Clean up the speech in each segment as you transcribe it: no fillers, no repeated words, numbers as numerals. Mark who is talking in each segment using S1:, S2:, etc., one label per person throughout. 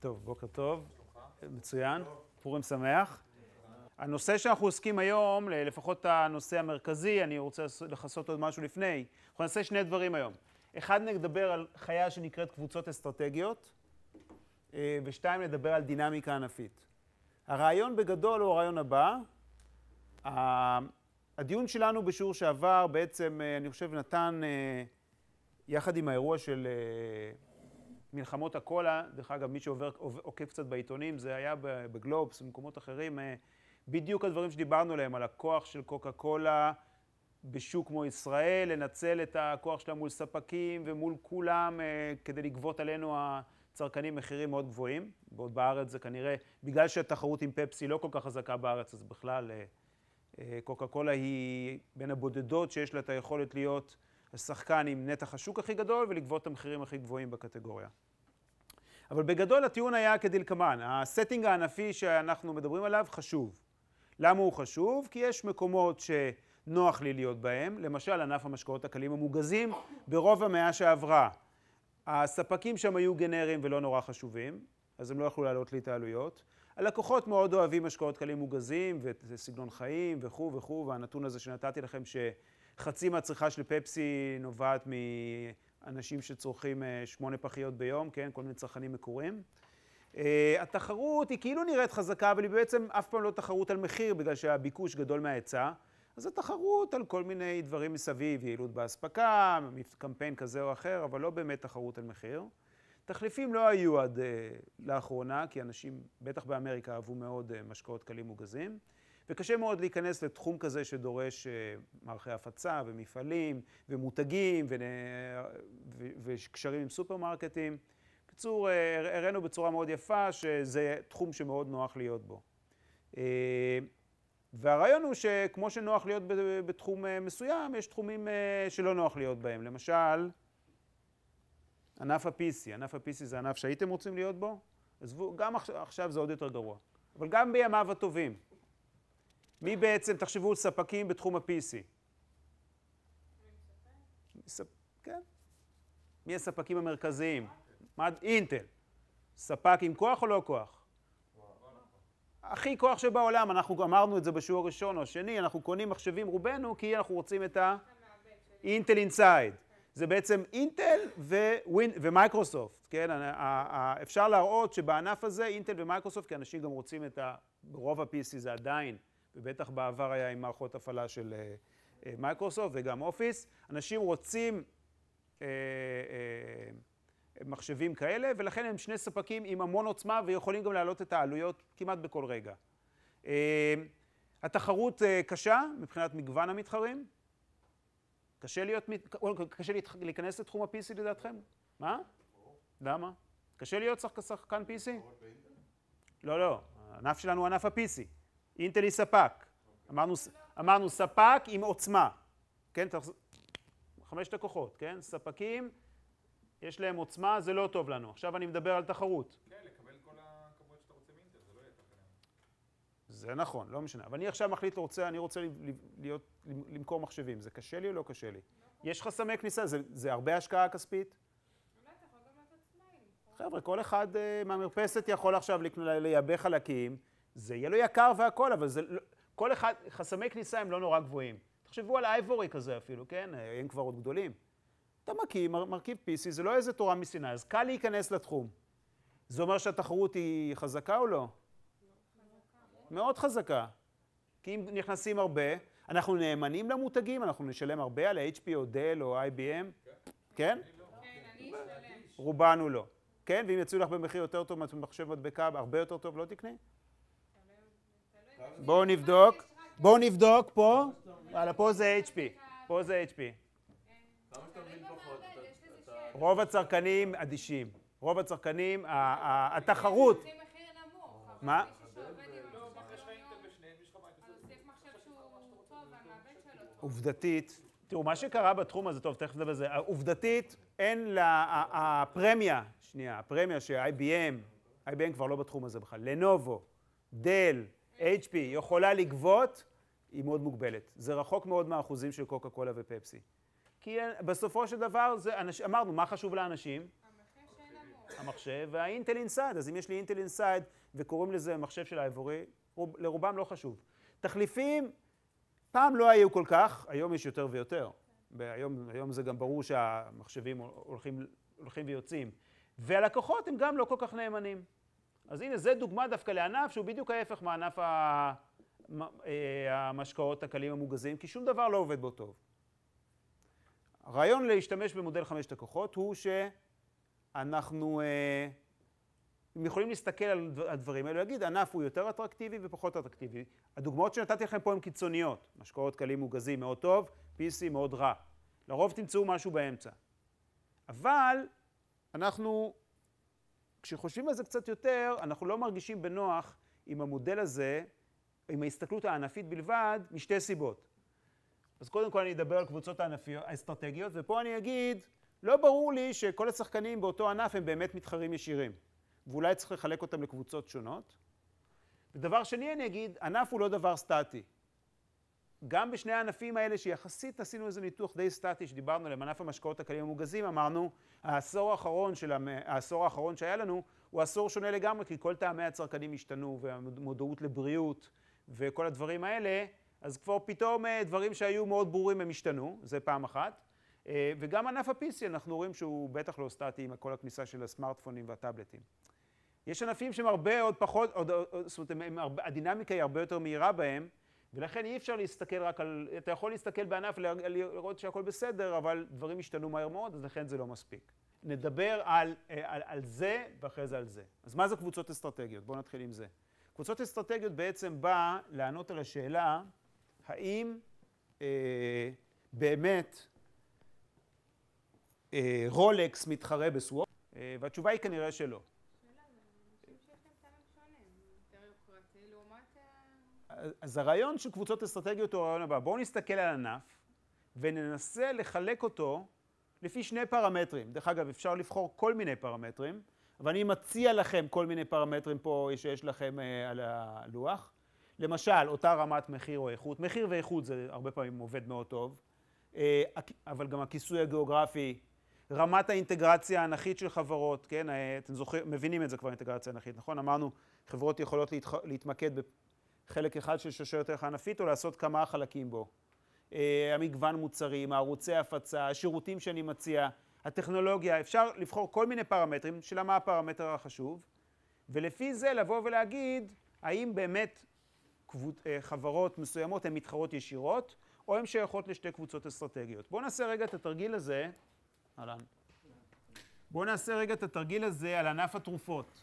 S1: טוב, בוקר טוב, מצוין, פורים שמח. הנושא שאנחנו עוסקים היום, לפחות הנושא המרכזי, אני רוצה לחסות עוד משהו לפני. אנחנו נעשה שני דברים היום. אחד, נדבר על חיה שנקראת קבוצות אסטרטגיות, ושתיים, נדבר על דינמיקה ענפית. הרעיון בגדול הוא הרעיון הבא. הדיון שלנו בשיעור שעבר בעצם, אני חושב, נתן, יחד עם האירוע של מלחמות הקולה, דרך אגב, מי שעוקב קצת בעיתונים, זה היה בגלובס, במקומות אחרים, בדיוק הדברים שדיברנו עליהם, על הכוח של קוקה קולה בשוק כמו ישראל, לנצל את הכוח שלה מול ספקים ומול כולם, כדי לגבות עלינו הצרכנים מחירים מאוד גבוהים. בעוד בארץ זה כנראה, בגלל שהתחרות עם פפסי לא כל כך חזקה בארץ, אז בכלל קוקה קולה היא בין הבודדות שיש לה את היכולת להיות השחקן עם נתח השוק הכי גדול ולגבות את המחירים הכי גבוהים בקטגוריה. אבל בגדול הטיעון היה כדלקמן. הסטינג הענפי שאנחנו מדברים עליו חשוב. למה הוא חשוב? כי יש מקומות שנוח לי להיות בהם, למשל ענף המשקאות הקלים המוגזים ברוב המאה שעברה. הספקים שם היו גנריים ולא נורא חשובים, אז הם לא יכלו לעלות לי את העלויות. הלקוחות מאוד אוהבים משקאות קלים מוגזים וסגנון חיים וכו' וכו', והנתון הזה שנתתי לכם שחצי מהצריכה של פפסי נובעת מאנשים שצורכים 8 פחיות ביום, כן? כל מיני צרכנים מקוריים. התחרות היא כאילו נראית חזקה, אבל היא בעצם אף פעם לא תחרות על מחיר, בגלל שהביקוש גדול מההיצע. אז התחרות על כל מיני דברים מסביב, יעילות בהספקה, קמפיין כזה או אחר, אבל לא באמת תחרות על מחיר. תחליפים לא היו עד לאחרונה, כי אנשים, בטח באמריקה, אהבו מאוד משקאות קלים מוגזים. וקשה מאוד להיכנס לתחום כזה שדורש מערכי הפצה ומפעלים ומותגים וקשרים עם סופרמרקטים. בקיצור, הראינו בצורה מאוד יפה שזה תחום שמאוד נוח להיות בו. והרעיון הוא שכמו שנוח להיות בתחום מסוים, יש תחומים שלא נוח להיות בהם. למשל, ענף ה-PC. ענף ה-PC זה ענף שהייתם רוצים להיות בו? אז גם עכשיו זה עוד יותר גרוע. אבל גם בימיו הטובים. מי בעצם, תחשבו על ספקים בתחום ה-PC? כן. מי הספקים המרכזיים? אינטל. ספק עם כוח או לא כוח? הכי כוח שבעולם, אנחנו אמרנו את זה בשיעור הראשון או השני, אנחנו קונים מחשבים רובנו כי אנחנו רוצים את אינטל אינסייד. זה בעצם אינטל ומייקרוסופט, כן? אפשר להראות שבענף הזה אינטל ומייקרוסופט, כי אנשים גם רוצים ברוב ה-PC זה עדיין, ובטח בעבר היה עם מערכות הפעלה של מייקרוסופט וגם אופיס, אנשים רוצים מחשבים כאלה, ולכן הם שני ספקים עם המון עוצמה ויכולים גם להעלות את העלויות כמעט בכל רגע. התחרות קשה מבחינת מגוון המתחרים. קשה להיכנס לתחום ה-PC לדעתכם? מה? למה? קשה להיות שחקן PC? לא, לא. הענף שלנו הוא ענף ה-PC. אינטל היא ספק. אמרנו ספק עם עוצמה. כן? 5 לקוחות, כן? ספקים, יש להם עוצמה, זה לא טוב לנו. עכשיו אני מדבר על תחרות.
S2: כן, לקבל כל הכמות שאתה רוצה מאינטל, זה לא יהיה תחנה.
S1: זה נכון, לא משנה. אבל אני עכשיו מחליט, אני רוצה למכור מחשבים. זה קשה לי או לא קשה לי? יש חסמי כניסה, זה הרבה השקעה כספית?
S3: אולי אתה יכול גם לעשות סמיילים.
S1: חבר'ה, כל אחד מהמרפסת יכול עכשיו לייבא חלקים. זה יהיה לו יקר והכל, אבל כל אחד, חסמי כניסה הם לא נורא גבוהים. תחשבו על אייבורי כזה אפילו, כן? הם כבר עוד גדולים. אתה מרכיב PC, זה לא איזה תורה מסיני, אז קל להיכנס לתחום. זה אומר שהתחרות היא חזקה או לא? מאוד חזקה. כי אם נכנסים הרבה, אנחנו נאמנים למותגים, אנחנו נשלם הרבה על HP או דל או IBM. כן?
S3: כן, אני אשלם.
S1: רובנו לא. כן? ואם יצאו לך במחיר יותר טוב, מחשב מדבקה הרבה יותר טוב, לא תקני? בואו נבדוק פה. פה זה HP. פה זה HP. רוב הצרכנים אדישים. רוב הצרכנים, התחרות.
S3: זה מחיר נמוך.
S1: מה? עובדתית, תראו, מה שקרה בתחום הזה, טוב, תכף נדבר על זה, עובדתית, אין לה, הפרמיה, שנייה, הפרמיה ש-IBM כבר לא בתחום הזה בכלל, לנובו, דל, HP, יכולה לגבות, היא מאוד מוגבלת. זה רחוק מאוד מהאחוזים של קוקה קולה ופפסי. כי בסופו של דבר, אמרנו, מה חשוב לאנשים?
S3: המחיר שאין נמוך.
S1: המחשב, והאינטל אינסייד. אז אם יש לי אינטל אינסייד וקוראים לזה מחשב של האיבורי, לרובם לא חשוב. תחליפים פעם לא היו כל כך, היום יש יותר ויותר. היום זה גם ברור שהמחשבים הולכים ויוצאים. והלקוחות הם גם לא כל כך נאמנים. אז הנה, זה דוגמה דווקא לענף שהוא בדיוק ההפך מענף המשקאות הקלים המוגזים, כי שום דבר לא עובד בו טוב. הרעיון להשתמש במודל 5 לקוחות הוא שאנחנו יכולים להסתכל על הדברים האלה, להגיד, ענף הוא יותר אטרקטיבי ופחות אטרקטיבי. הדוגמאות שנתתי לכם פה הן קיצוניות. משקאות קלים מוגזים מאוד טוב, PC מאוד רע. לרוב תמצאו משהו באמצע. אבל אנחנו, כשחושבים על זה קצת יותר, אנחנו לא מרגישים בנוח עם המודל הזה, עם ההסתכלות הענפית בלבד, משתי סיבות. אז קודם כל אני אדבר על קבוצות האסטרטגיות, ופה אני אגיד, לא ברור לי שכל השחקנים באותו ענף הם באמת מתחרים ישירים. ואולי צריך לחלק אותם לקבוצות שונות. ודבר שני אני אגיד, ענף הוא לא דבר סטטי. גם בשני הענפים האלה שיחסית עשינו איזה ניתוח די סטטי שדיברנו עליהם, ענף המשקאות הקלים המוגזים, אמרנו, העשור האחרון שהיה לנו הוא עשור שונה לגמרי, כי כל טעמי הצרכנים השתנו, והמודעות לבריאות וכל הדברים האלה, אז כבר פתאום דברים שהיו מאוד ברורים הם השתנו, זה פעם אחת. וגם ענף ה-PC אנחנו רואים שהוא בטח לא סטטי עם כל הכניסה של הסמארטפונים והטאבלטים. יש ענפים שהם הרבה עוד פחות, זאת אומרת, הדינמיקה היא הרבה יותר מהירה בהם, ולכן אי אפשר להסתכל רק על, אתה יכול להסתכל בענף לראות שהכל בסדר, אבל דברים השתנו מהר מאוד, אז לכן זה לא מספיק. נדבר על זה ואחרי זה על זה. אז מה זה קבוצות אסטרטגיות? בואו נתחיל עם זה. קבוצות אסטרטגיות בעצם באה לענות על השאלה, האם באמת רולקס מתחרה בסוואפ? והתשובה היא כנראה שלא. אז הרעיון של קבוצות אסטרטגיות הוא הרעיון הבא. בואו נסתכל על ענף וננסה לחלק אותו לפי שני פרמטרים. דרך אגב, אפשר לבחור כל מיני פרמטרים, אבל אני מציע לכם כל מיני פרמטרים פה שיש לכם על הלוח. למשל, אותה רמת מחיר או איכות. מחיר ואיכות זה הרבה פעמים עובד מאוד טוב, אבל גם הכיסוי הגיאוגרפי, רמת האינטגרציה האנכית של חברות, כן? אתם מבינים את זה כבר, אינטגרציה אנכית, נכון? אמרנו, חברות יכולות להתמקד בחלק אחד של שרשרת ערך ענפית או לעשות כמה חלקים בו. המגוון מוצרים, הערוצי הפצה, השירותים שאני מציע, הטכנולוגיה, אפשר לבחור כל מיני פרמטרים, שאלה מה הפרמטר החשוב, ולפי זה לבוא ולהגיד, האם באמת חברות מסוימות הן מתחרות ישירות, או הן שייכות לשתי קבוצות אסטרטגיות. בואו נעשה רגע את התרגיל הזה, בואו נעשה רגע את התרגיל הזה על ענף התרופות.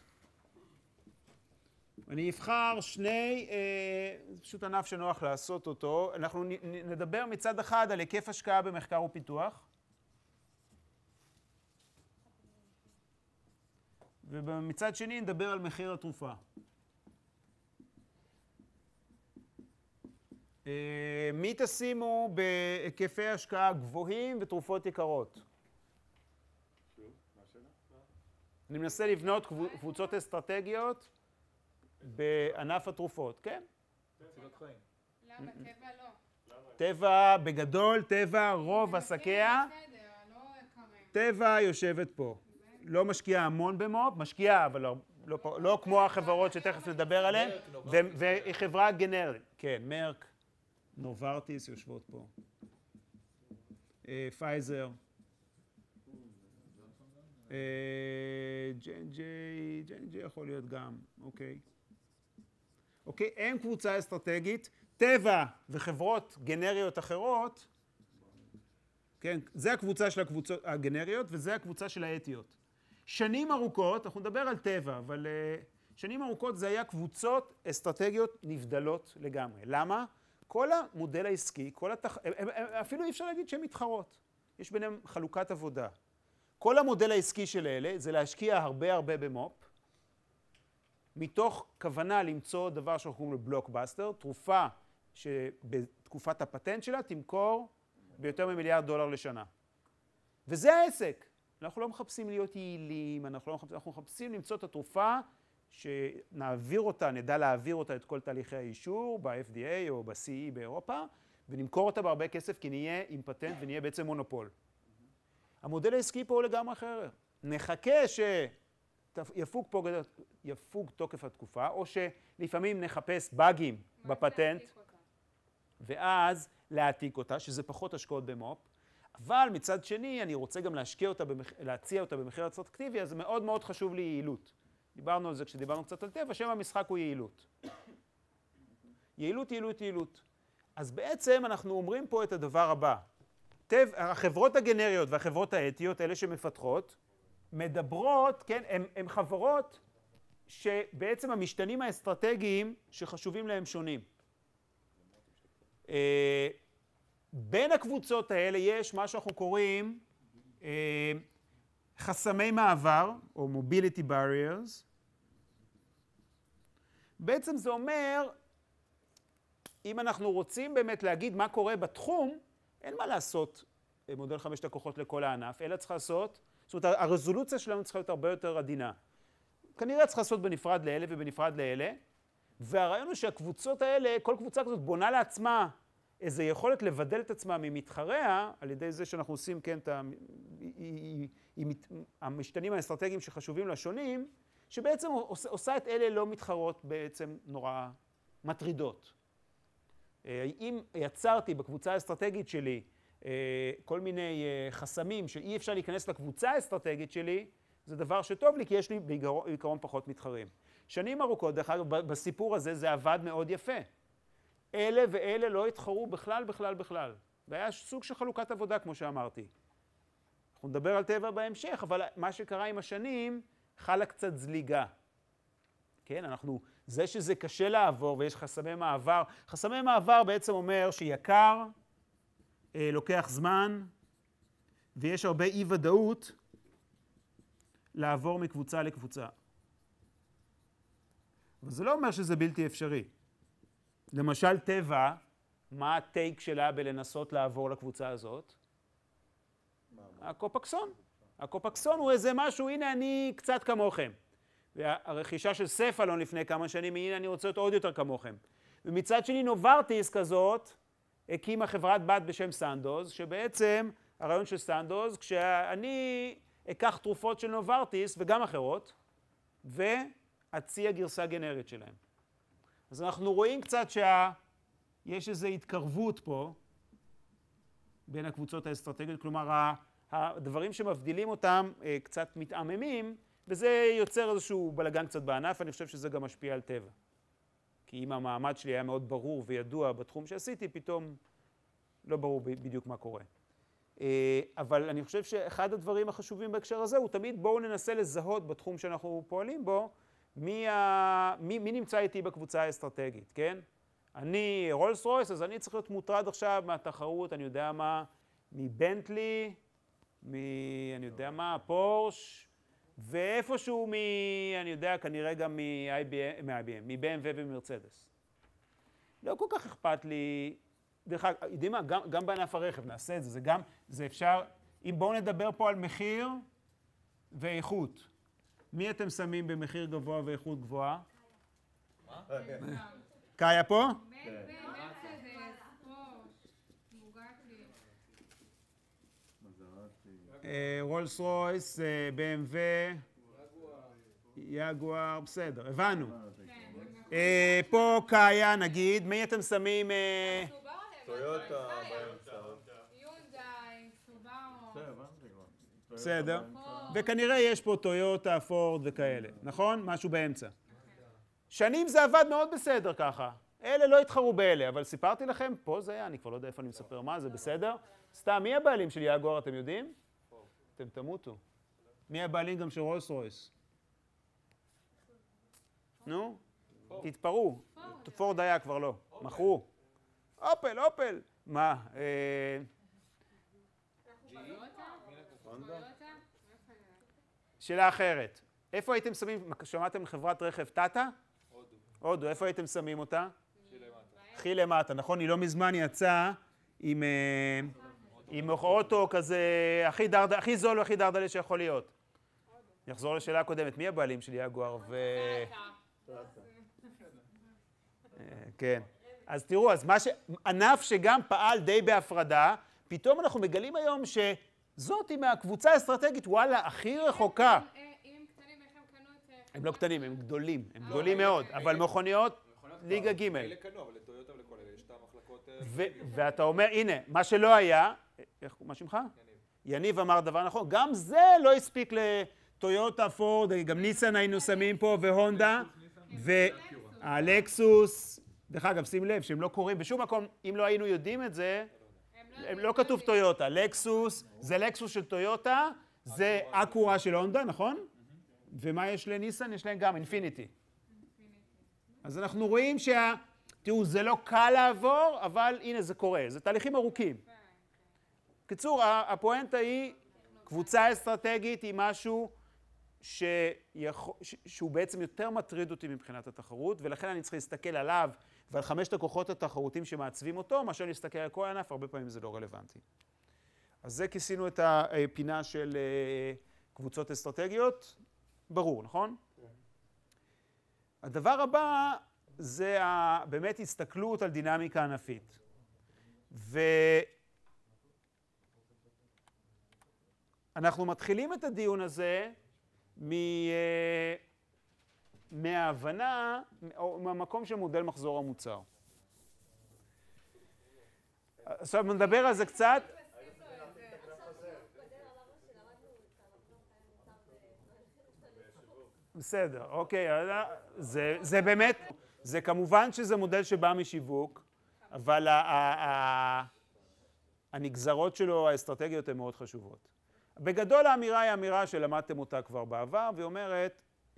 S1: אני אבחר שני, פשוט ענף שנוח לעשות אותו. אנחנו נדבר מצד אחד על היקף השקעה במחקר ופיתוח. ומצד שני נדבר על מחיר התרופה. מי תשימו בהיקפי השקעה גבוהים ותרופות יקרות? אני מנסה לבנות קבוצות אסטרטגיות בענף התרופות, כן?
S3: למה טבע לא?
S1: טבע בגדול, טבע רוב עסקיה. טבע יושבת פה. לא משקיעה המון במו"פ, משקיעה, אבל לא כמו החברות שתכף נדבר עליהן, והיא חברה גנרית. כן, מרק, נוברטיס יושבות פה. פייזר. ג'יי יכול להיות גם, אוקיי. אוקיי, אין קבוצה אסטרטגית, טבע וחברות גנריות אחרות, כן, זה הקבוצה של הקבוצות הגנריות וזה הקבוצה של האתיות. שנים ארוכות, אנחנו נדבר על טבע, אבל שנים ארוכות זה היה קבוצות אסטרטגיות נבדלות לגמרי. למה? כל המודל העסקי, אפילו אי אפשר להגיד שהן מתחרות. יש ביניהם חלוקת עבודה. כל המודל העסקי של אלה זה להשקיע הרבה במו"פ, מתוך כוונה למצוא דבר שאנחנו קוראים לו בלוקבאסטר, תרופה שבתקופת הפטנט שלה תמכור ביותר מ$1 מיליארד לשנה. וזה העסק. אנחנו לא מחפשים להיות יעילים, אנחנו מחפשים למצוא את התרופה שנעביר אותה, נדע להעביר אותה את כל תהליכי האישור ב-FDA או ב-CE באירופה, ונמכור אותה בהרבה כסף כי נהיה עם פטנט ונהיה בעצם מונופול. המודל העסקי פה הוא לגמרי אחר. נחכה יפוג תוקף התקופה, או שלפעמים נחפש באגים בפטנט, ואז להעתיק אותה, שזה פחות השקעות במו"פ, אבל מצד שני אני רוצה גם להציע אותה במחיר אטרקטיבי, אז זה מאוד מאוד חשוב לי יעילות. דיברנו על זה כשדיברנו קצת על טבע, שם המשחק הוא יעילות. יעילות, יעילות, יעילות. אז בעצם אנחנו אומרים פה את הדבר הבא. החברות הגנריות והחברות האתיות, אלה שמפתחות, מדברות, כן, הן חברות שבעצם המשתנים האסטרטגיים שחשובים להם שונים. בין הקבוצות האלה יש מה שאנחנו קוראים חסמי מעבר, או mobility barriers. בעצם זה אומר, אם אנחנו רוצים באמת להגיד מה קורה בתחום, אין מה לעשות מודל 5 לקוחות לכל הענף, אלא צריך לעשות, זאת אומרת, הרזולוציה שלנו צריכה להיות הרבה יותר עדינה. כנראה צריך לעשות בנפרד לאלה ובנפרד לאלה, והרעיון הוא שהקבוצות האלה, כל קבוצה כזאת בונה לעצמה איזו יכולת לבדל את עצמה ממתחריה, על ידי זה שאנחנו עושים, כן, המשתנים האסטרטגיים שחשובים לשונים, שבעצם עושה את אלה לא מתחרות בעצם נורא מטרידות. אם יצרתי בקבוצה האסטרטגית שלי כל מיני חסמים שאי אפשר להיכנס לקבוצה האסטרטגית שלי, זה דבר שטוב לי, כי יש לי בעיקרון פחות מתחרים. שנים ארוכות, דרך אגב, בסיפור הזה זה עבד מאוד יפה. אלה ואלה לא התחרו בכלל. והיה סוג של חלוקת עבודה, כמו שאמרתי. אנחנו נדבר על טבע בהמשך, אבל מה שקרה עם השנים, חלה קצת זליגה. כן, זה שזה קשה לעבור ויש חסמי מעבר. חסמי מעבר בעצם אומר שיקר, לוקח זמן, ויש הרבה אי ודאות לעבור מקבוצה לקבוצה. אבל זה לא אומר שזה בלתי אפשרי. למשל טבע, מה הטייק שלה בלנסות לעבור לקבוצה הזאת? הקופקסון. הקופקסון הוא איזה משהו, הנה אני קצת כמוכם. והרכישה של ספלון לפני כמה שנים, הנה אני רוצה להיות עוד יותר כמוכם. ומצד שני נוברטיס כזאת, הקימה חברת בת בשם סנדוז, שבעצם הרעיון של סנדוז, כשאני אקח תרופות של נוברטיס וגם אחרות, ואציע גרסה גנרית שלהם. אז אנחנו רואים קצת שיש איזו התקרבות פה בין הקבוצות האסטרטגיות, כלומר הדברים שמבדילים אותם קצת מתעממים, וזה יוצר איזשהו בלגן קצת בענף, אני חושב שזה גם משפיע על טבע. כי אם המעמד שלי היה מאוד ברור וידוע בתחום שעשיתי, פתאום לא ברור בדיוק מה קורה. אבל אני חושב שאחד הדברים החשובים בהקשר הזה הוא תמיד בואו ננסה לזהות בתחום שאנחנו פועלים בו, מי נמצא איתי בקבוצה האסטרטגית, כן? אני רולס רויס, אז אני צריך להיות מוטרד עכשיו מהתחרות, אני יודע מה, מבנטלי, אני יודע מה, פורש, ואיפשהו אני יודע, כנראה גם מ-IBM, מ-BMW וממרצדס. לא כל כך אכפת לי, דרך אגב, יודעים מה, גם בענף הרכב נעשה את זה, זה אפשר, אם בואו נדבר פה על מחיר ואיכות. מי אתם שמים במחיר גבוה ואיכות גבוהה?
S2: מה?
S1: קאיה פה? רולס רויס, BMW, יגואר, בסדר, הבנו. פה קאיה, נגיד, מי אתם שמים?
S2: טויוטה,
S3: יונדאי, סובארו.
S1: בסדר. וכנראה יש פה טויוטה, פורד וכאלה, נכון? משהו באמצע. שנים זה עבד מאוד בסדר ככה. אלה לא התחרו באלה, אבל סיפרתי לכם, פה זה היה, אני כבר לא יודע איפה אני מספר מה, זה בסדר. סתם, מי הבעלים של יגואר, אתם יודעים? אתם תמותו. מי הבעלים גם של רולס רויס? נו? תתפרו. פורד היה כבר לא. מכרו. אופל. מה? שאלה אחרת. איפה הייתם שמים, שמעתם חברת רכב טאטה? הודו. איפה הייתם שמים אותה? הכי למטה, נכון? היא לא מזמן יצאה עם אוטו כזה הכי זול והכי דרדלה שיכול להיות. נחזור לשאלה הקודמת, מי הבעלים של יגואר? כן. אז תראו, ענף שגם פעל די בהפרדה, פתאום אנחנו מגלים היום שזאת היא מהקבוצה האסטרטגית, וואלה, הכי רחוקה.
S3: אם קטנים איך הם קנו
S1: הם לא קטנים, הם גדולים. הם גדולים מאוד, אבל מכוניות ליגה ג'.
S2: אלה קנו, אבל לטויוטה ולכל אלה יש את המחלקות...
S1: ואתה אומר, הנה, מה שלא היה, מה שמך? יניב אמר דבר נכון, גם זה לא הספיק לטויוטה, פורד, גם ניסן היינו שמים פה, והונדה, והלקסוס. דרך אגב, שים לב שהם לא קוראים בשום מקום, אם לא היינו יודעים את זה, הם לא כתוב טויוטה. לקסוס, זה לקסוס של טויוטה, זה אקורה של הונדה, נכון? ומה יש לניסן? יש להם גם אינפיניטי. אז אנחנו רואים תראו, זה לא קל לעבור, אבל הנה זה קורה, זה תהליכים ארוכים. בקיצור, הפואנטה היא, קבוצה אסטרטגית היא משהו שהוא בעצם יותר מטריד אותי מבחינת התחרות, ולכן אני צריך להסתכל עליו ועל 5 הכוחות התחרותיים שמעצבים אותו, מה שאני אסתכל על כל הענף, הרבה פעמים זה לא רלוונטי. אז זה כיסינו את הפינה של קבוצות אסטרטגיות, ברור, נכון? הדבר הבא זה באמת הסתכלות על דינמיקה ענפית. ואנחנו מתחילים את הדיון הזה מההבנה, או מהמקום של מודל מחזור המוצר. עכשיו נדבר על זה קצת. בסדר, אוקיי, זה באמת, זה כמובן שזה מודל שבא משיווק, אבל הנגזרות שלו, האסטרטגיות הן מאוד חשובות. בגדול האמירה היא אמירה שלמדתם אותה כבר בעבר, והיא אומרת,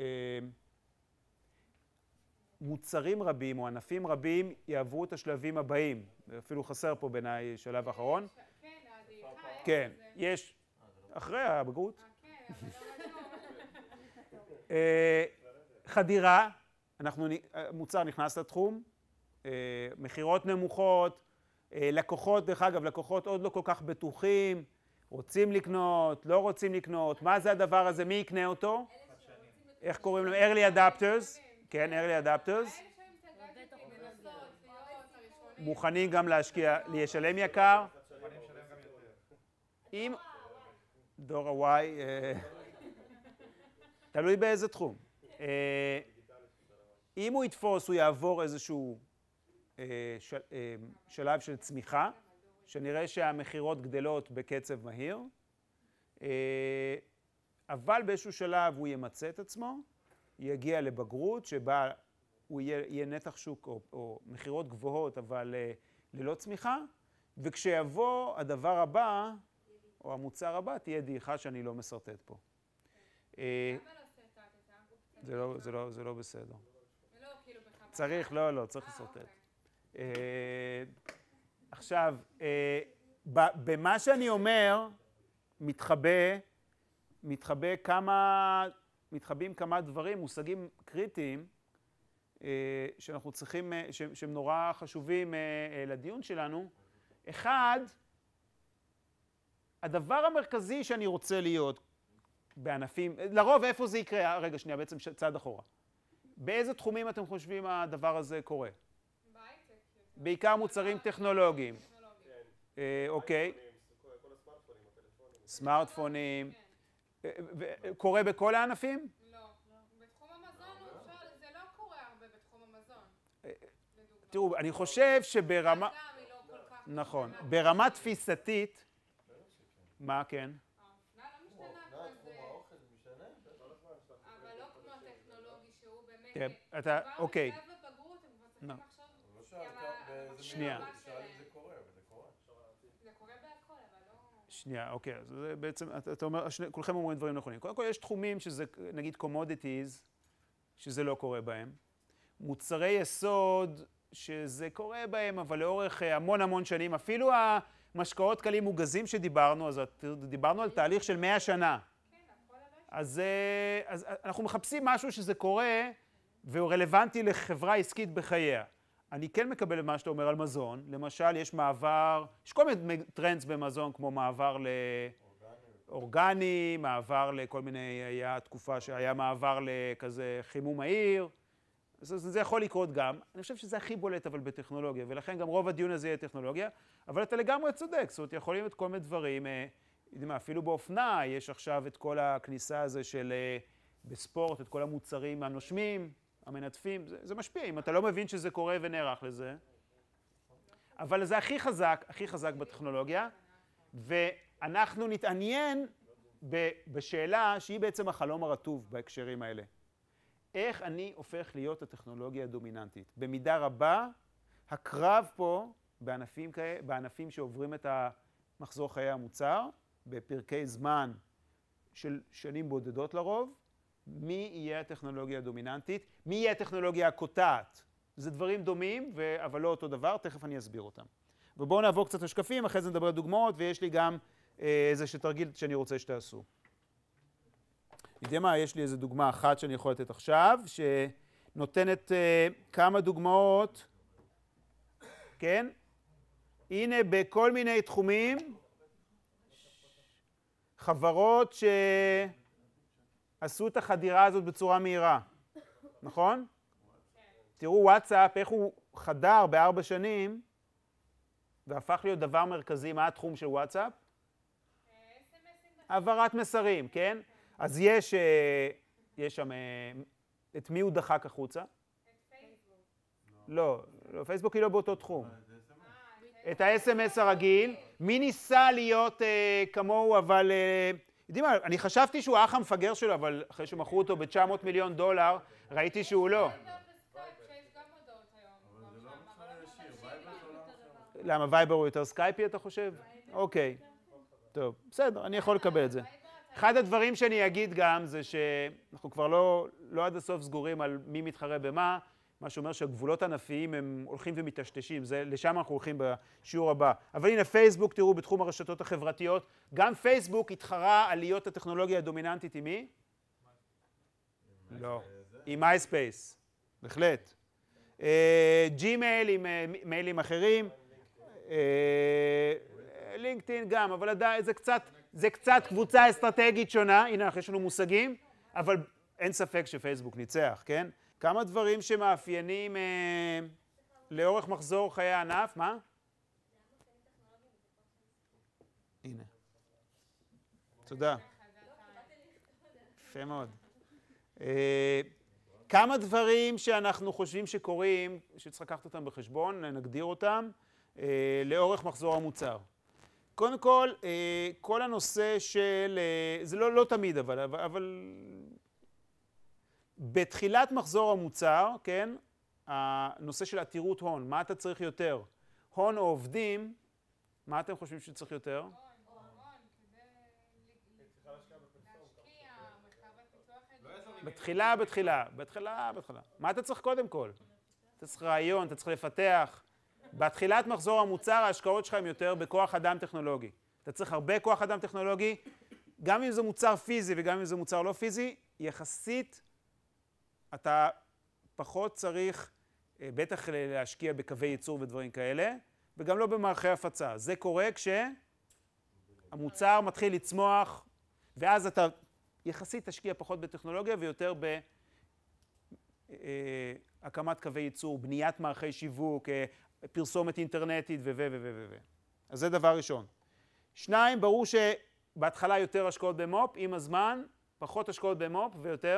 S1: מוצרים רבים או ענפים רבים יעברו את השלבים הבאים, אפילו חסר פה בעיניי שלב אחרון.
S3: כן, הדעיכה,
S1: כן, יש, אחרי הבגרות. חדירה, מוצר נכנס לתחום, מחירות נמוכות, לקוחות, דרך אגב, לקוחות עוד לא כל כך בטוחים, רוצים לקנות, לא רוצים לקנות, מה זה הדבר הזה, מי יקנה אותו? איך קוראים להם? early adapters, כן, early adapters. מוכנים גם להשקיע, לשלם יקר. אם דור ה-Y, תלוי באיזה תחום. אם הוא יתפוס, הוא יעבור איזשהו שלב של צמיחה, שנראה שהמחירות גדלות בקצב מהיר, אבל באיזשהו שלב הוא ימצא את עצמו, יגיע לבגרות שבה הוא יהיה נתח שוק או מחירות גבוהות, אבל ללא צמיחה, וכשיבוא הדבר הבא, או המוצר הבא, תהיה דעיכה שאני לא מסרטט פה. זה לא בסדר. צריך, לא, צריך לסרטט. עכשיו, במה שאני אומר, מתחבאים כמה דברים, מושגים קריטיים, שאנחנו צריכים, שהם נורא חשובים לדיון שלנו. אחד, הדבר המרכזי שאני רוצה להיות בענפים, לרוב איפה זה יקרה? רגע, שנייה, בעצם צעד אחורה. באיזה תחומים אתם חושבים הדבר הזה קורה? בעיקר מוצרים טכנולוגיים. אוקיי. סמארטפונים. קורה בכל הענפים?
S3: לא. בתחום המזון זה לא קורה הרבה בתחום המזון.
S1: תראו, אני חושב שברמה... נכון. ברמה תפיסתית... מה כן?
S3: אבל לא כמו הטכנולוגי שהוא באמת...
S1: אוקיי.
S3: בבגרות,
S1: שנייה.
S2: זה קורה, וזה קורה.
S3: זה קורה בהכל, אבל לא...
S1: שנייה, אוקיי. אז זה בעצם, אתה אומר, כולכם אומרים דברים נכונים. קודם כל, יש תחומים שזה, נגיד, commodities, שזה לא קורה בהם. מוצרי יסוד, שזה קורה בהם, אבל לאורך המון שנים. אפילו המשקאות קלים מוגזים שדיברנו, אז דיברנו על תהליך של 100 שנה. אז אנחנו מחפשים משהו שזה קורה, והוא רלוונטי לחברה עסקית בחייה. אני כן מקבל את מה שאתה אומר על מזון. למשל, יש מעבר, יש כל מיני טרנדס במזון, כמו מעבר לאורגני, מעבר לכל מיני, היה תקופה שהיה מעבר לכזה חימום מהיר. זה יכול לקרות גם. אני חושב שזה הכי בולט, אבל בטכנולוגיה, ולכן גם רוב הדיון הזה יהיה טכנולוגיה. אבל אתה לגמרי צודק, זאת אומרת, יכולים את כל מיני דברים, אפילו באופנה יש עכשיו את כל הכניסה הזה של בספורט, את כל המוצרים הנושמים, המנטפים, זה משפיע, אם אתה לא מבין שזה קורה ונערך לזה. אבל זה הכי חזק בטכנולוגיה, ואנחנו נתעניין בשאלה שהיא בעצם החלום הרטוב בהקשרים האלה. איך אני הופך להיות הטכנולוגיה הדומיננטית? במידה רבה, הקרב פה בענפים שעוברים את המחזור חיי המוצר, בפרקי זמן של שנים בודדות לרוב, מי יהיה הטכנולוגיה הדומיננטית? מי יהיה הטכנולוגיה הקוטעת? זה דברים דומים, אבל לא אותו דבר, תכף אני אסביר אותם. ובואו נעבור קצת לשקפים, אחרי זה נדבר דוגמאות, ויש לי גם איזה תרגיל שאני רוצה שתעשו. יודע מה, יש לי איזו דוגמה אחת שאני יכול לתת עכשיו, שנותנת כמה דוגמאות, כן? הנה בכל מיני תחומים, חברות שעשו את החדירה הזאת בצורה מהירה, נכון? תראו וואטסאפ, איך הוא חדר ב4 שנים, והפך להיות דבר מרכזי. מה התחום של וואטסאפ? העברת מסרים, כן? אז יש שם, את מי הוא דחק החוצה? את פייסבוק. לא, פייסבוק היא לא באותו תחום. את ה-SMS הרגיל. מי ניסה להיות כמוהו, אבל, יודעים מה, אני חשבתי שהוא האח המפגר שלו, אבל אחרי שמכרו אותו ב$900 מיליון, ראיתי שהוא לא. למה, וייבר הוא יותר סקייפי, אתה חושב? אוקיי. טוב, בסדר, אני יכול לקבל את זה. אחד הדברים שאני אגיד גם זה שאנחנו כבר לא עד הסוף סגורים על מי מתחרה במה, מה שאומר שהגבולות ענפיים הם הולכים ומטשטשים, לשם אנחנו הולכים בשיעור הבא. אבל הנה פייסבוק, תראו, בתחום הרשתות החברתיות, גם פייסבוק התחרה על להיות הטכנולוגיה הדומיננטית עם מי? לא, עם מייספייס, בהחלט. ג'ימייל עם מיילים אחרים, לינקדאין גם, אבל עדיין זה קצת קבוצה אסטרטגית שונה, הנה, יש לנו מושגים, אבל אין ספק שפייסבוק ניצח, כן? כמה דברים שמאפיינים לאורך מחזור חיי הענף, מה? הנה. תודה. יפה מאוד. כמה דברים שאנחנו חושבים שקורים, שצריך לקחת אותם בחשבון, נגדיר אותם, לאורך מחזור המוצר. קודם כל, כל הנושא של, זה לא תמיד אבל בתחילת מחזור המוצר, כן, הנושא של עתירות הון, מה אתה צריך יותר? הון או עובדים, מה אתם חושבים שצריך יותר?
S3: הון, כדי להשקיע,
S1: בתחילה. מה אתה צריך קודם כל? אתה צריך רעיון, אתה צריך לפתח. בתחילת מחזור המוצר, ההשקעות שלך הן יותר בכוח אדם טכנולוגי. אתה צריך הרבה כוח אדם טכנולוגי, גם אם זה מוצר פיזי וגם אם זה מוצר לא פיזי, יחסית אתה פחות צריך בטח להשקיע בקווי ייצור ודברים כאלה, וגם לא במערכי הפצה. זה קורה כשהמוצר מתחיל לצמוח, ואז אתה יחסית תשקיע פחות בטכנולוגיה ויותר בהקמת קווי ייצור, בניית מערכי שיווק, פרסומת אינטרנטית אז זה דבר ראשון. 2, ברור שבהתחלה יותר השקעות במופ, עם הזמן פחות השקעות במופ ויותר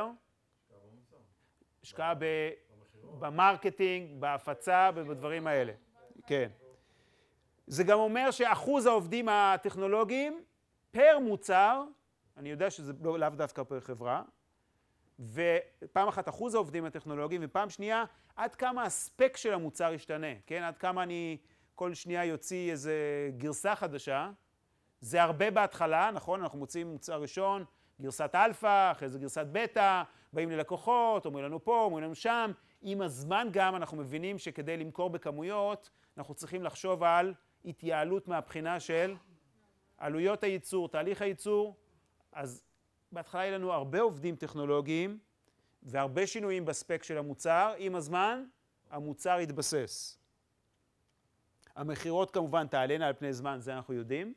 S1: השקעה במרקטינג, בהפצה ובדברים האלה. כן. זה גם אומר שאחוז העובדים הטכנולוגיים פר מוצר, אני יודע שזה לאו דווקא פר חברה, ופעם אחת אחוז העובדים הטכנולוגיים, ופעם שנייה עד כמה הספק של המוצר ישתנה, כן? עד כמה אני כל שנייה יוציא איזה גרסה חדשה. זה הרבה בהתחלה, נכון? אנחנו מוצאים מוצר ראשון, גרסת אלפא, אחרי זה גרסת בטא, באים ללקוחות, אומרים לנו פה, אומרים לנו שם. עם הזמן גם אנחנו מבינים שכדי למכור בכמויות, אנחנו צריכים לחשוב על התייעלות מהבחינה של עלויות הייצור, תהליך הייצור. אז בהתחלה יהיה לנו הרבה עובדים טכנולוגיים והרבה שינויים בספק של המוצר. עם הזמן, המוצר יתבסס. המחירות כמובן תעלנה על פני זמן, זה אנחנו יודעים.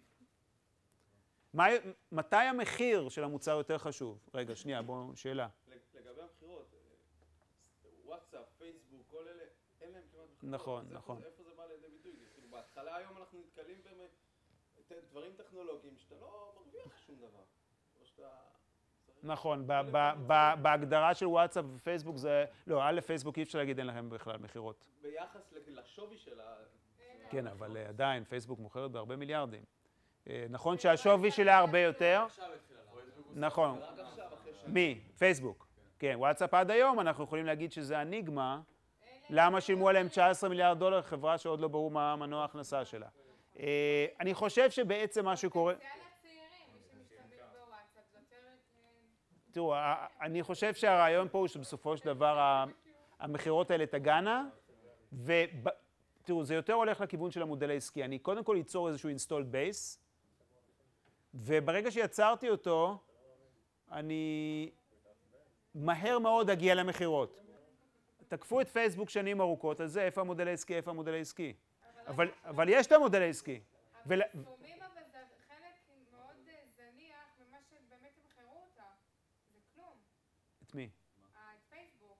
S1: מתי המחיר של המוצר יותר חשוב? רגע, שנייה, בואו, שאלה.
S4: לגבי המחירות, וואטסאפ, פייסבוק, כל אלה, אין להם כמעט מחירות.
S1: נכון.
S4: איפה זה בא לידי ביטוי? כאילו, בהתחלה היום אנחנו נתקלים דברים טכנולוגיים שאתה לא מרוויח שום דבר. או שאתה צריך
S1: נכון, בהגדרה של וואטסאפ ופייסבוק זה... לא, א', פייסבוק אי אפשר להגיד אין לכם בכלל מכירות.
S4: ביחס לשווי שלה...
S1: כן, אבל עדיין, פייסבוק מוכרת בהרבה מיליארדים. נכון שהשווי שלה הרבה יותר. נכון. מי? פייסבוק. כן, וואטסאפ עד היום, אנחנו יכולים להגיד שזה אניגמה. למה שילמו עליהם 19 מיליארד דולר, חברה שעוד לא ברור מה מנוע ההכנסה שלה. אני חושב שבעצם מה שקורה...
S3: זה על הצעירים, מי שמשתמש בוואטסאפ, זה יותר...
S1: תראו, אני חושב שהרעיון פה הוא שבסופו של דבר המחירות האלה תגענה, ותראו, זה יותר הולך לכיוון של המודל העסקי. אני קודם כל ייצור איזשהו installed base, וברגע שיצרתי אותו, אני מהר מאוד אגיע למחירות. תקפו את פייסבוק שנים ארוכות על זה, איפה המודל העסקי, איפה המודל העסקי. אבל יש את המודל העסקי.
S3: לפעמים אבל זה חלק מאוד זניח ממה שבאמת ימכרו אותה. זה כלום.
S1: את מי?
S3: את פייסבוק.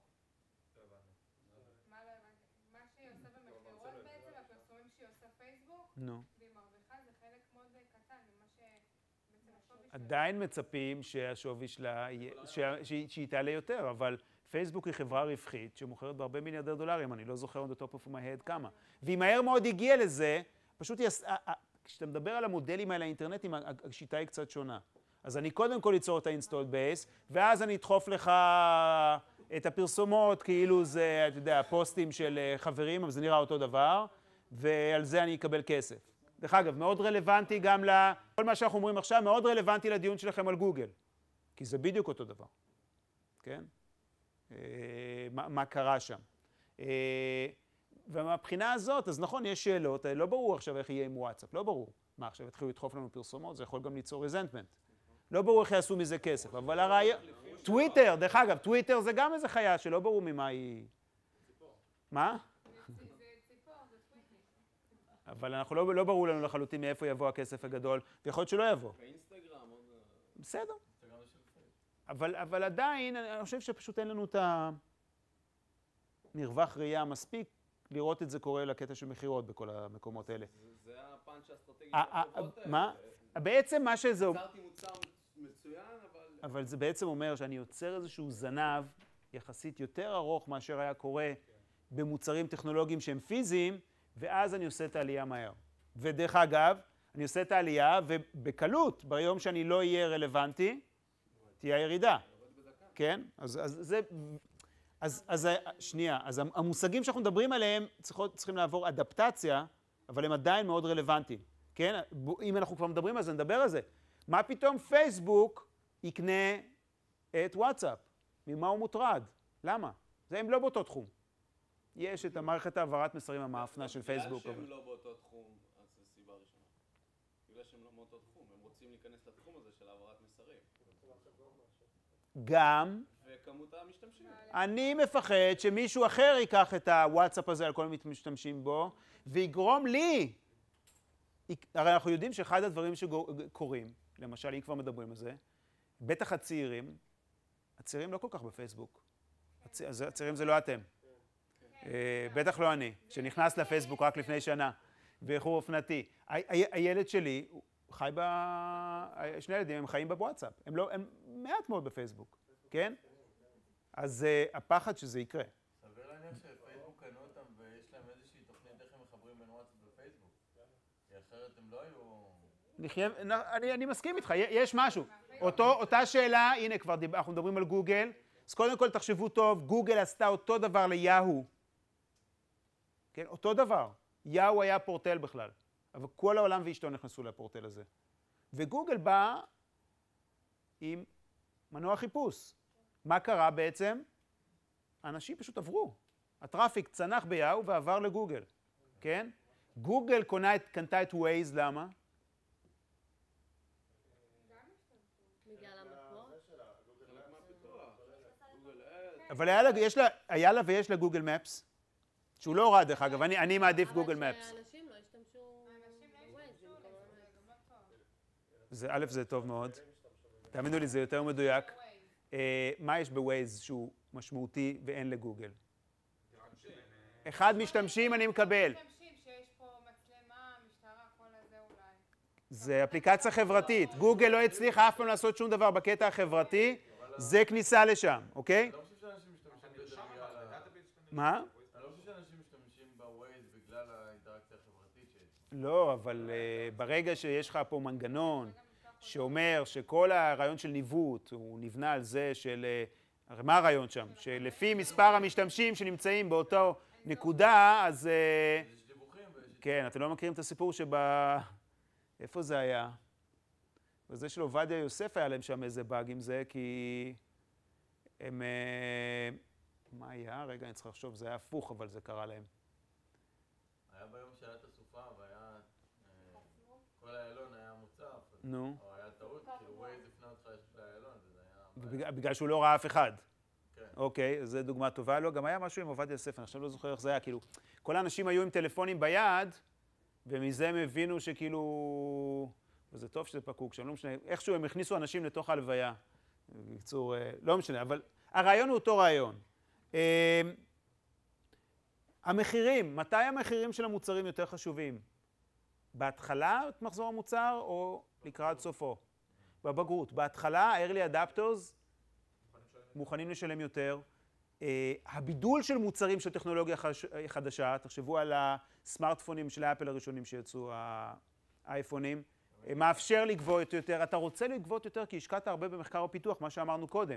S3: מה שהיא עושה במכירות בעצם, הפרסומים שהיא עושה פייסבוק,
S1: נו.
S3: והיא מרוויחה, זה חלק מאוד קטן ממה שבעצם השווי שלה.
S1: עדיין מצפים שהשווי שלה, שהיא תעלה יותר, אבל פייסבוק היא חברה רווחית שמוכרת בהרבה מיליארדי דולרים, אני לא זוכר עוד אותו top of my head כמה. והיא מהר מאוד הגיעה לזה, פשוט כשאתה מדבר על המודלים האלה האינטרנטיים, השיטה היא קצת שונה. אז אני קודם כל אצור את ה-installed base, ואז אני אדחוף לך את הפרסומות, כאילו זה, אתה יודע, פוסטים של חברים, אבל זה נראה אותו דבר, ועל זה אני אקבל כסף. דרך אגב, מאוד רלוונטי גם כל מה שאנחנו אומרים עכשיו, מאוד רלוונטי לדיון שלכם על גוגל, כי זה בדיוק אותו דבר, כן? מה קרה שם. ומהבחינה הזאת, אז נכון, יש שאלות, לא ברור עכשיו איך יהיה עם וואטסאפ, לא ברור. מה, עכשיו התחילו לדחוף לנו פרסומות, זה יכול גם ליצור resentment. לא ברור איך יעשו מזה כסף, אבל הרעיון... טוויטר, דרך אגב, טוויטר זה גם איזה חיה שלא ברור ממה היא... מה?
S3: זה ציפור, זה טוויטר.
S1: אבל אנחנו לא ברור לנו לחלוטין מאיפה יבוא הכסף הגדול, ויכול להיות שלא יבוא.
S4: באינסטגרם עוד...
S1: בסדר. אבל עדיין, אני חושב שפשוט אין לנו את המרווח ראייה מספיק לראות את זה קורה לקטע של מחירות בכל המקומות האלה.
S4: זה הפאנץ' האסטרטגי.
S1: מה? בעצם מה שזה...
S4: יצרתי מוצר מצוין,
S1: אבל זה בעצם אומר שאני יוצר איזשהו זנב יחסית יותר ארוך מאשר היה קורה במוצרים טכנולוגיים שהם פיזיים, ואז אני עושה את העלייה מהר. ודרך אגב, אני עושה את העלייה, ובקלות, ביום שאני לא אהיה רלוונטי, תהיה הירידה. כן? אז שנייה, אז המושגים שאנחנו מדברים עליהם צריכים לעבור אדפטציה, אבל הם עדיין מאוד רלוונטיים. כן? אם אנחנו כבר מדברים על זה, נדבר על זה. מה פתאום פייסבוק יקנה את וואטסאפ? ממה הוא מוטרד? למה? זה הם לא באותו תחום. יש את המערכת העברת מסרים המאפנה של פייסבוק.
S4: בגלל שהם לא באותו תחום, אז זו סיבה ראשונה. בגלל שהם לא באותו תחום, הם רוצים להיכנס לתחום הזה של העברת מסרים.
S1: גם...
S4: וכמות המשתמשים.
S1: אני מפחד שמישהו אחר ייקח את הוואטסאפ הזה על כל משתמשים בו, ויגרום לי... הרי אנחנו יודעים שאחד הדברים שקורים, למשל, אם כבר מדברים על זה, בטח הצעירים לא כל כך בפייסבוק. הצעירים זה לא אתם. בטח לא אני, שנכנס לפייסבוק רק לפני שנה, באיחור אופנתי. הילד שלי, חי שני ילדים, הם חיים בוואטסאפ. הם מעט מאוד בפייסבוק, כן? אז הפחד שזה יקרה.
S5: סביר להניח שפייסבוק קנו אותם ויש להם איזושהי תוכנית איך הם מחברים בין וואטסאפ ופייסבוק. כי אחרת הם לא היו...
S1: אני מסכים איתך, יש משהו. אותה שאלה, הנה כבר אנחנו מדברים על גוגל, אז קודם כל תחשבו טוב, גוגל עשתה אותו דבר ליהו. כן, אותו דבר. יהו היה פורטל בכלל, אבל כל העולם ואשתו נכנסו לפורטל הזה. וגוגל בא עם מנוע חיפוש. מה קרה בעצם? אנשים פשוט עברו. הטראפיק צנח ביהו ועבר לגוגל, כן? גוגל קנתה את ווייז, למה?
S6: בגלל המקור.
S1: אבל היה לה ויש לה גוגל מפס, שהוא לא הורד דרך אגב, אני מעדיף גוגל מפס.
S6: אבל שאנשים לא השתמשו בווייז במקום
S1: זה, א', זה טוב מאוד. תאמינו לי, זה יותר מדויק. מה יש בווייז שהוא משמעותי ואין לגוגל? אחד משתמשים אני מקבל.
S3: משתמשים שיש פה מצלמה, משטרה, כל הזה אולי.
S1: זה אפליקציה חברתית. גוגל לא הצליחה אף פעם לעשות שום דבר בקטע החברתי, זה כניסה לשם, אוקיי?
S5: אני לא חושב שאנשים משתמשים בזה בגלל
S1: מה?
S5: אני לא חושב שאנשים משתמשים בווייז בגלל האינטראקציה החברתית שיש.
S1: לא, אבל ברגע שיש לך פה מנגנון שאומר שכל הרעיון של ניווט הוא נבנה על זה של... הרי מה הרעיון שם? שלפי מספר המשתמשים שנמצאים באותו נקודה, אז...
S5: יש דיווחים ויש...
S1: כן, אתם לא מכירים את הסיפור איפה זה היה? בזה של עובדיה יוסף היה להם שם איזה באג עם זה, כי הם... מה היה? רגע, אני צריך לחשוב, זה היה הפוך, אבל זה קרה להם.
S5: היה ביום שהיה את הסופה והיה... כל האיילון היה מוצף.
S1: נו.
S5: או היה טעות, כאילו ווייז הפנה אותך לאיילון, זה היה...
S1: בגלל שהוא לא ראה אף אחד.
S5: כן.
S1: אוקיי, זו דוגמה טובה. לא, גם היה משהו עם עובדיה יוסף, אני עכשיו לא זוכר איך זה היה, כאילו... כל האנשים היו עם טלפונים ביד, ומזה הם הבינו שכאילו... וזה טוב שזה פקוק שם, לא משנה. איכשהו הם הכניסו אנשים לתוך ההלוויה. בקיצור, לא משנה, אבל הרעיון הוא אותו רעיון. המחירים, מתי המחירים של המוצרים יותר חשובים? בהתחלה את מחזור המוצר או לקראת סופו? בבגרות. בהתחלה, ה-early adapters מוכנים לשלם יותר. הבידול של מוצרים של טכנולוגיה חדשה, תחשבו על הסמארטפונים של האפל הראשונים שיצאו, האייפונים, מאפשר לגבות יותר. אתה רוצה לגבות יותר כי השקעת הרבה במחקר ופיתוח, מה שאמרנו קודם.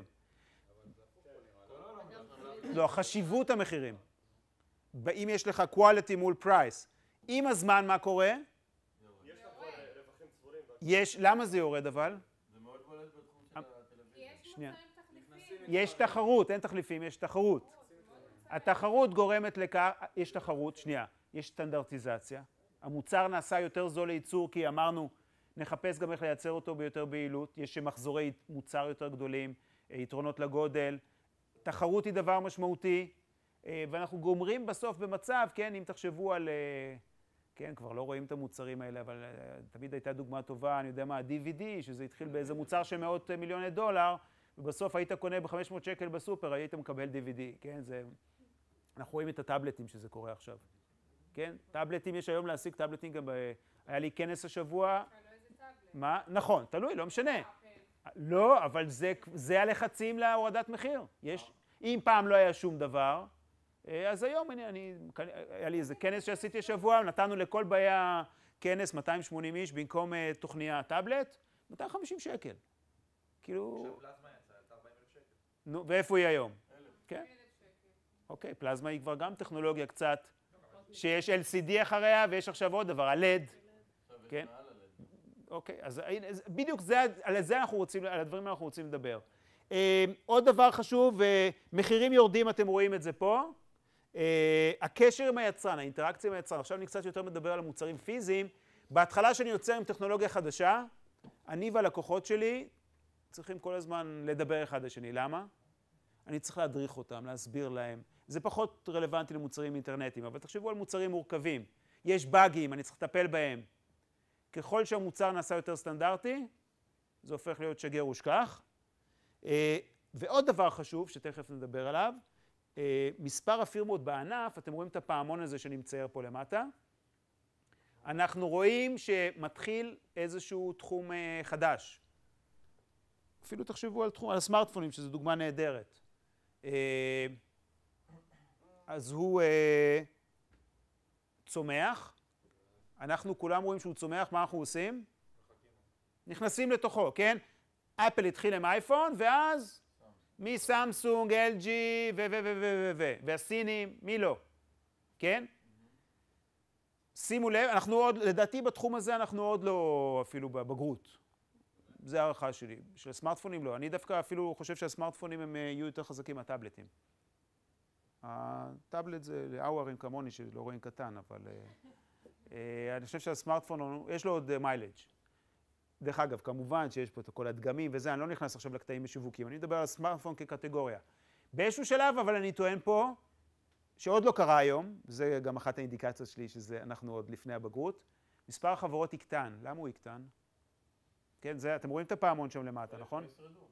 S1: לא, חשיבות המחירים. אם יש לך quality מול price. עם הזמן מה קורה?
S7: יש לך רווחים צבורים.
S1: למה זה יורד אבל?
S5: זה מאוד בולט בתחום של הטלוויזיה.
S3: יש
S1: שנייה.
S3: מוצרים תחליפים.
S1: יש תחרות, אין תחליפים, יש תחרות. התחרות גורמת לכך, יש תחרות, שנייה, יש סטנדרטיזציה. המוצר נעשה יותר זול לייצור כי אמרנו, נחפש גם איך לייצר אותו ביותר ביעילות. יש מחזורי מוצר יותר גדולים, יתרונות לגודל. תחרות היא דבר משמעותי, ואנחנו גומרים בסוף במצב, כן, אם תחשבו על, כן, כבר לא רואים את המוצרים האלה, אבל תמיד הייתה דוגמה טובה, אני יודע מה, ה-DVD, שזה התחיל באיזה מוצר של מאות מיליוני דולר, ובסוף היית קונה ב-500 שקל בסופר, היית מקבל DVD, כן, זה... אנחנו רואים את הטאבלטים שזה קורה עכשיו, כן? טאבלטים, יש היום להשיג טאבלטים גם היה לי כנס השבוע... מה? נכון, תלוי, לא משנה. לא, אבל זה הלחצים להורדת מחיר. אם פעם לא היה שום דבר, אז היום היה לי איזה כנס שעשיתי השבוע, נתנו לכל בעיה כנס 280 איש במקום תוכניה טאבלט, 250 שקל. כאילו...
S2: פלזמה יצאה, הייתה 40,000 שקל.
S1: נו, ואיפה היא היום? 1,000. כן. אוקיי, פלזמה היא כבר גם טכנולוגיה קצת, שיש LCD אחריה ויש עכשיו עוד דבר, ה-LED. כן? אוקיי, אז בדיוק על זה אנחנו רוצים, על הדברים אנחנו רוצים לדבר. עוד דבר חשוב, מחירים יורדים, אתם רואים את זה פה. הקשר עם היצרן, האינטראקציה עם היצרן, עכשיו אני קצת יותר מדבר על המוצרים פיזיים. בהתחלה שאני יוצר עם טכנולוגיה חדשה, אני והלקוחות שלי צריכים כל הזמן לדבר אחד לשני. למה? אני צריך להדריך אותם, להסביר להם. זה פחות רלוונטי למוצרים אינטרנטיים, אבל תחשבו על מוצרים מורכבים. יש באגים, אני צריך לטפל בהם. ככל שהמוצר נעשה יותר סטנדרטי, זה הופך להיות שגר ושכח. ועוד דבר חשוב, שתכף נדבר עליו, מספר הפירמות בענף, אתם רואים את הפעמון הזה שנמצא פה למטה. אנחנו רואים שמתחיל איזשהו תחום חדש. אפילו תחשבו על הסמארטפונים, שזו דוגמה נהדרת. אז הוא צומח. אנחנו כולם רואים שהוא צומח, מה אנחנו עושים? נכנסים לתוכו, כן? אפל התחיל עם אייפון, ואז מסמסונג, LG, והסינים, מי לא? כן? שימו לב, אנחנו עוד, לדעתי בתחום הזה אנחנו עוד לא אפילו בבגרות. זה הערכה שלי. של הסמארטפונים לא. אני דווקא אפילו חושב שהסמארטפונים הם יהיו יותר חזקים מהטאבלטים. הטאבלט זה לאוורים כמוני שלא רואים קטן, אבל אני חושב שהסמארטפון, יש לו עוד מיילג'. דרך אגב, כמובן שיש פה את כל הדגמים וזה, אני לא נכנס עכשיו לקטעים משיווקים, אני מדבר על הסמארטפון כקטגוריה. באיזשהו שלב, אבל אני טוען פה, שעוד לא קרה היום, וזה גם אחת האינדיקציות שלי, שזה אנחנו עוד לפני הבגרות, מספר החברות יקטן. למה הוא יקטן? כן, זה, אתם רואים את הפעמון שם למטה, נכון?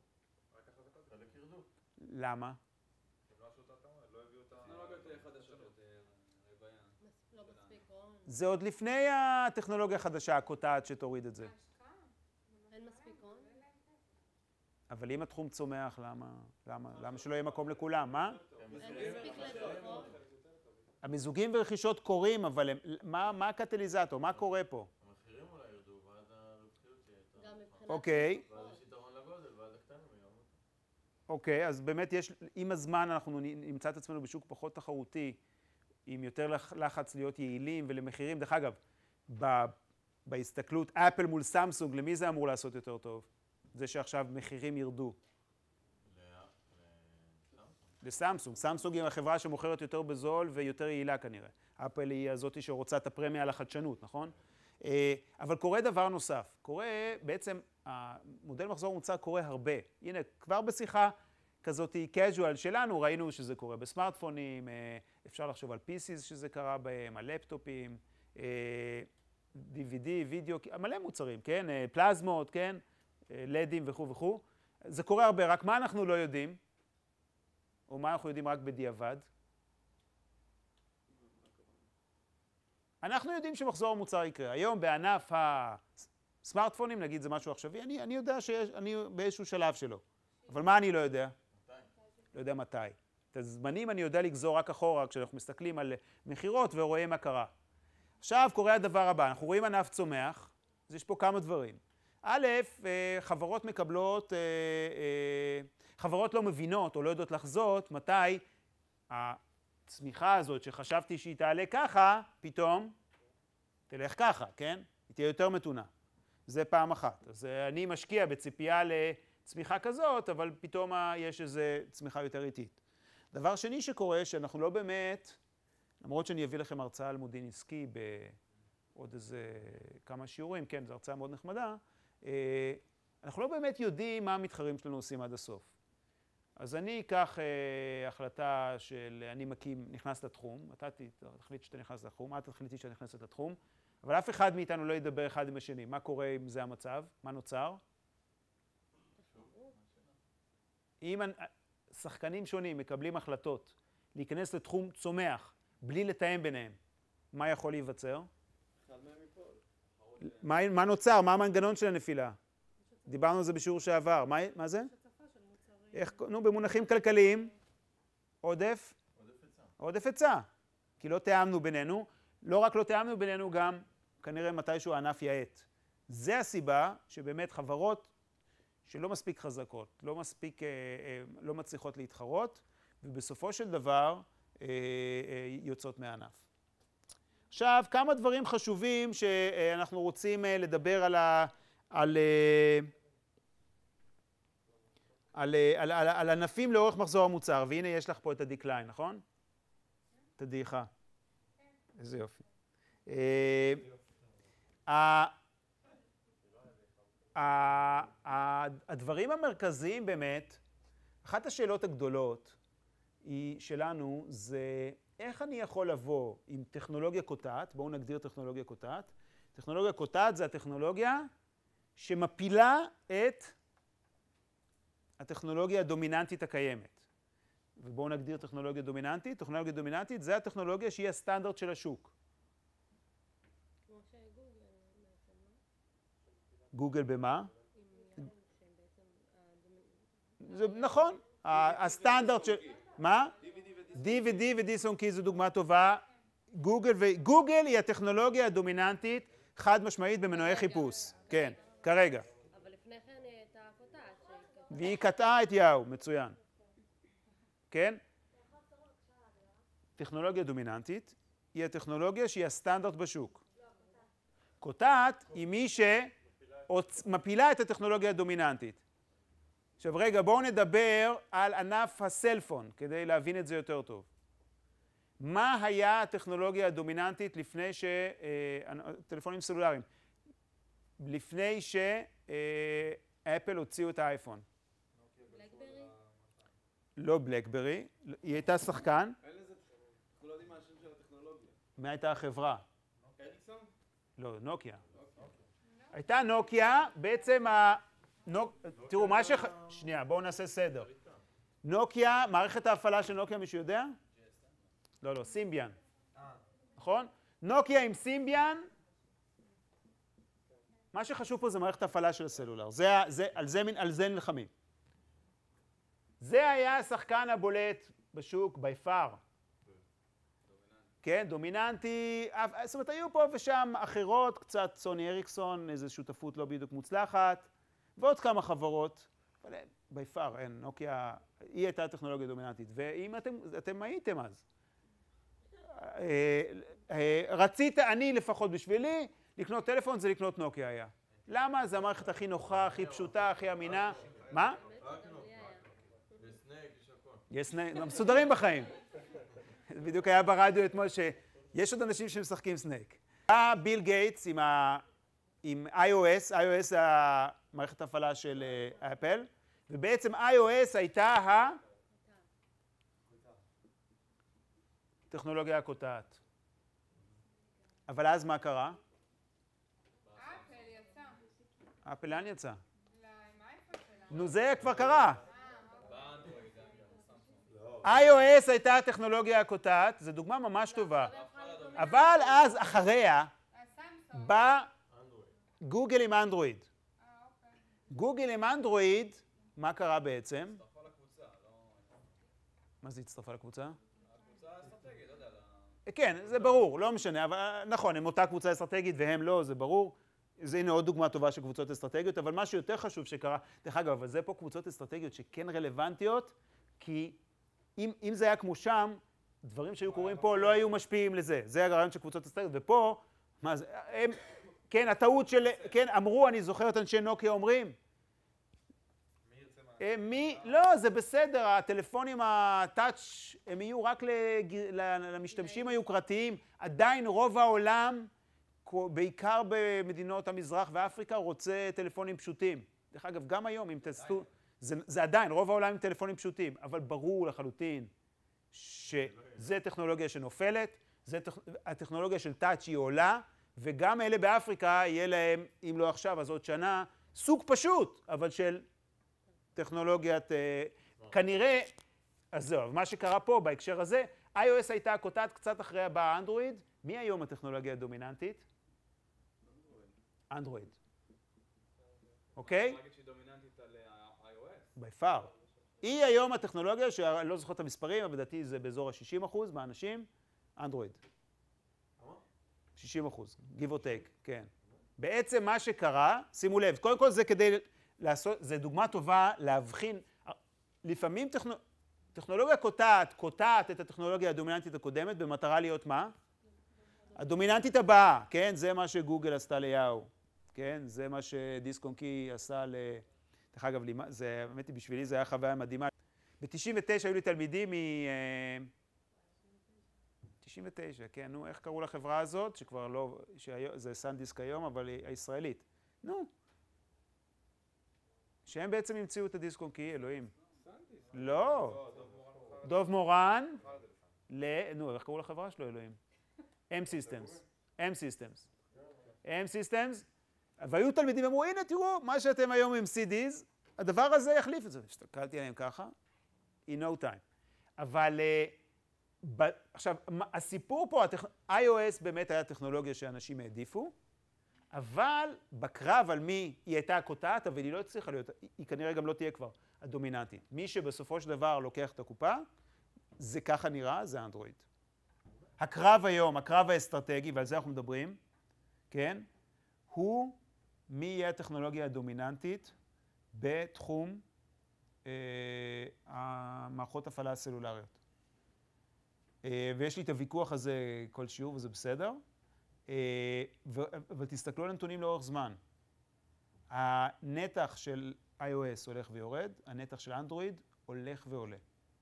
S1: למה?
S2: הם לא עשו אותה, לא הביאו אותה...
S4: טכנולוגיות חדשות יותר, רוויה.
S6: לא מספיק הון.
S1: זה עוד לפני הטכנולוגיה החדשה, הקוטעת שתוריד את זה.
S6: אין מספיק הון.
S1: אבל אם התחום צומח, למה שלא יהיה מקום לכולם? מה?
S6: מספיק לקוחות.
S1: המיזוגים ורכישות קורים, אבל מה הקטליזטור? מה קורה פה?
S5: המחירים אולי ירדו, ואז הרווחיות תהיה יותר.
S6: גם מבחינת...
S1: אוקיי.
S5: ואז יש יתרון לגודל, ואז הקטנים ירדו.
S1: אוקיי, אז באמת עם הזמן אנחנו נמצא את עצמנו בשוק פחות תחרותי, עם יותר לחץ להיות יעילים ולמחירים. דרך אגב, בהסתכלות אפל מול סמסונג, למי זה אמור לעשות יותר טוב? זה שעכשיו מחירים ירדו. לסמסונג. סמסונג היא החברה שמוכרת יותר בזול ויותר יעילה כנראה. אפל היא הזאתי שרוצה את הפרמיה על החדשנות, נכון? אבל קורה דבר נוסף. קורה, בעצם, המודל מחזור מוצר קורה הרבה. הנה, כבר בשיחה כזאת casual שלנו, ראינו שזה קורה בסמארטפונים, אפשר לחשוב על PCs שזה קרה בהם, על לפטופים, DVD, וידאו, מלא מוצרים, כן? פלזמות, כן? לדים וכו' וכו'. זה קורה הרבה, רק מה אנחנו לא יודעים? או מה אנחנו יודעים רק בדיעבד? אנחנו יודעים שמחזור המוצר יקרה. היום בענף הסמארטפונים, נגיד זה משהו עכשווי, אני יודע שאני באיזשהו שלב שלו. אבל מה אני לא יודע? לא יודע מתי. את הזמנים אני יודע לגזור רק אחורה, כשאנחנו מסתכלים על מחירות ורואים מה קרה. עכשיו קורה הדבר הבא, אנחנו רואים ענף צומח, אז יש פה כמה דברים. א', חברות מקבלות, חברות לא מבינות או לא יודעות לחזות מתי הצמיחה הזאת שחשבתי שהיא תעלה ככה, פתאום תלך ככה, כן? היא תהיה יותר מתונה. זה פעם אחת. אז אני משקיע בציפייה לצמיחה כזאת, אבל פתאום יש איזו צמיחה יותר איטית. דבר שני שקורה, שאנחנו לא באמת, למרות שאני אביא לכם הרצאה על מודיעין עסקי בעוד איזה כמה שיעורים, כן, זו הרצאה מאוד נחמדה, אנחנו לא באמת יודעים מה המתחרים שלנו עושים עד הסוף. אז אני אקח החלטה של אני נכנס לתחום, אתה תחליט שאתה נכנס לתחום, את תחליטי שאתה נכנסת לתחום, אבל אף אחד מאיתנו לא ידבר אחד עם השני. מה קורה אם זה המצב? מה נוצר? אם שחקנים שונים מקבלים החלטות להיכנס לתחום צומח בלי לתאם ביניהם, מה יכול להיווצר? מה נוצר? מה המנגנון של הנפילה? דיברנו על זה בשיעור שעבר. מה זה? נו, במונחים כלכליים, עודף? עודף היצע. כי לא תאמנו בינינו. לא רק לא תאמנו בינינו, גם כנראה מתישהו הענף יעט. זה הסיבה שבאמת חברות שלא מספיק חזקות, לא מצליחות להתחרות, ובסופו של דבר יוצאות מהענף. עכשיו, כמה דברים חשובים שאנחנו רוצים לדבר על ענפים לאורך מחזור המוצר, והנה יש לך פה את הדקליין, נכון? את הדעיכה. איזה יופי. הדברים המרכזיים באמת, אחת השאלות הגדולות שלנו זה איך אני יכול לבוא עם טכנולוגיה קוטעת, בואו נגדיר טכנולוגיה קוטעת. טכנולוגיה קוטעת זה הטכנולוגיה שמפילה את הטכנולוגיה הדומיננטית הקיימת. ובואו נגדיר טכנולוגיה דומיננטית. טכנולוגיה דומיננטית זה הטכנולוגיה שהיא הסטנדרט של השוק.
S6: כמו שגוגל בעצם, לא?
S1: גוגל במה? זה נכון. הסטנדרט של... מה? DVD ודיסון קי זו דוגמה טובה. גוגל היא הטכנולוגיה הדומיננטית חד משמעית במנועי חיפוש. כן, כרגע.
S6: אבל לפני כן היא הייתה קוטעת.
S1: והיא קטעה את יאו, מצוין. כן? טכנולוגיה דומיננטית היא הטכנולוגיה שהיא הסטנדרט בשוק. קוטעת היא מי שמפילה את הטכנולוגיה הדומיננטית. עכשיו רגע, בואו נדבר על ענף הסלפון, כדי להבין את זה יותר טוב. מה היה הטכנולוגיה הדומיננטית לפני טלפונים סלולריים, לפני שאפל הוציאו את האייפון?
S6: בלקברי?
S1: לא בלקברי, היא הייתה שחקן.
S4: אין לזה, אנחנו לא יודעים מה השם של הטכנולוגיה.
S1: מה הייתה החברה?
S4: אריקסון?
S1: לא, נוקיה. הייתה נוקיה, בעצם תראו, שנייה, בואו נעשה סדר. נוקיה, מערכת ההפעלה של נוקיה, מישהו יודע? לא, סימביאן. נכון? נוקיה עם סימביאן, מה שחשוב פה זה מערכת ההפעלה של הסלולר. על זה נלחמים. זה היה השחקן הבולט בשוק by far. כן, דומיננטי, זאת אומרת, היו פה ושם אחרות, קצת סוני אריקסון, איזו שותפות לא בדיוק מוצלחת, ועוד כמה חברות, אבל by far, אין, נוקיה, היא הייתה טכנולוגיה דומיננטית, ואם אתם הייתם אז, רצית, אני לפחות בשבילי, לקנות טלפון זה לקנות נוקיה היה. למה? זה המערכת הכי נוחה, הכי פשוטה, הכי אמינה. מה? יש סנייק, מסודרים בחיים. בדיוק היה ברדיו אתמול שיש עוד אנשים שמשחקים סנייק. בא ביל גייטס עם iOS, iOS זה המערכת ההפעלה של אפל, ובעצם iOS הייתה הטכנולוגיה הקוטעת. אבל אז מה קרה?
S3: אפל יצא.
S1: אפל לאן יצא?
S3: עם האייפון שלה.
S1: נו, זה כבר קרה. iOS הייתה הטכנולוגיה הקוטעת, זו דוגמה ממש טובה. אבל אז אחריה
S3: הסמסונג.
S1: בא גוגל עם אנדרואיד.
S3: אוקיי.
S1: גוגל עם אנדרואיד, מה קרה בעצם?
S4: הצטרפה לקבוצה, לא...
S1: מה זה הצטרפה לקבוצה?
S4: הקבוצה האסטרטגית, לא יודע,
S1: כן, זה ברור, לא משנה, אבל נכון, הם אותה קבוצה אסטרטגית והם לא, זה ברור. זה הנה עוד דוגמה טובה של קבוצות אסטרטגיות, אבל משהו יותר חשוב שקרה, דרך אגב, אבל זה פה קבוצות אסטרטגיות שכן רלוונטיות, כי אם זה היה כמו שם, דברים שהיו קורים פה לא היו משפיעים לזה. זה הרעיון של קבוצות אסטרטגיות, ופה, מה זה, הם, כן, הטעות של, כן, אמרו, אני זוכר את אנשי נוקיה אומרים, לא, זה בסדר, הטלפונים הטאץ' הם יהיו רק למשתמשים היוקרתיים, עדיין רוב העולם, בעיקר במדינות המזרח ואפריקה, רוצה טלפונים פשוטים. דרך אגב, גם היום, אם תעשו, זה עדיין, רוב העולם עם טלפונים פשוטים, אבל ברור לחלוטין שזה טכנולוגיה שנופלת, הטכנולוגיה של טאץ' היא עולה, וגם אלה באפריקה יהיה להם, אם לא עכשיו, אז עוד שנה, סוג פשוט, אבל של טכנולוגיית, כנראה, אז זהו, מה שקרה פה בהקשר הזה, iOS הייתה קוטעת קצת אחרי הבאה אנדרואיד, מי היום הטכנולוגיה הדומיננטית? אנדרואיד. אוקיי?
S4: אני להגיד שהיא דומיננטית על iOS.
S1: by far. היא היום הטכנולוגיה, שאני לא זוכר את המספרים, אבל לדעתי זה באזור ה-60% מהאנשים, אנדרואיד. 60%, give or take, כן. בעצם מה שקרה, שימו לב, קודם כל זה כדי לעשות, זה דוגמה טובה להבחין, לפעמים טכנולוגיה קוטעת את הטכנולוגיה הדומיננטית הקודמת במטרה להיות מה? הדומיננטית הבאה, כן? זה מה שגוגל עשתה ליאו, כן? זה מה שדיסק-און-קי עשה דרך אגב, זה, באמת בשבילי זה היה חוויה מדהימה. ב-99 היו לי תלמידים מ-99, כן, נו, איך קראו לחברה הזאת? שכבר לא, זה סנדיסק היום, אבל היא הישראלית. נו. שהם בעצם המציאו את הדיסק-און-קי, אלוהים. לא. דוב מורן. נו, איך קראו לחברה שלו, אלוהים? M-Systems. והיו תלמידים ואמרו, הנה תראו, מה שאתם היום עם CDs, הדבר הזה יחליף את זה. הסתכלתי עליהם ככה, in no time. אבל עכשיו, הסיפור פה, iOS באמת היה טכנולוגיה שאנשים העדיפו, אבל בקרב על מי היא הייתה הקוטעת, אבל היא לא הצליחה להיות, היא כנראה גם לא תהיה כבר הדומיננטית. מי שבסופו של דבר לוקח את הקופה, זה ככה נראה, זה אנדרואיד. הקרב היום, הקרב האסטרטגי, ועל זה אנחנו מדברים, כן? הוא מי יהיה הטכנולוגיה הדומיננטית בתחום המערכות הפעלה הסלולריות. ויש לי את הוויכוח הזה כל שיעור, וזה בסדר. אבל תסתכלו על הנתונים לאורך זמן. הנתח של iOS הולך ויורד, הנתח של אנדרואיד הולך ועולה.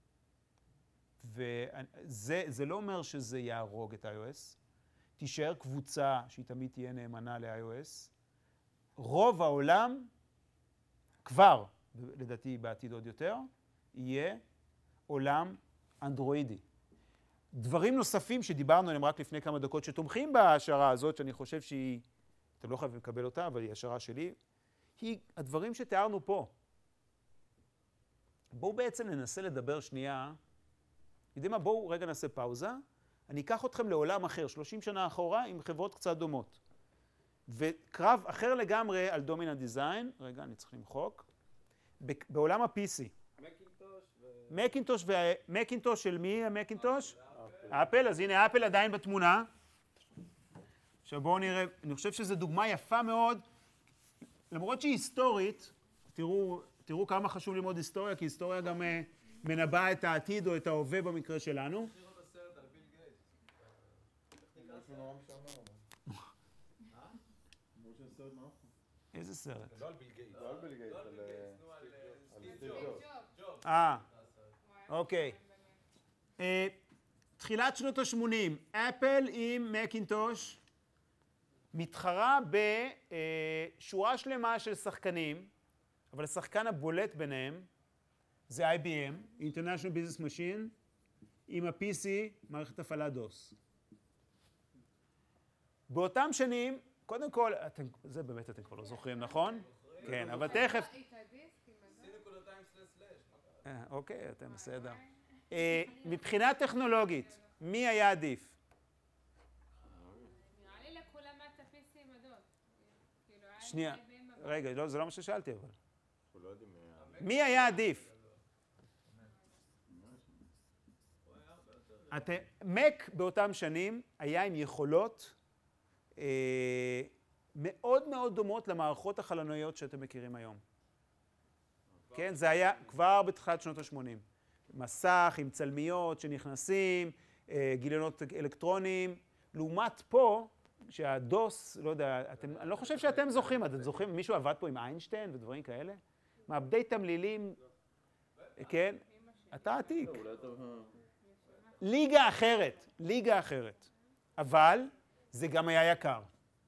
S1: וזה לא אומר שזה יהרוג את iOS. תישאר קבוצה שהיא תמיד תהיה נאמנה ל-iOS. רוב העולם, כבר, לדעתי בעתיד עוד יותר, יהיה עולם אנדרואידי. דברים נוספים שדיברנו עליהם רק לפני כמה דקות, שתומכים בהשערה הזאת, שאני חושב שהיא, אתם לא חייבים לקבל אותה, אבל היא השערה שלי, היא הדברים שתיארנו פה. בואו בעצם ננסה לדבר שנייה, יודעים מה? בואו רגע נעשה פאוזה, אני אקח אתכם לעולם אחר, 30 שנה אחורה, עם חברות קצת דומות. וקרב אחר לגמרי על דומיננט דיזיין, רגע, אני צריך למחוק, בעולם ה-PC.
S4: מקינטוש
S1: מקינטוש של מי המקינטוש? אפל, אז הנה אפל עדיין בתמונה. עכשיו בואו נראה, אני חושב שזו דוגמה יפה מאוד, למרות שהיא היסטורית, תראו כמה חשוב ללמוד היסטוריה, כי היסטוריה גם מנבאה את העתיד או את ההווה במקרה שלנו. איזה סרט?
S2: לא על ביל גייטס.
S5: לא על ביל גייטס, על סטיב ג'ובס.
S1: אוקיי. תחילת שנות ה-80, אפל עם מקינטוש מתחרה בשורה שלמה של שחקנים, אבל השחקן הבולט ביניהם זה IBM, International Business Machine, עם ה-PC, מערכת הפעלה DOS. באותם שנים, קודם כל, זה באמת אתם כבר לא זוכרים, נכון? כן, אבל תכף... אוקיי, אתם בסדר. מבחינה טכנולוגית, מי היה עדיף?
S3: נראה לי לכולם את ה-PC עם הדוד.
S1: שנייה, רגע, זה לא מה ששאלתי, אבל. מי היה עדיף? מק באותם שנים היה עם יכולות מאוד מאוד דומות למערכות החלוניות שאתם מכירים היום. כן, זה היה כבר בתחילת שנות ה-80. מסך עם צלמיות שנכנסים, גיליונות אלקטרוניים. לעומת פה, שהדוס, לא יודע, אני לא חושב שאתם זוכרים, אתם זוכרים, מישהו עבד פה עם איינשטיין ודברים כאלה? מעבדי תמלילים, כן? אתה עתיק. ליגה אחרת. אבל זה גם היה יקר.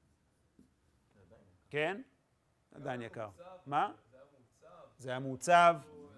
S1: כן? עדיין יקר. מה? זה היה מעוצב.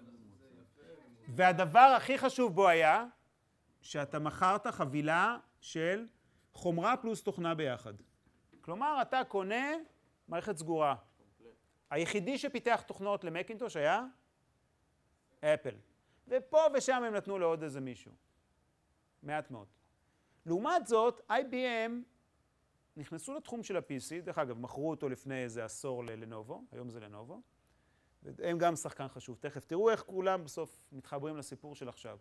S1: והדבר הכי חשוב בו היה שאתה מכרת חבילה של חומרה פלוס תוכנה ביחד. כלומר, אתה קונה מערכת סגורה. היחידי שפיתח תוכנות למקינטוש היה אפל. ופה ושם הם נתנו לעוד איזה מישהו. מעט מאוד. לעומת זאת, IBM נכנסו לתחום של ה-PC, דרך אגב, מכרו אותו לפני איזה עשור ללנובו, היום זה לנובו, והם גם שחקן חשוב. תכף תראו איך כולם בסוף מתחברים לסיפור של עכשיו.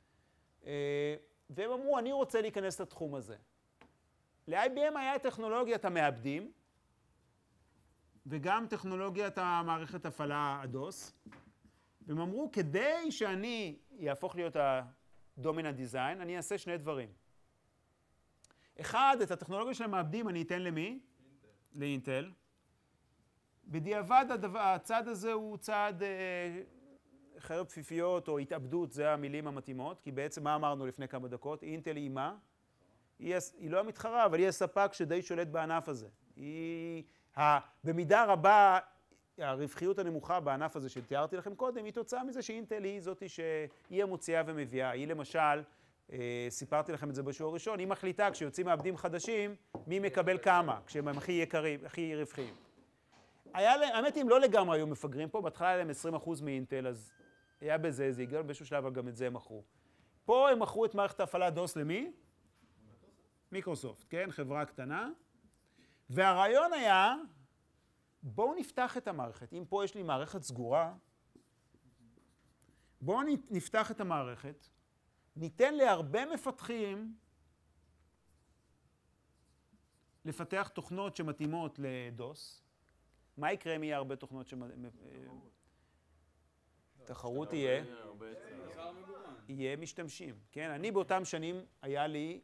S1: והם אמרו, אני רוצה להיכנס לתחום הזה. ל-IBM היה את טכנולוגיית המעבדים, וגם טכנולוגיית המערכת הפעלה הדוס, והם אמרו, כדי שאני יהפוך להיות ה-Dominant Design, אני אעשה שני דברים. אחד, את הטכנולוגיה של המעבדים אני אתן למי? לאינטל. בדיעבד הצד הזה הוא צעד חרב כפיפיות או התאבדות, זה המילים המתאימות, כי בעצם מה אמרנו לפני כמה דקות? אינטל היא מה? היא לא המתחרה, אבל היא הספק שדי שולט בענף הזה. במידה רבה, הרווחיות הנמוכה בענף הזה שתיארתי לכם קודם, היא תוצאה מזה שאינטל היא זאת שהיא המוציאה ומביאה. היא למשל, סיפרתי לכם את זה בשיעור הראשון, היא מחליטה כשיוצאים מעבדים חדשים, מי מקבל כמה, כשהם הכי יקרים, הכי רווחיים. האמת הם לא לגמרי היו מפגרים פה, בהתחלה היה להם 20% מאינטל, אז היה בזה, זה הגיע באיזשהו שלב, אבל גם את זה הם מכרו. פה הם מכרו את מערכת ההפעלה דוס למי? מיקרוסופט, כן? חברה קטנה. והרעיון היה, בואו נפתח את המערכת. אם פה יש לי מערכת סגורה, בואו נפתח את המערכת, ניתן להרבה מפתחים לפתח תוכנות שמתאימות לדוס. מה יקרה אם יהיה הרבה תוכנות תחרות יהיה משתמשים. כן, אני באותם שנים היה לי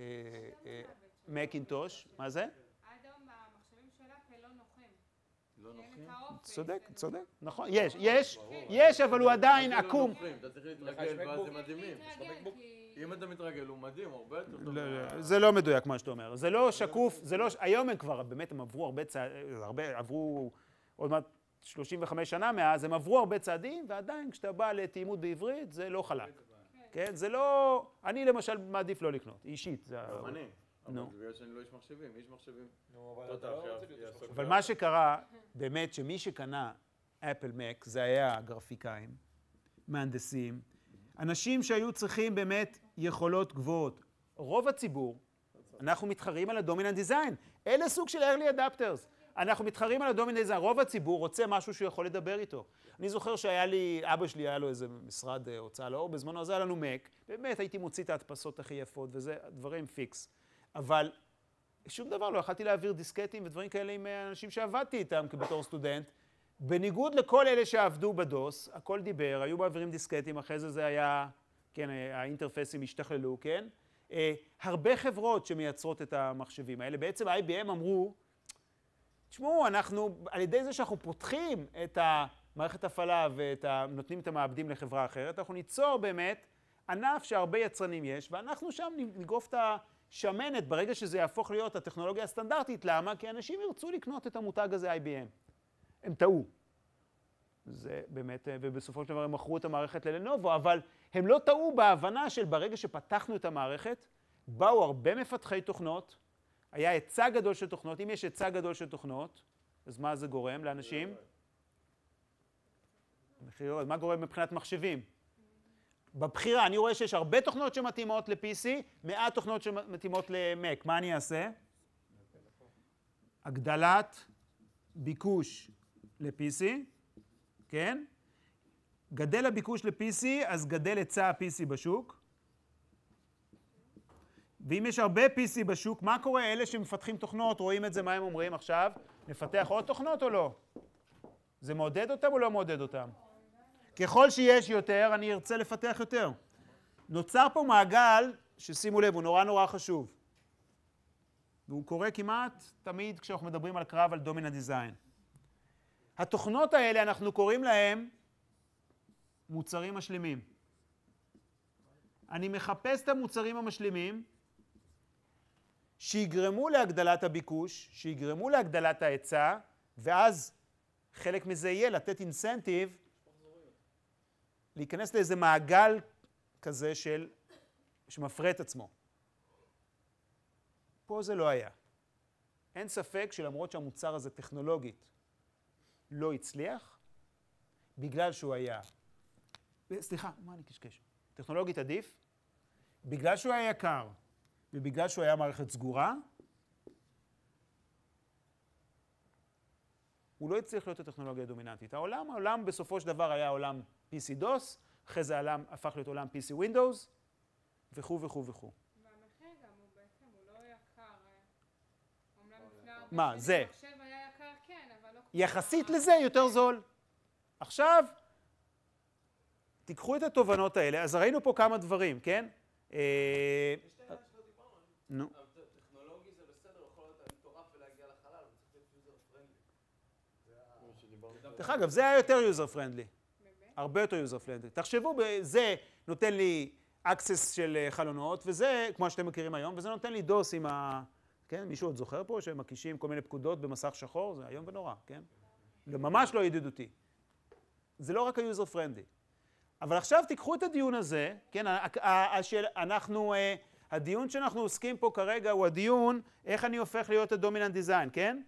S1: מקינטוש. מה זה?
S3: עד היום המחשבים של אפל לא נוחים.
S5: לא נוחים?
S1: צודק, נכון. יש, אבל הוא עדיין עקום.
S5: אתה צריך להתרגל ואז הם מדהימים. אם אתה מתרגל הוא מדהים, הרבה יותר טוב.
S1: זה לא מדויק מה שאתה אומר. זה לא שקוף, היום הם כבר, באמת הם עברו עוד מעט 35 שנה מאז, הם עברו הרבה צעדים, ועדיין כשאתה בא לתאימות בעברית זה לא חלק. כן, זה לא, אני למשל מעדיף לא לקנות, אישית.
S5: גם אני, אבל בגלל שאני לא איש מחשבים, איש מחשבים.
S1: אבל מה שקרה, באמת שמי שקנה אפל מק, זה היה גרפיקאים, מהנדסים, אנשים שהיו צריכים באמת יכולות גבוהות. רוב הציבור, אנחנו מתחרים על ה-Dominant Design. אלה סוג של early adapters. אנחנו מתחרים על הדומיננט דיזיין, רוב הציבור רוצה משהו שהוא יכול לדבר איתו. אני זוכר שהיה לי, אבא שלי היה לו איזה משרד הוצאה לאור, בזמנו אז היה לנו מק, באמת הייתי מוציא את ההדפסות הכי יפות וזה דברים פיקס. אבל שום דבר לא יכלתי להעביר דיסקטים ודברים כאלה עם אנשים שעבדתי איתם בתור סטודנט. בניגוד לכל אלה שעבדו בדוס, הכל דיבר, היו מעבירים דיסקטים, אחרי זה היה, כן, האינטרפסים השתכללו, כן? הרבה חברות שמייצרות את המחשבים האלה, בעצם IBM אמרו, תשמעו, אנחנו, על ידי זה שאנחנו פותחים את המערכת הפעלה ונותנים את המעבדים לחברה אחרת, אנחנו ניצור באמת ענף שהרבה יצרנים יש, ואנחנו שם נגרוף את השמנת ברגע שזה יהפוך להיות הטכנולוגיה הסטנדרטית. למה? כי אנשים ירצו לקנות את המותג הזה IBM. הם טעו. זה באמת, ובסופו של דבר הם מכרו את המערכת ללנובו, אבל הם לא טעו בהבנה של ברגע שפתחנו את המערכת, באו הרבה מפתחי תוכנות, היה היצע גדול של תוכנות. אם יש היצע גדול של תוכנות, אז מה זה גורם לאנשים? מה גורם מבחינת מחשבים? בבחירה, אני רואה שיש הרבה תוכנות שמתאימות ל-PC, מעט תוכנות שמתאימות ל-Mac. מה אני אעשה? הגדלת ביקוש ל-PC, כן? גדל הביקוש ל-PC, אז גדל היצע ה-PC בשוק. ואם יש הרבה PC בשוק, מה קורה? אלה שמפתחים תוכנות, רואים את זה, מה הם אומרים עכשיו? נפתח עוד תוכנות או לא? זה מעודד אותם או לא מעודד אותם? ככל שיש יותר, אני ארצה לפתח יותר. נוצר פה מעגל, ששימו לב, הוא נורא נורא חשוב. והוא קורה כמעט תמיד כשאנחנו מדברים על קרב על דומיננט דיזיין. התוכנות האלה, אנחנו קוראים להם מוצרים משלימים. אני מחפש את המוצרים המשלימים שיגרמו להגדלת הביקוש, שיגרמו להגדלת ההיצע, ואז חלק מזה יהיה לתת אינסנטיב להיכנס לאיזה מעגל כזה שמפרה את עצמו. פה זה לא היה. אין ספק שלמרות שהמוצר הזה טכנולוגית לא הצליח, בגלל שהוא היה, סליחה, מה אני קשקש? טכנולוגית עדיף, בגלל שהוא היה יקר ובגלל שהוא היה מערכת סגורה, הוא לא הצליח להיות הטכנולוגיה הדומיננטית. העולם בסופו של דבר היה עולם PC-DOS, אחרי זה הפך להיות עולם PC-Windows, וכו' וכו' וכו'.
S3: והמחיר גם הוא בעצם, הוא לא יקר.
S1: מה, זה?
S3: המחשב היה יקר, כן, אבל לא...
S1: יחסית לזה יותר זול. עכשיו, תיקחו את התובנות האלה. אז ראינו פה כמה דברים, כן?
S4: יש את העניין שלא דיברנו,
S1: נו.
S4: טכנולוגי זה בסדר, יכול להיות מטורף ולהגיע לחלל, אבל צריך להיות user friendly.
S1: דרך אגב, זה היה יותר user friendly. הרבה יותר user friendly. תחשבו, זה נותן לי access של חלונות, וזה, כמו שאתם מכירים היום, וזה נותן לי דוס עם ה... כן? מישהו עוד זוכר פה שהם מקישים כל מיני פקודות במסך שחור? זה היום ונורא, כן? זה ממש לא ידידותי. זה לא רק ה-user friendly. אבל עכשיו תיקחו את הדיון הזה, כן? הדיון שאנחנו עוסקים פה כרגע הוא הדיון איך אני הופך להיות הדומיננט דיזיין, כן?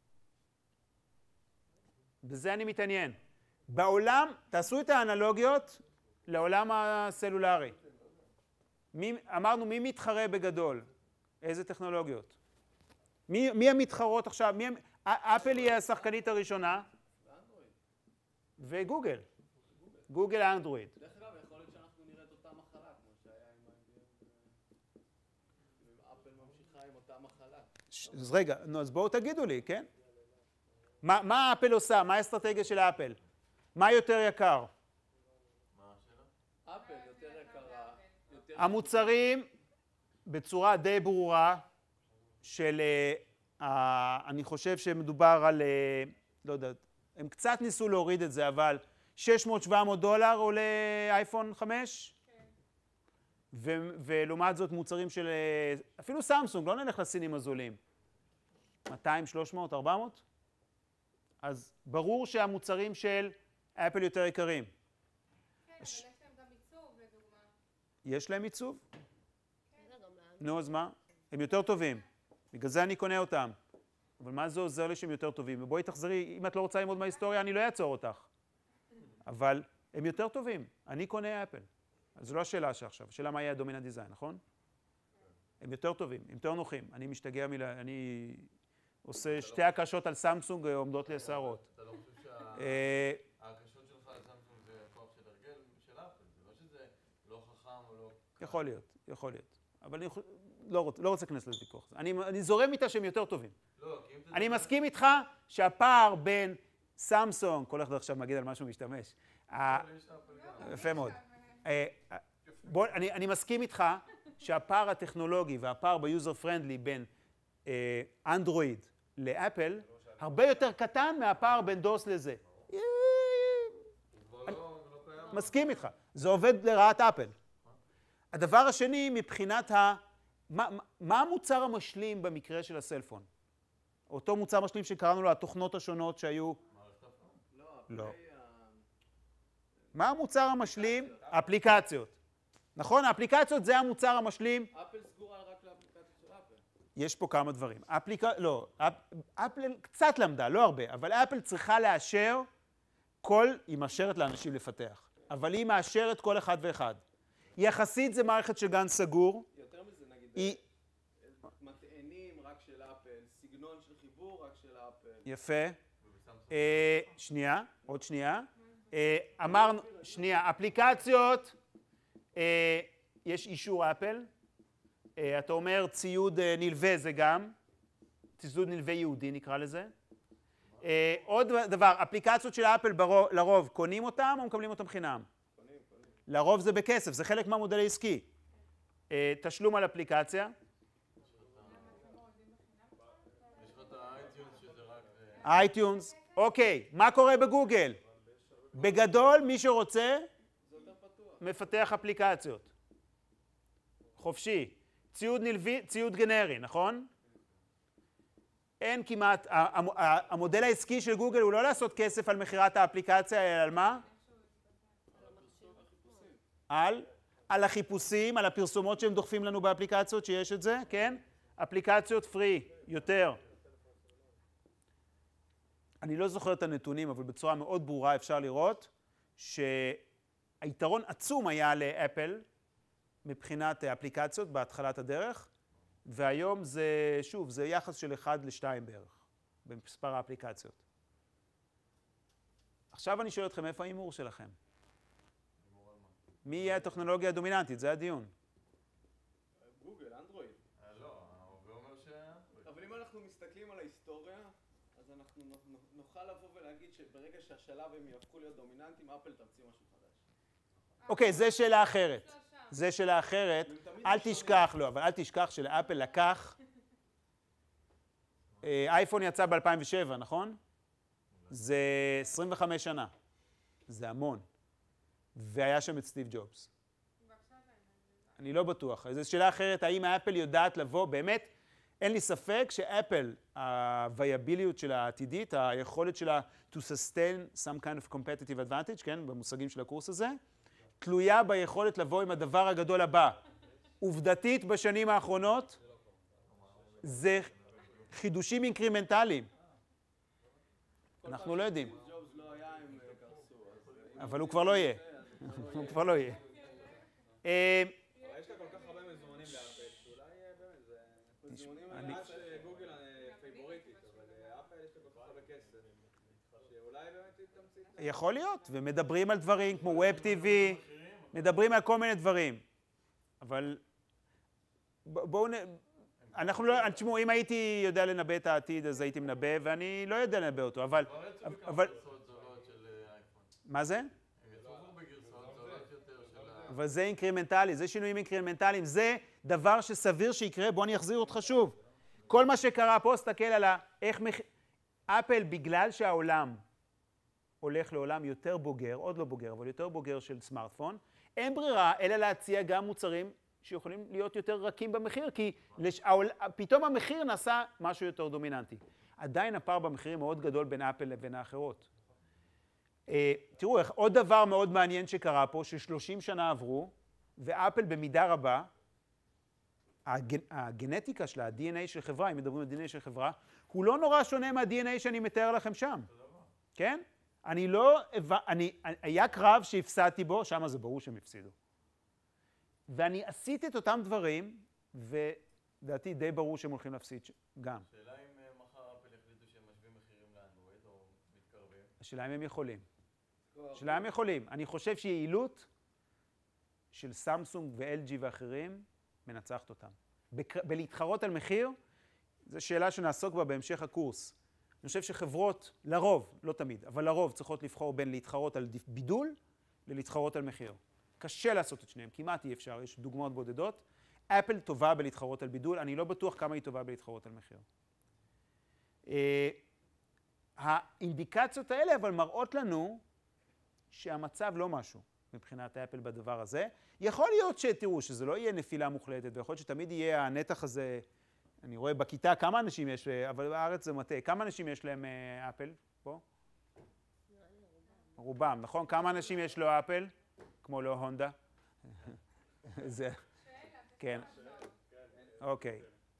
S1: בזה אני מתעניין. בעולם, תעשו את האנלוגיות לעולם הסלולרי. אמרנו, מי מתחרה בגדול? איזה טכנולוגיות? מי המתחרות עכשיו? אפל היא השחקנית הראשונה? וגוגל. גוגל אנדרואיד.
S4: דרך אגב, יכול להיות שאנחנו נראה את אותה מחלה, כמו שהיה עם IBM, אם אפל ממשיכה עם אותה מחלה.
S1: אז רגע, אז בואו תגידו לי, כן? מה אפל עושה? מה האסטרטגיה של אפל? מה יותר יקר?
S4: אפל יותר יקרה, יותר...
S1: המוצרים בצורה די ברורה של, אני חושב שמדובר על, לא יודע, הם קצת ניסו להוריד את זה, אבל $600-700 עולה אייפון 5?
S3: כן.
S1: ולעומת זאת מוצרים של, אפילו סמסונג, לא נלך לסינים הזולים. 200, 300, 400? אז ברור שהמוצרים של אפל יותר יקרים.
S3: כן, אבל יש להם גם עיצוב, לדוגמה.
S1: יש להם עיצוב?
S6: זה גם לאן.
S1: נו, אז מה? הם יותר טובים. בגלל זה אני קונה אותם. אבל מה זה עוזר לי שהם יותר טובים? ובואי תחזרי, אם את לא רוצה ללמוד מההיסטוריה, אני לא אעצור אותך. אבל הם יותר טובים. אני קונה אפל. אז זו לא השאלה שעכשיו. השאלה מה יהיה הדומיננט דיזיין, נכון? הם יותר טובים, הם יותר נוחים. אני משתגע אני עושה שתי הקשות על סמסונג עומדות לי השערות.
S5: אתה לא חושב שההקשות שלך על סמסונג זה כוח של הרגל של אפל? זה לא שזה לא חכם או לא...
S1: יכול להיות, יכול להיות. אבל אני לא רוצה להיכנס לוויכוח. אני זורם איתה שהם יותר טובים. אני מסכים איתך שהפער בין סמסונג, כל אחד עכשיו מגיד על משהו משתמש. יפה מאוד. אני מסכים איתך שהפער הטכנולוגי והפער ביוזר פרנדלי בין אנדרואיד לאפל הרבה יותר קטן מהפער בין דוס לזה. מסכים איתך. זה עובד לרעת אפל. הדבר השני, מבחינת מה המוצר המשלים במקרה של הסלפון? אותו מוצר משלים שקראנו לו התוכנות השונות שהיו... לא. מה המוצר המשלים? אפליקציות. נכון? האפליקציות זה המוצר המשלים.
S4: אפל סגורה רק לאפליקציות של אפל.
S1: יש פה כמה דברים. לא, אפל קצת למדה, לא הרבה, אבל אפל צריכה לאשר היא מאשרת לאנשים לפתח. אבל היא מאשרת כל אחד ואחד. יחסית זה מערכת של גן סגור.
S4: יותר מזה, נגיד, מטענים רק של אפל, סגנון של חיבור רק של אפל.
S1: יפה. שנייה, עוד שנייה. אמרנו, שנייה, אפליקציות, יש אישור אפל. אתה אומר ציוד נלווה זה גם. ציוד נלווה יהודי נקרא לזה. עוד דבר, אפליקציות של אפל לרוב קונים אותם או מקבלים אותם חינם? לרוב זה בכסף, זה חלק מהמודל העסקי. תשלום על אפליקציה. אייטיונס. אוקיי, מה קורה בגוגל? בגדול, מי שרוצה, מפתח אפליקציות. חופשי. ציוד נלווי, ציוד גנרי, נכון? אין כמעט, המודל העסקי של גוגל הוא לא לעשות כסף על מחירת האפליקציה, אלא על מה? על החיפושים, על הפרסומות שהם דוחפים לנו באפליקציות, שיש את זה, כן? אפליקציות פרי, יותר. אני לא זוכר את הנתונים, אבל בצורה מאוד ברורה אפשר לראות שהיתרון עצום היה לאפל מבחינת אפליקציות בהתחלת הדרך, והיום זה, שוב, זה יחס של 1 ל-2 בערך, במספר האפליקציות. עכשיו אני שואל אתכם, איפה ההימור שלכם? מי יהיה הטכנולוגיה הדומיננטית? זה הדיון.
S4: גוגל, אנדרואיד.
S5: לא, הוא אומר
S4: אבל אם אנחנו מסתכלים על ההיסטוריה, אז אנחנו נוכל לבוא ולהגיד שברגע שהשלב הם יהפכו להיות דומיננטיים, אפל תמציא משהו חדש.
S1: אוקיי, זה שאלה אחרת. זה שאלה אחרת. אל תשכח, לא, אבל אל תשכח שלאפל לקח... אייפון יצא ב-2007, נכון? זה 25 שנה. זה המון. והיה שם את סטיב ג'ובס. אני לא בטוח. זו שאלה אחרת, האם אפל יודעת לבוא, באמת, אין לי ספק שאפל, הוויאביליות שלה העתידית, היכולת שלה to sustain some kind of competitive advantage, כן, במושגים של הקורס הזה, תלויה ביכולת לבוא עם הדבר הגדול הבא. עובדתית בשנים האחרונות, זה חידושים אינקרימנטליים. אנחנו לא יודעים.
S4: ג'ובס לא היה, הם קרסו.
S1: אבל הוא כבר לא יהיה. הוא כבר לא יהיה.
S2: אבל יש לה כל כך הרבה מזומנים לאפל, שאולי באמת זה... מזומנים מאז שגוגל פייבוריטית, אבל אפל יש לה כל כך הרבה כסף, שאולי באמת היא תמציא...
S1: יכול להיות, ומדברים על דברים כמו ווב טיווי, מדברים על כל מיני דברים. אבל בואו אנחנו לא... תשמעו, אם הייתי יודע לנבא את העתיד, אז הייתי מנבא, ואני לא יודע לנבא אותו, אבל... מה זה? אבל זה אינקרימנטלי, זה שינויים אינקרימנטליים, זה דבר שסביר שיקרה, בוא אני אחזיר אותך שוב. כל מה שקרה פה, סתכל על איך אפל, בגלל שהעולם הולך לעולם יותר בוגר, עוד לא בוגר, אבל יותר בוגר של סמארטפון, אין ברירה אלא להציע גם מוצרים שיכולים להיות יותר רכים במחיר, כי פתאום המחיר נעשה משהו יותר דומיננטי. עדיין הפער במחירים מאוד גדול בין אפל לבין האחרות. תראו, עוד דבר מאוד מעניין שקרה פה, ש30 שנה עברו, ואפל במידה רבה, הגנטיקה שלה, ה-DNA של חברה, אם מדברים על DNA של חברה, הוא לא נורא שונה מה-DNA שאני מתאר לכם שם. כן? היה קרב שהפסדתי בו, שם זה ברור שהם הפסידו. ואני עשיתי את אותם דברים, ודעתי די ברור שהם הולכים להפסיד גם.
S5: שאלה אם מחר
S1: השאלה אם הם יכולים. השאלה אם הם יכולים. אני חושב שיעילות של סמסונג ו-LG ואחרים מנצחת אותם. בלהתחרות על מחיר, זו שאלה שנעסוק בה בהמשך הקורס. אני חושב שחברות, לרוב, לא תמיד, אבל לרוב צריכות לבחור בין להתחרות על בידול ללהתחרות על מחיר. קשה לעשות את שניהם, כמעט אי אפשר, יש דוגמאות בודדות. אפל טובה בלהתחרות על בידול, אני לא בטוח כמה היא טובה בלהתחרות על מחיר. האינדיקציות האלה אבל מראות לנו שהמצב לא משהו מבחינת אפל בדבר הזה. יכול להיות שתראו שזה לא יהיה נפילה מוחלטת, ויכול להיות שתמיד יהיה הנתח הזה, אני רואה בכיתה כמה אנשים יש, אבל בארץ זה מטעה, כמה אנשים יש להם אפל פה? רובם, נכון? כמה אנשים יש לו אפל? כמו לא הונדה? זה, כן. אוקיי.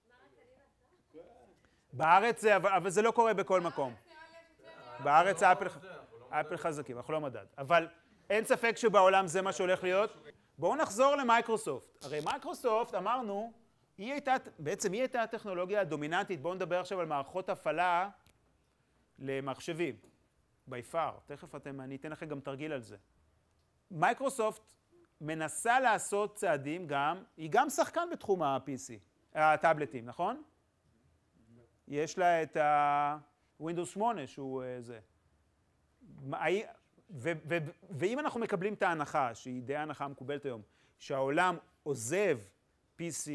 S1: בארץ זה, אבל זה לא קורה בכל מקום. בארץ אפל חזקים, אנחנו לא מדד. אבל אין ספק שבעולם זה מה שהולך להיות. בואו נחזור למייקרוסופט. הרי מייקרוסופט, אמרנו, בעצם היא הייתה הטכנולוגיה הדומיננטית. בואו נדבר עכשיו על מערכות הפעלה למחשבים. by far. תכף אני אתן לכם גם תרגיל על זה. מייקרוסופט מנסה לעשות צעדים גם, היא גם שחקן בתחום ה-PC, הטאבלטים, נכון? יש לה את ה-Windows 8 שהוא זה. ואם אנחנו מקבלים את ההנחה, שהיא די ההנחה המקובלת היום, שהעולם עוזב PC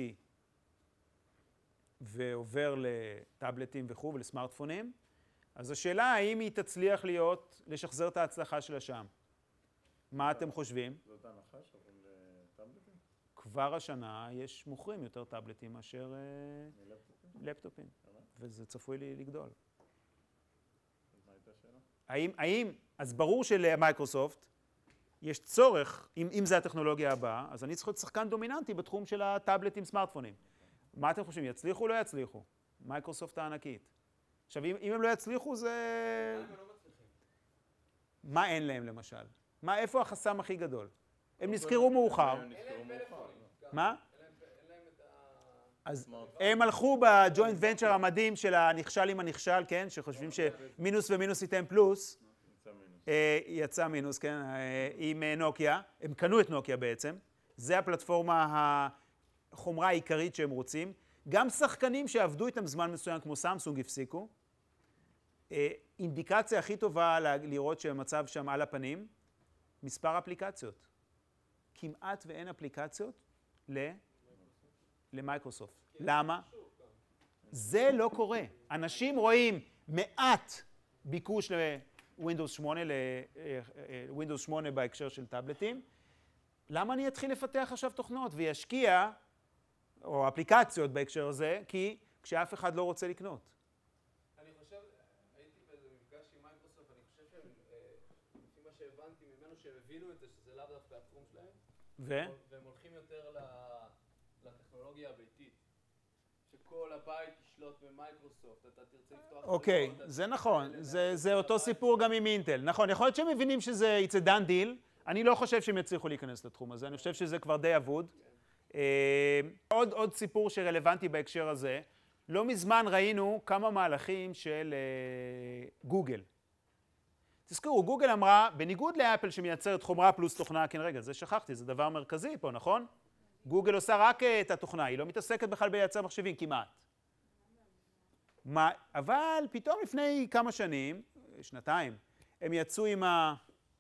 S1: ועובר לטאבלטים וכו' ולסמארטפונים, אז השאלה האם היא תצליח לשחזר את ההצלחה שלה שם. מה אתם חושבים?
S5: זאת ההנחה שעוברים לטאבלטים?
S1: כבר השנה יש מוכרים יותר טאבלטים מאשר לפטופים, וזה צפוי לגדול.
S5: אז מה הייתה השאלה?
S1: אז ברור שלמייקרוסופט יש צורך, אם זה הטכנולוגיה הבאה, אז אני צריך להיות שחקן דומיננטי בתחום של הטאבלטים סמארטפונים. מה אתם חושבים, יצליחו או לא יצליחו? מייקרוסופט הענקית. עכשיו, אם הם לא יצליחו זה... מה אין להם למשל? איפה החסם הכי גדול? הם נזכרו מאוחר. מה? אז הם הלכו בג'וינט ונצ'ר המדהים של הנכשל עם הנכשל, כן? שחושבים שמינוס ומינוס ייתן פלוס. יצא מינוס, כן? עם נוקיה. הם קנו את נוקיה בעצם. זה הפלטפורמה, החומרה העיקרית שהם רוצים. גם שחקנים שעבדו איתם זמן מסוים כמו סמסונג הפסיקו. אינדיקציה הכי טובה לראות שהמצב שם על הפנים, מספר אפליקציות. כמעט ואין אפליקציות למייקרוסופט. למה? זה לא קורה. אנשים רואים מעט ביקוש לווינדוס 8, לווינדוס 8 בהקשר של טאבלטים. למה אני אתחיל לפתח עכשיו תוכנות וישקיע, או אפליקציות בהקשר הזה, כי כשאף אחד לא רוצה לקנות?
S4: אני חושב, הייתי באיזה מפגש עם מייקרוסופט, אני חושב שהם, לפי מה שהבנתי ממנו, שהם הבינו את זה, שזה לאו דווקא התחום שלהם. והם הולכים יותר לטכנולוגיה הביתית. שכל הבית ישלוט במייקרוסופט, אתה תרצה לפתוח...
S1: אוקיי, זה נכון. זה אותו סיפור גם עם אינטל. נכון, יכול להיות שהם מבינים שזה it's a done deal. אני לא חושב שהם יצליחו להיכנס לתחום הזה. אני חושב שזה כבר די אבוד. עוד סיפור שרלוונטי בהקשר הזה. לא מזמן ראינו כמה מהלכים של גוגל. תזכרו, גוגל אמרה, בניגוד לאפל שמייצרת חומרה פלוס תוכנה, כן רגע, זה שכחתי, זה דבר מרכזי פה, נכון? גוגל עושה רק את התוכנה, היא לא מתעסקת בכלל בייצר מחשבים כמעט. אבל פתאום לפני כמה שנים, שנתיים, הם יצאו עם ה...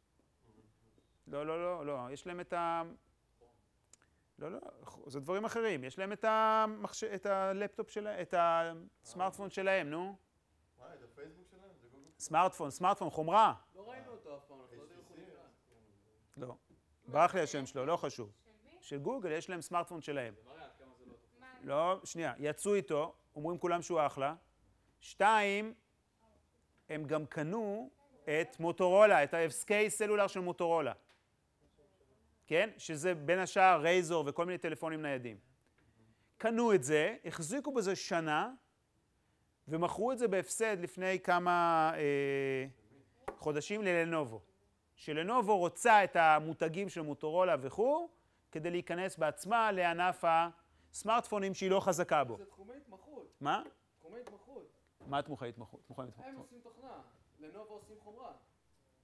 S1: לא, יש להם את ה... לא, זה דברים אחרים, יש להם את הלפטופ שלהם, את הסמארטפון שלהם, נו.
S5: מה, את הפייסבוק שלהם? זה גוגל?
S1: סמארטפון, חומרה.
S4: לא ראינו אותו אף פעם, אנחנו לא יודעים איך הוא נקרא.
S1: לא, ברח לי השם שלו, לא חשוב. של גוגל, יש להם סמארטפון שלהם.
S4: זה מראה עד כמה זה לא טוב.
S1: לא, שנייה, יצאו איתו, אומרים כולם שהוא אחלה. 2, הם גם קנו את מוטורולה, את ה-FSK סלולר של מוטורולה. כן? שזה בין השאר רייזור וכל מיני טלפונים ניידים. קנו את זה, החזיקו בזה שנה, ומכרו את זה בהפסד לפני כמה חודשים ללנובו. שלנובו רוצה את המותגים של מוטורולה וכו', כדי להיכנס בעצמה לענף הסמארטפונים שהיא לא חזקה בו.
S4: זה תחומי התמחות.
S1: מה?
S4: תחומי התמחות.
S1: מה תחומי התמחות?
S4: הם עושים תוכנה, לנובו עושים חומרה.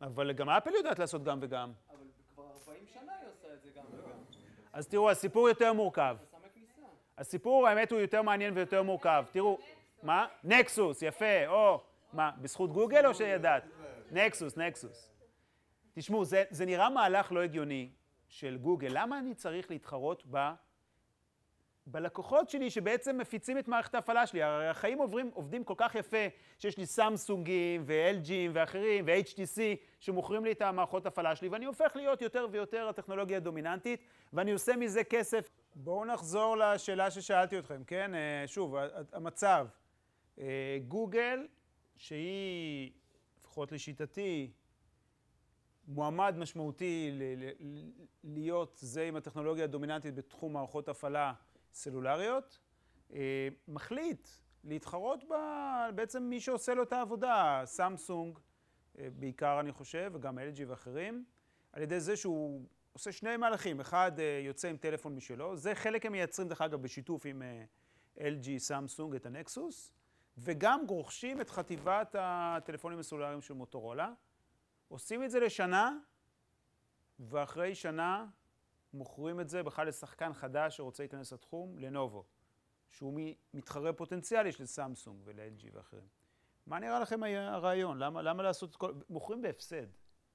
S1: אבל גם אפל יודעת לעשות גם וגם.
S4: אבל כבר 40 שנה היא עושה את זה גם וגם.
S1: אז תראו, הסיפור יותר מורכב.
S4: חסמי כניסה.
S1: הסיפור, האמת, הוא יותר מעניין ויותר מורכב. תראו, מה? נקסוס, יפה, או, מה, בזכות גוגל או שידעת? נקסוס. תשמעו, זה נראה מהלך לא הגיוני של גוגל. למה אני צריך להתחרות בלקוחות שלי שבעצם מפיצים את מערכת ההפעלה שלי? הרי החיים עובדים כל כך יפה שיש לי סמסונגים ו-LGים ואחרים ו-HTC שמוכרים לי את המערכות ההפעלה שלי, ואני הופך להיות יותר ויותר הטכנולוגיה הדומיננטית, ואני עושה מזה כסף. בואו נחזור לשאלה ששאלתי אתכם, כן? שוב, המצב. גוגל, שהיא, לפחות לשיטתי, מועמד משמעותי להיות זה עם הטכנולוגיה הדומיננטית בתחום מערכות הפעלה סלולריות, מחליט להתחרות בעצם מי שעושה לו את העבודה, סמסונג בעיקר אני חושב, וגם LG ואחרים, על ידי זה שהוא עושה שני מהלכים, אחד יוצא עם טלפון משלו, זה חלק הם מייצרים דרך אגב בשיתוף עם LG, סמסונג, את הנקסוס, וגם רוכשים את חטיבת הטלפונים הסלולריים של מוטורולה, עושים את זה לשנה, ואחרי שנה מוכרים את זה בכלל לשחקן חדש שרוצה להיכנס לתחום, לנובו, שהוא מתחרה פוטנציאלי של סמסונג ול-LG ואחרים. מה נראה לכם הרעיון? למה לעשות את כל... מוכרים בהפסד.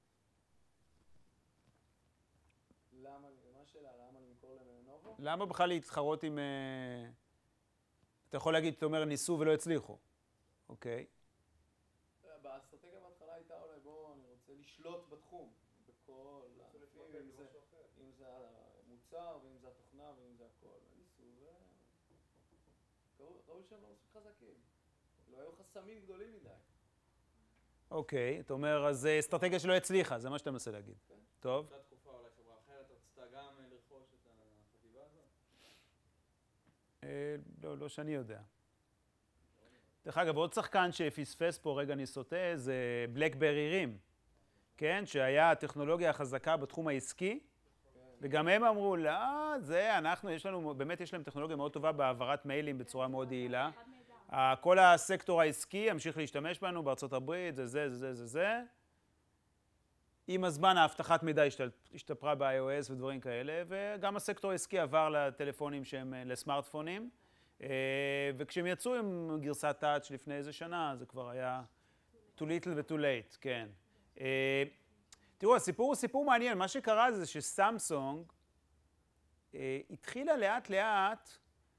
S4: למה למכור לנובו?
S1: למה בכלל להתחרות עם... אתה יכול להגיד, אתה אומר, ניסו ולא הצליחו. אוקיי.
S4: באסטרטגיה בהתחלה הייתה אולי, אני רוצה לשלוט בתחום. בכל... אם זה המוצר, ואם זה התוכנה, ואם זה הכל. ניסו ראו שהם לא מספיק חזקים. לא היו חסמים גדולים מדי.
S1: אוקיי, אתה אומר, אז זה אסטרטגיה שלא הצליחה, זה מה שאתה מנסה להגיד. טוב.
S2: באותה תקופה אולי חברה אחרת רצתה גם לרכוש את החטיבה הזאת?
S1: לא שאני יודע. דרך אגב, עוד שחקן שפספס פה, רגע אני סוטה, זה בלקברי רים, כן? שהיה הטכנולוגיה החזקה בתחום העסקי, וגם הם אמרו, לא, באמת יש להם טכנולוגיה מאוד טובה בהעברת מיילים בצורה מאוד יעילה. כל הסקטור העסקי ימשיך להשתמש בנו בארצות הברית, זה. עם הזמן האבטחת מידע השתפרה ב-iOS ודברים כאלה, וגם הסקטור העסקי עבר לטלפונים שהם לסמארטפונים, וכשהם יצאו עם גרסת טאץ' לפני איזה שנה, זה כבר היה too little ו-too late, כן. תראו, הסיפור הוא סיפור מעניין. מה שקרה זה שסמסונג התחילה לאט לאט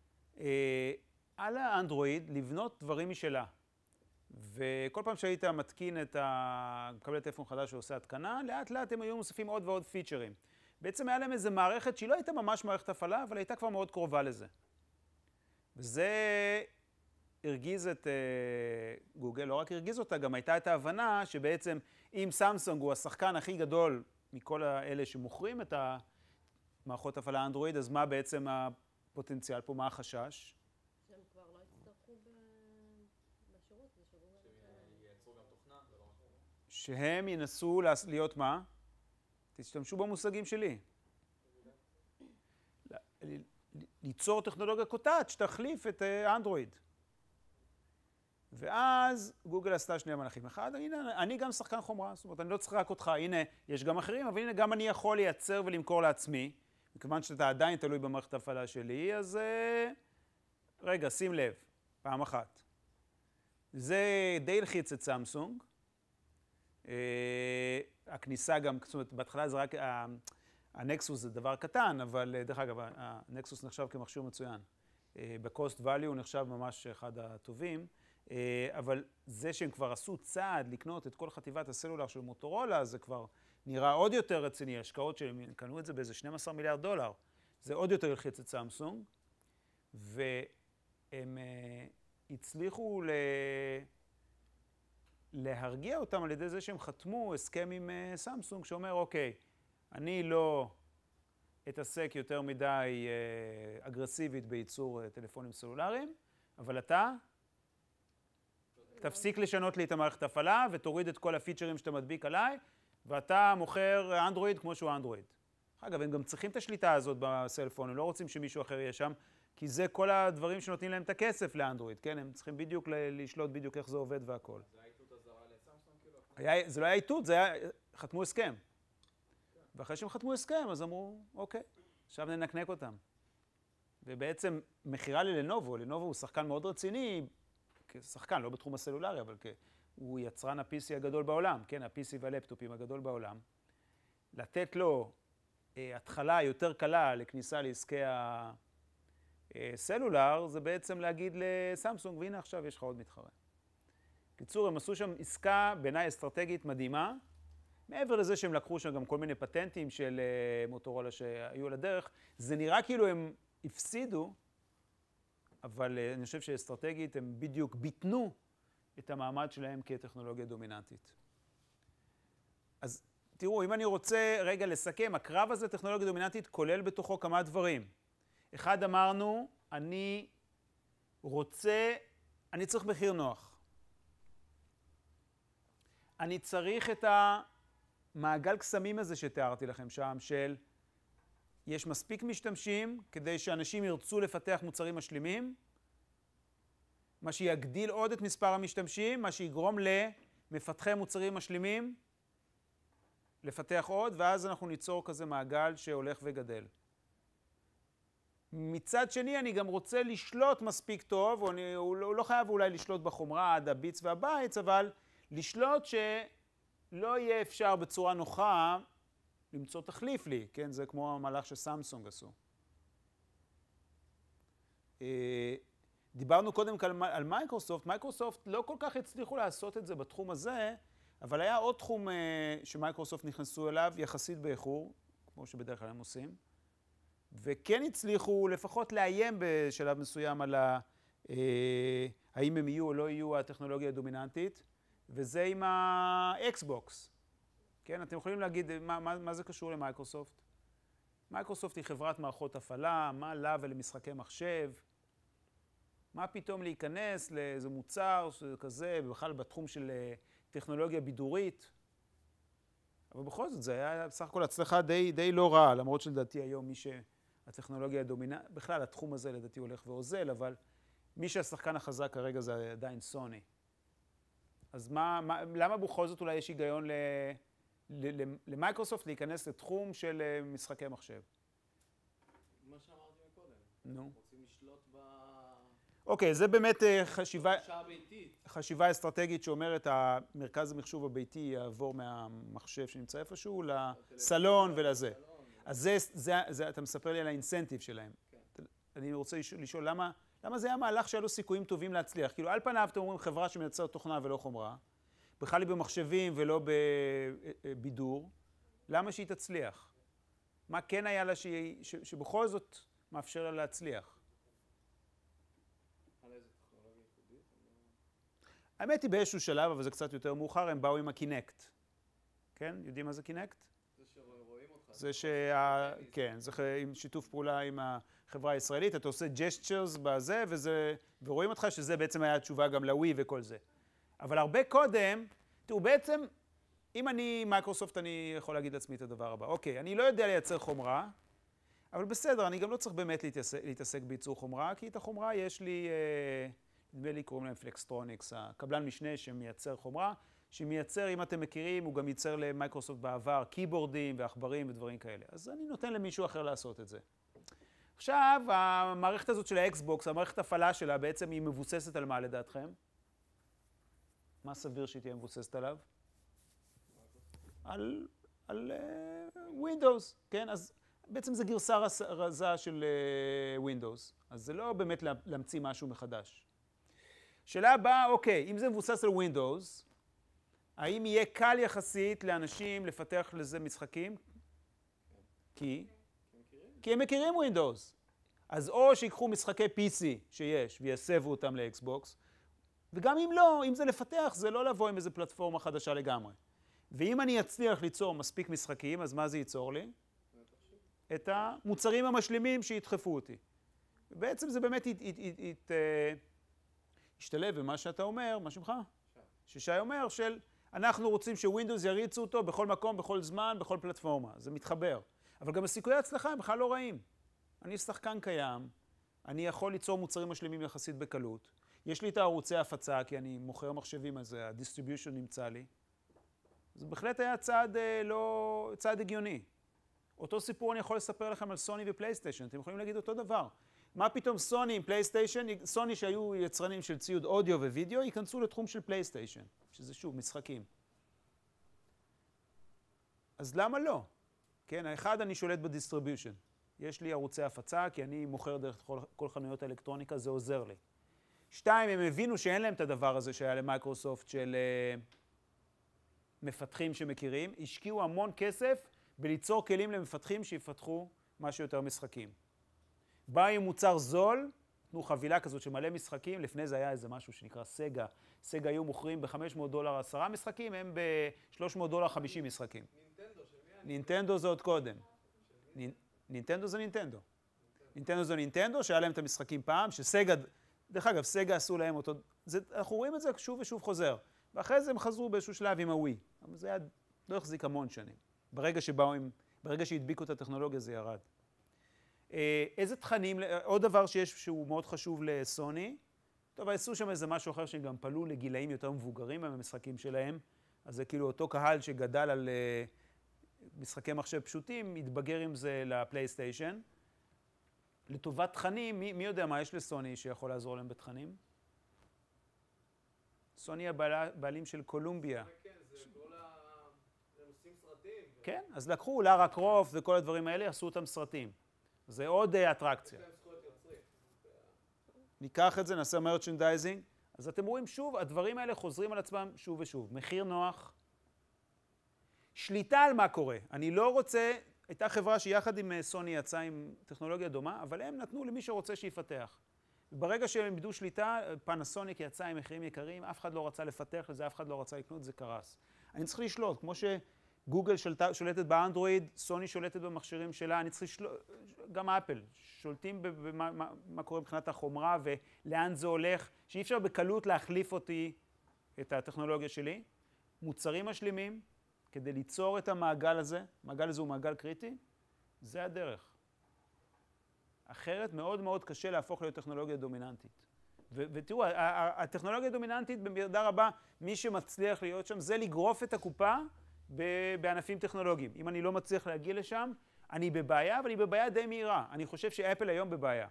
S1: על האנדרואיד לבנות דברים משלה. וכל פעם שהיית מתקין מקבל טלפון חדש שעושה התקנה, לאט לאט הם היו מוסיפים עוד ועוד פיצ'רים. בעצם היה להם איזו מערכת שהיא לא הייתה ממש מערכת הפעלה, אבל הייתה כבר מאוד קרובה לזה. וזה הרגיז את גוגל, לא רק הרגיז אותה, גם הייתה את ההבנה שבעצם אם סמסונג הוא השחקן הכי גדול מכל האלה שמוכרים את המערכות הפעלה אנדרואיד, אז מה בעצם הפוטנציאל פה, מה החשש?
S6: שהם כבר לא יצטרכו בשירות,
S2: שייצרו גם תוכנה, זה לא משהו.
S1: שהם ינסו להיות מה? תשתמשו במושגים שלי. ליצור טכנולוגיה קוטאץ' שתחליף את אנדרואיד. ואז גוגל עשתה שני מהלכים. אחד, הנה, אני גם שחקן חומרה, זאת אומרת, אני לא צריך רק אותך, הנה, יש גם אחרים, אבל הנה, גם אני יכול לייצר ולמכור לעצמי, מכיוון שאתה עדיין תלוי במערכת ההפעלה שלי, אז רגע, שים לב, פעם אחת. זה די הלחיץ את סמסונג. הכניסה גם, זאת אומרת, בהתחלה זה רק, הנקסוס זה דבר קטן, אבל דרך אגב, הנקסוס נחשב כמכשיר מצוין. בקוסט ואליו הוא נחשב ממש אחד הטובים, אבל זה שהם כבר עשו צעד לקנות את כל חטיבת הסלולר של מוטורולה, זה כבר נראה עוד יותר רציני. השקעות שהם קנו את זה באיזה 12 מיליארד דולר. זה עוד יותר הלחיץ את סמסונג, והם הצליחו להרגיע אותם על ידי זה שהם חתמו הסכם עם סמסונג שאומר, אוקיי, אני לא אתעסק יותר מדי אגרסיבית בייצור טלפונים סלולריים, אבל אתה תפסיק לשנות לי את המערכת ההפעלה ותוריד את כל הפיצ'רים שאתה מדביק עליי, ואתה מוכר אנדרואיד כמו שהוא אנדרואיד. אגב, הם גם צריכים את השליטה הזאת בסלפון, הם לא רוצים שמישהו אחר יהיה שם, כי זה כל הדברים שנותנים להם את הכסף לאנדרואיד, כן? הם צריכים בדיוק לשלוט בדיוק איך זה עובד והכל.
S2: זה האיתות הזרה לסמסונג כאילו?
S1: זה לא היה איתות, זה היה חתמו הסכם. ואחרי שהם חתמו הסכם, אז אמרו, אוקיי, עכשיו ננקנק אותם. ובעצם מחירה ללנובו, לנובו הוא שחקן מאוד רציני, כשחקן, לא בתחום הסלולרי, אבל הוא יצרן ה-PC הגדול בעולם, כן, ה-PC והלפטופים הגדול בעולם. לתת לו התחלה יותר קלה לכניסה לעסקי הסלולר, זה בעצם להגיד לסמסונג, והנה עכשיו יש לך עוד מתחרה. קיצור, הם עשו שם עסקה בעיניי אסטרטגית מדהימה, מעבר לזה שהם לקחו שם גם כל מיני פטנטים של מוטורולה שהיו על הדרך, זה נראה כאילו הם הפסידו, אבל אני חושב שאסטרטגית הם בדיוק ביטנו את המעמד שלהם כטכנולוגיה דומיננטית. אז תראו, אם אני רוצה רגע לסכם, הקרב הזה טכנולוגיה דומיננטית כולל בתוכו כמה דברים. אחד, אמרנו, אני צריך מחיר נוח. אני צריך את המעגל קסמים הזה שתיארתי לכם שם, של יש מספיק משתמשים כדי שאנשים ירצו לפתח מוצרים משלימים, מה שיגדיל עוד את מספר המשתמשים, מה שיגרום למפתחי מוצרים משלימים לפתח עוד, ואז אנחנו ניצור כזה מעגל שהולך וגדל. מצד שני, אני גם רוצה לשלוט מספיק טוב, הוא לא חייב אולי לשלוט בחומרה עד הביטס והבייטס, אבל לשלוט שלא יהיה אפשר בצורה נוחה למצוא תחליף לי, כן? זה כמו המהלך שסמסונג עשו. דיברנו קודם על מייקרוסופט. מייקרוסופט לא כל כך הצליחו לעשות את זה בתחום הזה, אבל היה עוד תחום שמייקרוסופט נכנסו אליו יחסית באיחור, כמו שבדרך כלל הם עושים, וכן הצליחו לפחות לאיים בשלב מסוים על האם הם יהיו או לא יהיו הטכנולוגיה הדומיננטית, וזה עם האקסבוקס. כן, אתם יכולים להגיד מה זה קשור למייקרוסופט? מייקרוסופט היא חברת מערכות הפעלה, מה לה ולמשחקי מחשב? מה פתאום להיכנס לאיזה מוצר כזה, בכלל בתחום של טכנולוגיה בידורית? אבל בכל זאת, זה היה בסך הכל הצלחה די לא רע, למרות שלדעתי היום מי שהטכנולוגיה הדומיננטית, בכלל התחום הזה לדעתי הולך ואוזל, אבל מי שהשחקן החזק כרגע זה עדיין סוני. אז למה בכל זאת אולי יש היגיון למייקרוסופט להיכנס לתחום של משחקי מחשב?
S4: מה שאמרתי מקודם.
S1: נו.
S4: רוצים לשלוט
S1: אוקיי, זה באמת חשיבה אסטרטגית שאומרת המרכז המחשוב הביתי יעבור מהמחשב שנמצא איפשהו לסלון ולזה. אז זה אתה מספר לי על האינסנטיב שלהם. אני רוצה לשאול למה זה היה מהלך שהיה לו סיכויים טובים להצליח? כאילו על פניו אתם אומרים חברה שמייצרת תוכנה ולא חומרה, בכלל היא במחשבים ולא בבידור, למה שהיא תצליח? מה כן היה לה שבכל זאת מאפשר לה להצליח? האמת היא באיזשהו שלב, אבל זה קצת יותר מאוחר, הם באו עם הקינקט. כן? יודעים מה זה קינקט?
S4: זה שרואים אותך.
S1: זה כן, זה עם שיתוף פעולה עם החברה הישראלית, אתה עושה ג'סטשרס בזה, ורואים אותך שזה בעצם היה התשובה גם לווי וכל זה. אבל הרבה קודם, תראו, בעצם, אם אני מייקרוסופט, אני יכול להגיד לעצמי את הדבר הבא. אוקיי, אני לא יודע לייצר חומרה, אבל בסדר, אני גם לא צריך באמת להתעסק בייצור חומרה, כי את החומרה יש לי, נדמה לי קוראים להם פלקסטרוניקס, הקבלן משנה שמייצר חומרה, שמייצר, אם אתם מכירים, הוא גם ייצר למייקרוסופט בעבר קיבורדים ועכברים ודברים כאלה. אז אני נותן למישהו אחר לעשות את זה. עכשיו, המערכת הזאת של האקסבוקס, המערכת הפעלה שלה, בעצם היא מבוססת על מה לדעתכם? מה סביר שהיא תהיה מבוססת עליו? על Windows, כן? אז בעצם זה גרסה רזה של Windows. אז זה לא באמת להמציא משהו מחדש. שאלה הבאה, אוקיי, אם זה מבוסס על Windows, האם יהיה קל יחסית לאנשים לפתח לזה משחקים? כי הם מכירים Windows. אז או שיקחו משחקי PC שיש ויסבו אותם לאקסבוקס, וגם אם לא, אם זה לפתח, זה לא לבוא עם איזו פלטפורמה חדשה לגמרי. ואם אני אצליח ליצור מספיק משחקים, אז מה זה ייצור לי? את המוצרים המשלימים שידחפו אותי. ובעצם זה באמת ישתלב במה שאתה אומר, מה שמך? ששי אומר של אנחנו רוצים שווינדוס יריצו אותו בכל מקום, בכל זמן, בכל פלטפורמה. זה מתחבר. אבל גם הסיכויי ההצלחה הם בכלל לא רעים. אני שחקן קיים, אני יכול ליצור מוצרים משלימים יחסית בקלות. יש לי את הערוצי ההפצה, כי אני מוכר מחשבים, אז הדיסטריביושן נמצא לי. זה בהחלט היה צעד הגיוני. אותו סיפור אני יכול לספר לכם על סוני ופלייסטיישן, אתם יכולים להגיד אותו דבר. מה פתאום סוני עם פלייסטיישן, סוני שהיו יצרנים של ציוד אודיו ווידאו, ייכנסו לתחום של פלייסטיישן, שזה שוב משחקים. אז למה לא? כן, האחד, אני שולט בדיסטריביושן. יש לי ערוצי הפצה, כי אני מוכר דרך כל חנויות האלקטרוניקה, זה עוזר לי. 2, הם הבינו שאין להם את הדבר הזה שהיה למייקרוסופט של מפתחים שמכירים, השקיעו המון כסף בליצור כלים למפתחים שיפתחו משהו יותר משחקים. בא עם מוצר זול, תנו חבילה כזאת שמלא משחקים, לפני זה היה איזה משהו שנקרא סגה. סגה היו מוכרים ב$500 10 משחקים, הם ב$300 50 משחקים.
S4: נינטנדו, של מי?
S1: נינטנדו זה עוד קודם. נינטנדו זה נינטנדו. נינטנדו זה נינטנדו, שהיה להם את המשחקים פעם, שסגה, דרך אגב, סגה עשו להם אותו, אנחנו רואים את זה שוב ושוב חוזר. ואחרי זה הם חזרו באיזשהו שלב עם הווי. אבל זה היה, לא החזיק המון שנים. ברגע שהדביקו את הטכנולוגיה זה ירד. איזה תכנים, עוד דבר שיש שהוא מאוד חשוב לסוני, טוב, עשו שם איזה משהו אחר שהם גם פעלו לגילאים יותר מבוגרים במשחקים שלהם, אז זה כאילו אותו קהל שגדל על משחקי מחשב פשוטים, מתבגר עם זה לפלייסטיישן. לטובת תכנים, מי יודע מה יש לסוני שיכול לעזור להם בתכנים? סוני הבעלים של קולומביה.
S4: כן, זה כל הם עושים סרטים.
S1: כן, אז לקחו לארה קרופט וכל הדברים האלה, עשו אותם סרטים. זה עוד אטרקציה.
S4: יש להם זכויות יוצרים.
S1: ניקח את זה, נעשה מרצ'נדייזינג. אז אתם רואים שוב, הדברים האלה חוזרים על עצמם שוב ושוב. מחיר נוח, שליטה על מה קורה. אני לא רוצה, הייתה חברה שיחד עם סוני יצאה עם טכנולוגיה דומה, אבל הם נתנו למי שרוצה שיפתח. ברגע שהם איבדו שליטה, פנסוניק יצא עם מחירים יקרים, אף אחד לא רצה לפתח לזה, אף אחד לא רצה לקנות, זה קרס. אני צריך לשלוט, כמו שגוגל שולטת באנדרואיד, סוני שולטת במכשירים שלה, אני צריך לשלוט, גם אפל, שולטים במה קורה מבחינת החומרה ולאן זה הולך, שאי אפשר בקלות להחליף אותי את הטכנולוגיה שלי. מוצרים משלימים, כדי ליצור את המעגל הזה, המעגל הזה הוא מעגל קריטי, זה הדרך. אחרת מאוד מאוד קשה להפוך להיות טכנולוגיה דומיננטית. ותראו, הטכנולוגיה הדומיננטית במידה רבה, מי שמצליח להיות שם, זה לגרוף את הקופה בענפים טכנולוגיים. אם אני לא מצליח להגיע לשם, אני בבעיה, אבל אני בבעיה די מהירה. אני חושב שאפל היום בבעיה.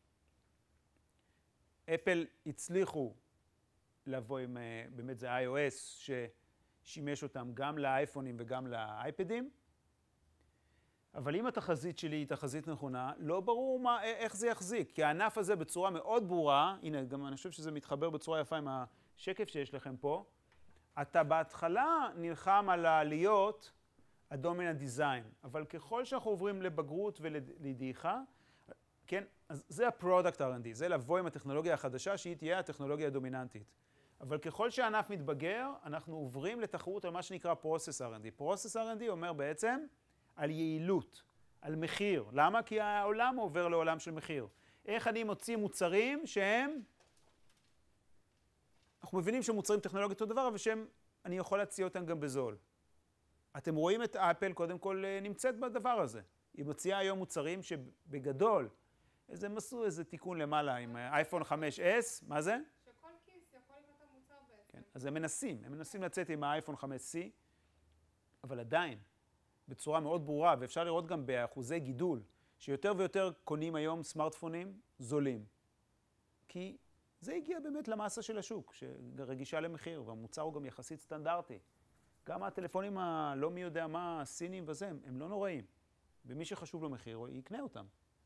S1: אפל הצליחו לבוא עם, באמת זה iOS, ששימש אותם גם לאייפונים וגם לאייפדים, אבל אם התחזית שלי היא תחזית נכונה, לא ברור איך זה יחזיק, כי הענף הזה בצורה מאוד ברורה, הנה, גם אני חושב שזה מתחבר בצורה יפה עם השקף שיש לכם פה, אתה בהתחלה נלחם על העליות הדומיננט דיזיין, אבל ככל שאנחנו עוברים לבגרות ולדעיכה, כן, אז זה הפרודקט R&D, זה לבוא עם הטכנולוגיה החדשה שהיא תהיה הטכנולוגיה הדומיננטית. אבל ככל שהענף מתבגר, אנחנו עוברים לתחרות על מה שנקרא Process R&D. Process R&D אומר בעצם על יעילות, על מחיר. למה? כי העולם עובר לעולם של מחיר. איך אני מוציא מוצרים שהם, אנחנו מבינים שמוצרים טכנולוגית אותו דבר, אבל שהם, אני יכול להציע אותם גם בזול. אתם רואים את אפל קודם כל נמצאת בדבר הזה. היא מציעה היום מוצרים שבגדול, הם עשו איזה תיקון למעלה עם אייפון 5S, מה זה?
S3: שכל כיס יכול לקנות את המוצר בעצם.
S1: כן, אז הם מנסים לצאת עם האייפון 5C, אבל עדיין, בצורה מאוד ברורה, ואפשר לראות גם באחוזי גידול, שיותר ויותר קונים היום סמארטפונים זולים. כי זה הגיע באמת למסה של השוק, שרגישה למחיר, והמוצר הוא גם יחסית סטנדרטי. גם הטלפונים הלא מי יודע מה, הסינים וזה, הם לא נוראים. ומי שחשוב לו מחיר, יקנה אותם.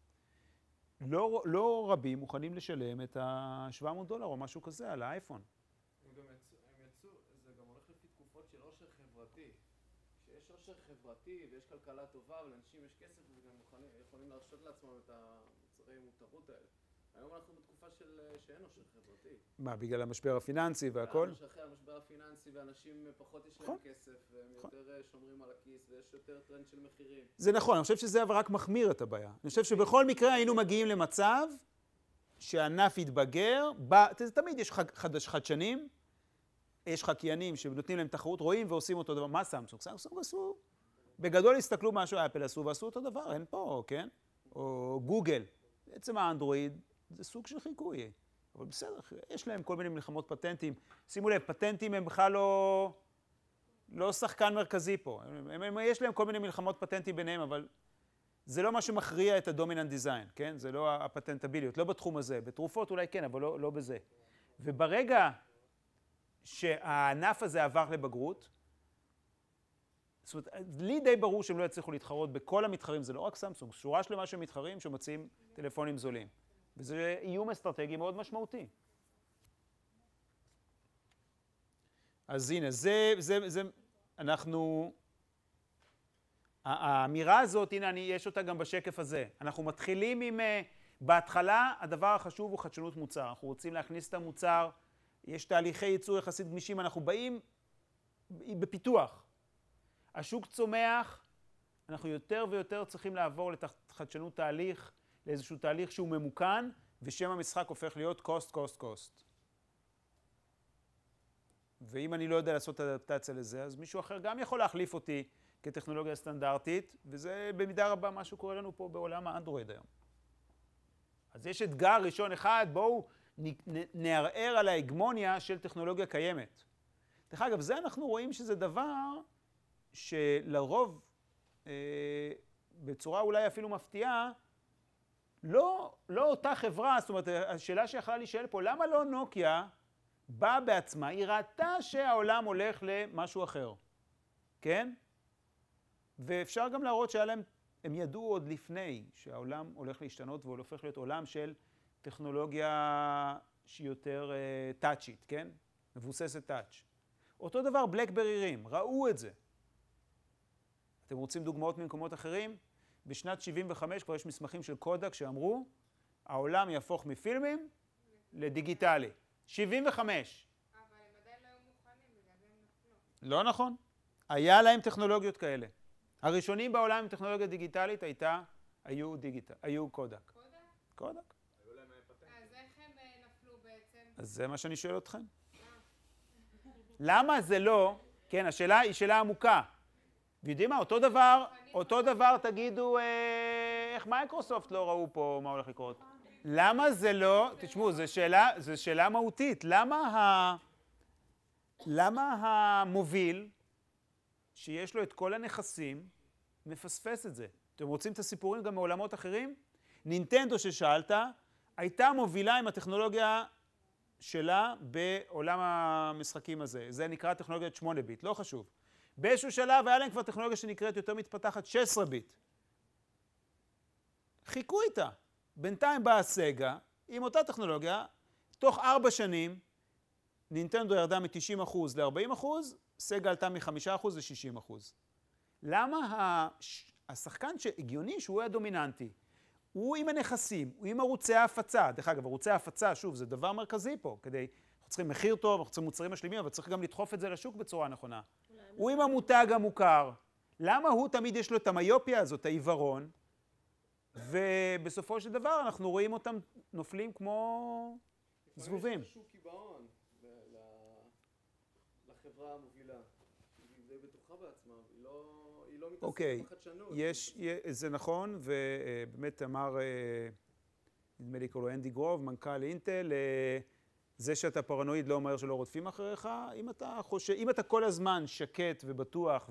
S1: לא רבים מוכנים לשלם את $700 או משהו כזה על האייפון.
S4: הם יצאו, זה גם הולך לפי תקופות של עושר חברתי. כשיש עושר חברתי ויש כלכלה טובה ולאנשים יש כסף וגם יכולים להרשות לעצמם את המוצרי מותרות האלה. היום אנחנו בתקופה שאין עושר חברתי.
S1: מה, בגלל המשבר הפיננסי והכל?
S4: אחרי המשבר הפיננסי ואנשים פחות יש להם כסף והם יותר שומרים על הכיס ויש יותר טרנד של מחירים.
S1: זה נכון, אני חושב שזה רק מחמיר את הבעיה. אני חושב שבכל מקרה היינו מגיעים למצב שהענף יתבגר, תמיד יש חדשנים, יש חקיינים שנותנים להם תחרות, רואים ועושים אותו דבר. מה סמסונג? סמסונג עשו, בגדול הסתכלו מה שאפל עשו ועשו אותו דבר, אין פה, כן? או גוגל. בעצם האנדרואיד זה סוג של חיקוי. אבל בסדר, יש להם כל מיני מלחמות פטנטים. שימו לב, פטנטים הם בכלל לא שחקן מרכזי פה. יש להם כל מיני מלחמות פטנטים ביניהם, אבל זה לא מה שמכריע את הדומיננט דיזיין, כן? זה לא הפטנטביליות, לא בתחום הזה. בתרופות אולי כן, אבל לא בזה. וברגע שהענף הזה עבר לבגרות, זאת אומרת, לי די ברור שהם לא יצליחו להתחרות בכל המתחרים, זה לא רק סמסונג, שורה שלמה של מתחרים שמציעים טלפונים זולים. וזה איום אסטרטגי מאוד משמעותי. אז הנה, אנחנו, האמירה הזאת, הנה, יש אותה גם בשקף הזה. אנחנו מתחילים עם, בהתחלה, הדבר החשוב הוא חדשנות מוצר. אנחנו רוצים להכניס את המוצר, יש תהליכי ייצור יחסית גמישים, אנחנו באים בפיתוח. השוק צומח, אנחנו יותר ויותר צריכים לעבור לחדשנות תהליך, לאיזשהו תהליך שהוא ממוכן, ושם המשחק הופך להיות cost. ואם אני לא יודע לעשות אדפטציה לזה, אז מישהו אחר גם יכול להחליף אותי כטכנולוגיה סטנדרטית, וזה במידה רבה מה שקורה לנו פה בעולם האנדרואיד היום. אז יש אתגר ראשון אחד, בואו נערער על ההגמוניה של טכנולוגיה קיימת. דרך אגב, זה אנחנו רואים שזה דבר שלרוב, בצורה אולי אפילו מפתיעה, לא אותה חברה, זאת אומרת, השאלה שיכולה להישאל פה, למה לא נוקיה באה בעצמה, היא ראתה שהעולם הולך למשהו אחר, כן? ואפשר גם להראות שהיה להם, הם ידעו עוד לפני שהעולם הולך להשתנות והוא הופך להיות עולם של טכנולוגיה שהיא יותר טאצ'ית, כן? מבוססת טאצ'. אותו דבר בלקברי רים, ראו את זה. אתם רוצים דוגמאות ממקומות אחרים? בשנת 75 כבר יש מסמכים של קודק שאמרו, העולם יהפוך מפילמים לדיגיטלי. 75.
S3: אבל הם עדיין לא היו מוכנים, בגלל זה הם נפלו.
S1: לא נכון. היה להם טכנולוגיות כאלה. הראשונים בעולם עם טכנולוגיה דיגיטלית היו קודק. קודק.
S2: היו להם פטנט.
S3: אז איך הם נפלו בעצם?
S1: אז זה מה שאני שואל אתכם. למה זה לא, כן, השאלה היא שאלה עמוקה. ויודעים מה, אותו דבר תגידו, איך מייקרוסופט לא ראו פה מה הולך לקרות. למה זה לא, תשמעו, זו שאלה מהותית. למה המוביל, שיש לו את כל הנכסים, מפספס את זה? אתם רוצים את הסיפורים גם מעולמות אחרים? נינטנדו ששאלת, הייתה מובילה עם הטכנולוגיה שלה בעולם המשחקים הזה. זה נקרא טכנולוגיית 8 ביט, לא חשוב. באיזשהו שלב היה להם כבר טכנולוגיה שנקראת יותר מתפתחת 16 ביט. חיכו איתה. בינתיים באה סגה, עם אותה טכנולוגיה, תוך 4 שנים, נינטנדו ירדה מ-90% ל-40%, סגה עלתה מ-5% ל-60%. למה השחקן שהגיוני שהוא היה דומיננטי? הוא עם הנכסים, הוא עם ערוצי ההפצה. דרך אגב, ערוצי ההפצה, שוב, זה דבר מרכזי פה, כדי, אנחנו צריכים מחיר טוב, אנחנו צריכים מוצרים משלימים, אבל צריך גם לדחוף את זה לשוק בצורה נכונה. הוא עם המותג המוכר. למה הוא תמיד יש לו את המיופיה הזאת, העיוורון? ובסופו של דבר אנחנו רואים אותם נופלים כמו זבובים.
S4: יש איזשהו קיבעון לחברה המובילה. היא די בטוחה בעצמה, היא לא מתעסקת בחדשנות.
S1: זה נכון, ובאמת אמר, נדמה לי קוראים לו אנדי גרוב, מנכ"ל אינטל, זה שאתה פרנואיד לא אומר שלא רודפים אחריך. אם אתה כל הזמן שקט ובטוח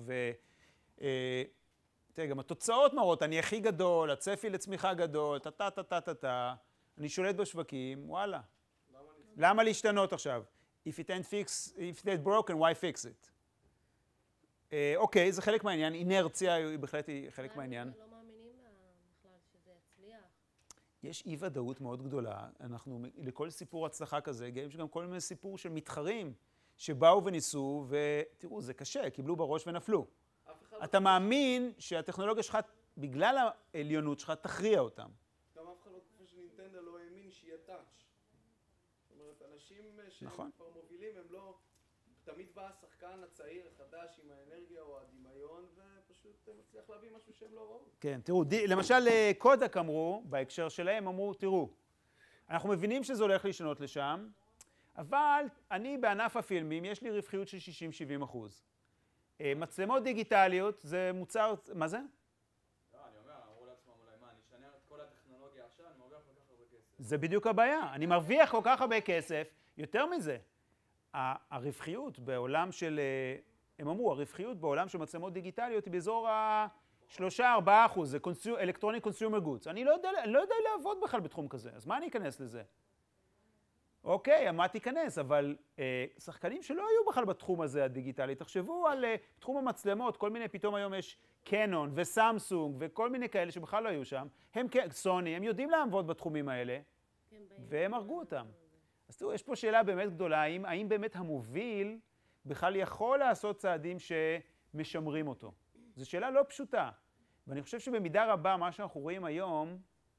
S1: תראה, גם התוצאות מראות, אני הכי גדול, הצפי לצמיחה גדול, אני שולט בשווקים, וואלה. למה להשתנות עכשיו? If it ain't broken, why fix it? אוקיי, זה חלק מהעניין, אינרציה היא בהחלט חלק מהעניין.
S6: לא מאמינים בכלל שזה יצליח.
S1: יש אי ודאות מאוד גדולה, לכל סיפור הצלחה כזה, יש גם כל מיני סיפור של מתחרים שבאו וניסו, ותראו, זה קשה, קיבלו בראש ונפלו. אתה מאמין שהטכנולוגיה שלך, בגלל העליונות שלך, תכריע אותם.
S4: גם אף אחד לא תקופה שנינטנדו לא האמין שיהיה טאץ'. זאת אומרת, אנשים שהם כבר מובילים, הם לא... תמיד בא השחקן הצעיר, החדש, עם האנרגיה או הדמיון, ופשוט מצליח להביא משהו שהם לא ראו.
S1: כן, תראו, למשל קודק אמרו, בהקשר שלהם, אמרו, תראו, אנחנו מבינים שזה הולך להשתנות לשם, אבל אני בענף הפילמים, יש לי רווחיות של 60-70%. מצלמות דיגיטליות זה מוצר, מה זה?
S2: לא, אני אומר, אמרו לעצמם אולי מה, אני אשנה את כל הטכנולוגיה עכשיו, אני מרוויח כל כך הרבה כסף.
S1: זה בדיוק הבעיה, אני מרוויח כל כך הרבה כסף, יותר מזה. הרווחיות בעולם של הם אמרו, הרווחיות בעולם של מצלמות דיגיטליות היא באזור ה-3-4%, זה electronic consumer goods. אני לא יודע לעבוד בכלל בתחום כזה, אז מה אני אכנס לזה? אוקיי, מה תיכנס, אבל שחקנים שלא היו בכלל בתחום הזה הדיגיטלי, תחשבו על תחום המצלמות, כל מיני, פתאום היום יש קנון וסמסונג וכל מיני כאלה שבכלל לא היו שם, סוני, הם יודעים לעבוד בתחומים האלה, והם הרגו אותם. אז תראו, יש פה שאלה באמת גדולה, האם באמת המוביל בכלל יכול לעשות צעדים שמשמרים אותו? זו שאלה לא פשוטה, ואני חושב שבמידה רבה מה שאנחנו רואים היום,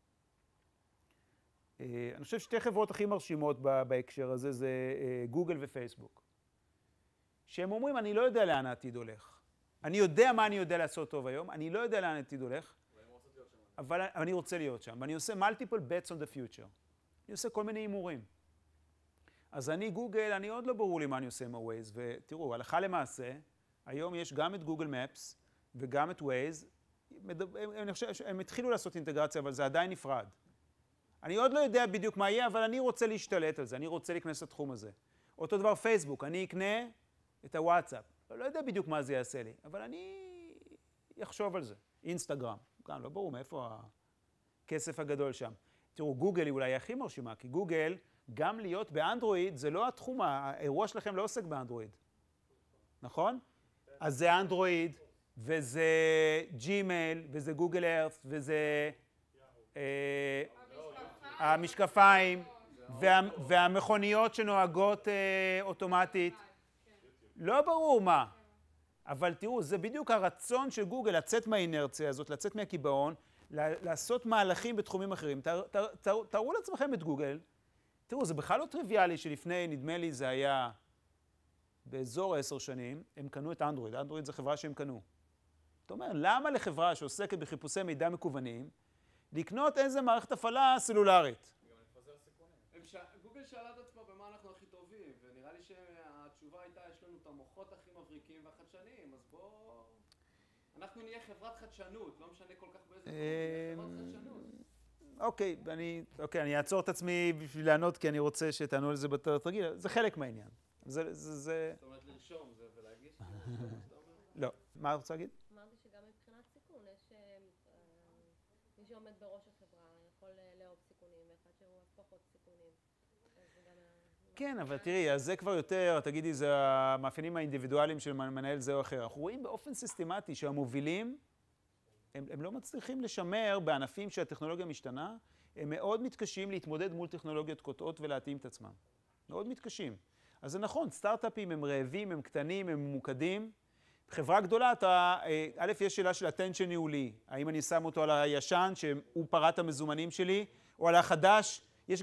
S1: אני חושב שתי חברות הכי מרשימות בהקשר הזה זה גוגל ופייסבוק. שהם אומרים, אני לא יודע לאן העתיד הולך. אני יודע מה אני יודע לעשות טוב היום, אני לא יודע לאן העתיד הולך, אבל אני רוצה להיות שם. ואני עושה multiple bets on the future. אני עושה כל מיני הימורים. אז אני גוגל, אני עוד לא ברור לי מה אני עושה עם ה-Waze, ותראו, הלכה למעשה, היום יש גם את גוגל מפס וגם את Waze, אני חושב שהם התחילו לעשות אינטגרציה, אבל זה עדיין נפרד. אני עוד לא יודע בדיוק מה יהיה, אבל אני רוצה להשתלט על זה, אני רוצה להיכנס לתחום הזה. אותו דבר פייסבוק, אני אקנה את הוואטסאפ. לא יודע בדיוק מה זה יעשה לי, אבל אני אחשוב על זה. אינסטגרם, גם לא ברור מאיפה הכסף הגדול שם. תראו, גוגל היא אולי הכי מרשימה, כי גוגל, גם להיות באנדרואיד, זה לא התחום, האירוע שלכם לא עוסק באנדרואיד. נכון? אז זה אנדרואיד, וזה ג'ימייל, וזה גוגל ארת, וזה המשקפיים, והמכוניות שנוהגות אוטומטית. לא ברור מה. אבל תראו, זה בדיוק הרצון של גוגל לצאת מהאינרציה הזאת, לצאת מהקיבעון, לעשות מהלכים בתחומים אחרים. תראו לעצמכם את גוגל. תראו, זה בכלל לא טריוויאלי שלפני, נדמה לי, זה היה באזור 10 שנים, הם קנו את אנדרואיד. אנדרואיד זה חברה שהם קנו. זאת אומרת, למה לחברה שעוסקת בחיפושי מידע מקוונים, לקנות איזה מערכת הפעלה סלולרית?
S4: גם לפזר סיכונים. גוגל שאלה את עצמה במה אנחנו הכי טובים, ונראה לי שהתשובה הייתה, יש לנו את המוחות הכי מבריקים והחדשניים, אז בואו... אנחנו נהיה חברת חדשנות, לא משנה כל כך באיזה תחום, חברת חדשנות.
S1: אוקיי, אני אעצור את עצמי בשביל לענות, כי אני רוצה שתענו על זה בתרגיל. זה חלק מהעניין. זאת
S4: אומרת, לרשום זה ולהגיש?
S1: לא. מה אתה רוצה להגיד?
S6: אמרתי שגם מבחינת סיכון, יש מי שעומד בראש החברה יכול לאהוב סיכונים, ואחד שהוא פחות סיכונים.
S1: כן, אבל תראי, אז זה כבר יותר, תגידי, זה המאפיינים האינדיבידואליים של מנהל זה או אחר. אנחנו רואים באופן סיסטמטי שהמובילים, הם לא מצליחים לשמר בענפים שהטכנולוגיה משתנה, הם מאוד מתקשים להתמודד מול טכנולוגיות קוטעות ולהתאים את עצמם. מאוד מתקשים. אז זה נכון, סטארט-אפים הם רעבים, הם קטנים, הם ממוקדים. חברה גדולה, א', יש שאלה של attention ניהולי. האם אני שם אותו על הישן, שהוא פרט המזומנים שלי, או על החדש.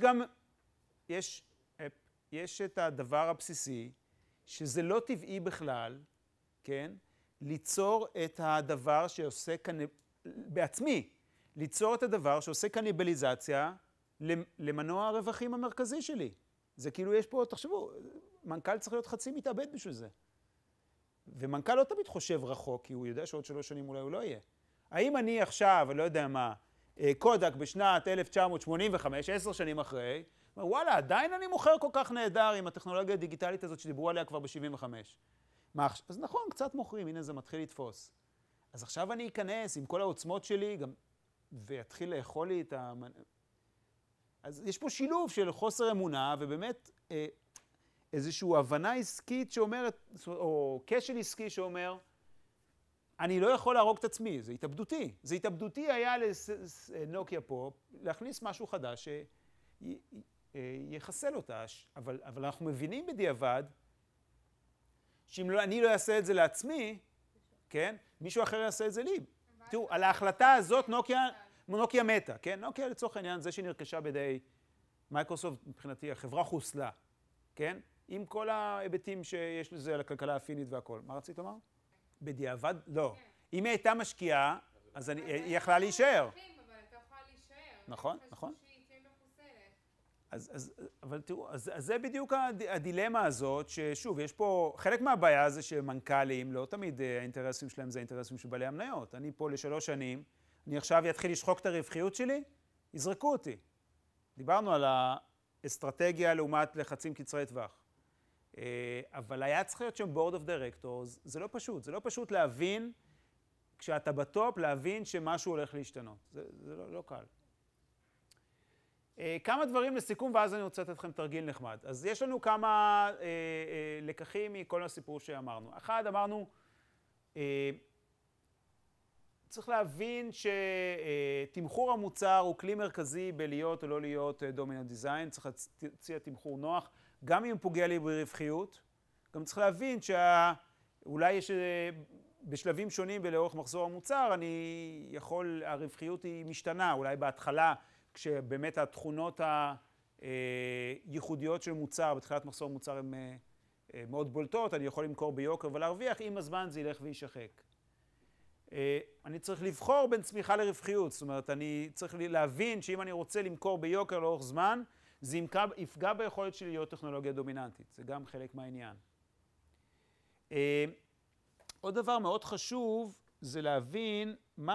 S1: יש את הדבר הבסיסי, שזה לא טבעי בכלל, כן? ליצור את הדבר שעושה בעצמי, ליצור את הדבר שעושה קניבליזציה למנוע הרווחים המרכזי שלי. זה כאילו יש פה, תחשבו, מנכ"ל צריך להיות חצי מתאבד בשביל זה. ומנכ"ל לא תמיד חושב רחוק, כי הוא יודע שעוד 3 שנים אולי הוא לא יהיה. האם אני עכשיו, אני לא יודע מה, קודק בשנת 1985, 10 שנים אחרי, וואלה, עדיין אני מוכר כל כך נהדר עם הטכנולוגיה הדיגיטלית הזאת שדיברו עליה כבר ב-75. אז נכון, קצת מוכרים, הנה זה מתחיל לתפוס. אז עכשיו אני אכנס עם כל העוצמות שלי גם, ויתחיל לאכול לי את ה... אז יש פה שילוב של חוסר אמונה, ובאמת איזושהי הבנה עסקית שאומרת, או כשל עסקי שאומר, אני לא יכול להרוג את עצמי, זה התאבדותי. זה התאבדותי היה לנוקיה פה, להכניס משהו חדש שיחסל אותה, אבל אנחנו מבינים בדיעבד, שאם אני לא אעשה את זה לעצמי, כן? מישהו אחר יעשה את זה לי. תראו, על ההחלטה הזאת נוקיה מתה, כן? נוקיה לצורך העניין זה שנרכשה בידי מייקרוסופט, מבחינתי החברה חוסלה, כן? עם כל ההיבטים שיש לזה על הכלכלה הפינית והכל. מה רצית לומר? בדיעבד? לא. אם היא הייתה משקיעה, אז היא יכלה להישאר.
S3: אבל אתה יכולה להישאר.
S1: נכון, נכון. אבל תראו, אז זה בדיוק הדילמה הזאת, ששוב, יש פה, חלק מהבעיה זה שמנכ"לים, לא תמיד האינטרסים שלהם זה האינטרסים של בעלי המניות. אני פה ל3 שנים, אני עכשיו אתחיל לשחוק את הרווחיות שלי, יזרקו אותי. דיברנו על האסטרטגיה לעומת לחצים קצרי טווח. אבל היה צריך להיות שם board of directors, זה לא פשוט, זה לא פשוט להבין, כשאתה בטופ, להבין שמשהו הולך להשתנות, זה לא קל. כמה דברים לסיכום, ואז אני רוצה לתת לכם תרגיל נחמד. אז יש לנו כמה לקחים מכל הסיפור שאמרנו. אחד, אמרנו, צריך להבין שתמחור המוצר הוא כלי מרכזי בלהיות או לא להיות דומיננט דיזיין, צריך להציע תמחור נוח, גם אם פוגע לי ברווחיות. גם צריך להבין שאולי יש בשלבים שונים בלאורך מחזור המוצר, הרווחיות היא משתנה, אולי בהתחלה, כשבאמת התכונות הייחודיות של מוצר, בתחילת מחזור מוצר הן מאוד בולטות, אני יכול למכור ביוקר ולהרוויח, עם הזמן זה ילך וישחק. אני צריך לבחור בין צמיחה לרווחיות, זאת אומרת, אני צריך להבין שאם אני רוצה למכור ביוקר לאורך זמן, זה יפגע ביכולת שלי להיות טכנולוגיה דומיננטית, זה גם חלק מהעניין. עוד דבר מאוד חשוב זה להבין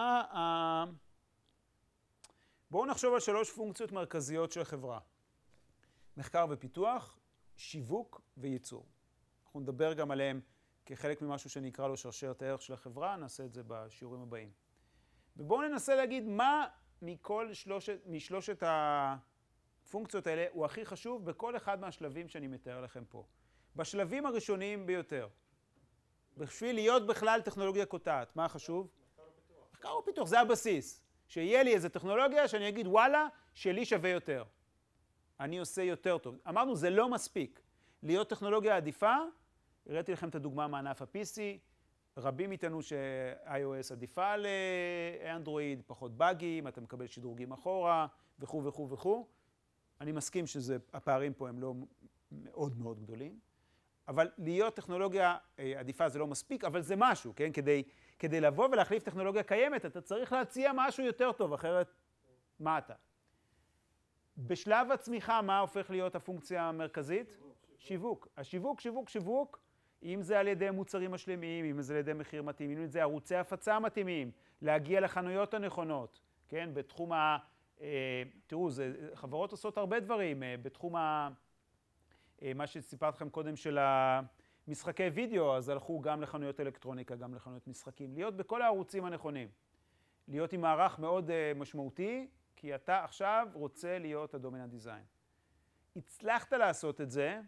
S1: בואו נחשוב על 3 פונקציות מרכזיות של החברה. מחקר ופיתוח, שיווק וייצור. אנחנו נדבר גם עליהם כחלק ממשהו שנקרא לו שרשרת הערך של החברה, נעשה את זה בשיעורים הבאים. ובואו ננסה להגיד מה משלושת הפונקציות האלה הוא הכי חשוב בכל אחד מהשלבים שאני מתאר לכם פה. בשלבים הראשוניים ביותר. בשביל להיות בכלל טכנולוגיה קוטעת, מה חשוב? מחקר ופיתוח, זה הבסיס. שיהיה לי איזו טכנולוגיה שאני אגיד וואלה, שלי שווה יותר. אני עושה יותר טוב. אמרנו, זה לא מספיק. להיות טכנולוגיה עדיפה, הראיתי לכם את הדוגמה מענף ה-PC, רבים איתנו ש-iOS עדיפה לאנדרואיד, פחות באגים, אתה מקבל שדרוגים אחורה, וכו' וכו' וכו'. אני מסכים שהפערים פה הם לא מאוד מאוד גדולים, אבל להיות טכנולוגיה עדיפה זה לא מספיק, אבל זה משהו, כן? כדי לבוא ולהחליף טכנולוגיה קיימת, אתה צריך להציע משהו יותר טוב, אחרת מה אתה? בשלב הצמיחה, מה הופך להיות הפונקציה המרכזית? שיווק. השיווק, שיווק, אם זה על ידי מוצרים משלימים, אם זה על ידי מחיר מתאים, אם זה ערוצי הפצה מתאימים, להגיע לחנויות הנכונות, כן? בתחום תראו, חברות עושות הרבה דברים, בתחום מה שסיפרת לכם קודם של משחקי וידאו, אז הלכו גם לחנויות אלקטרוניקה, גם לחנויות משחקים. להיות בכל הערוצים הנכונים. להיות עם מערך מאוד משמעותי, כי אתה עכשיו רוצה להיות הדומיננט דיזיין. הצלחת לעשות את זה,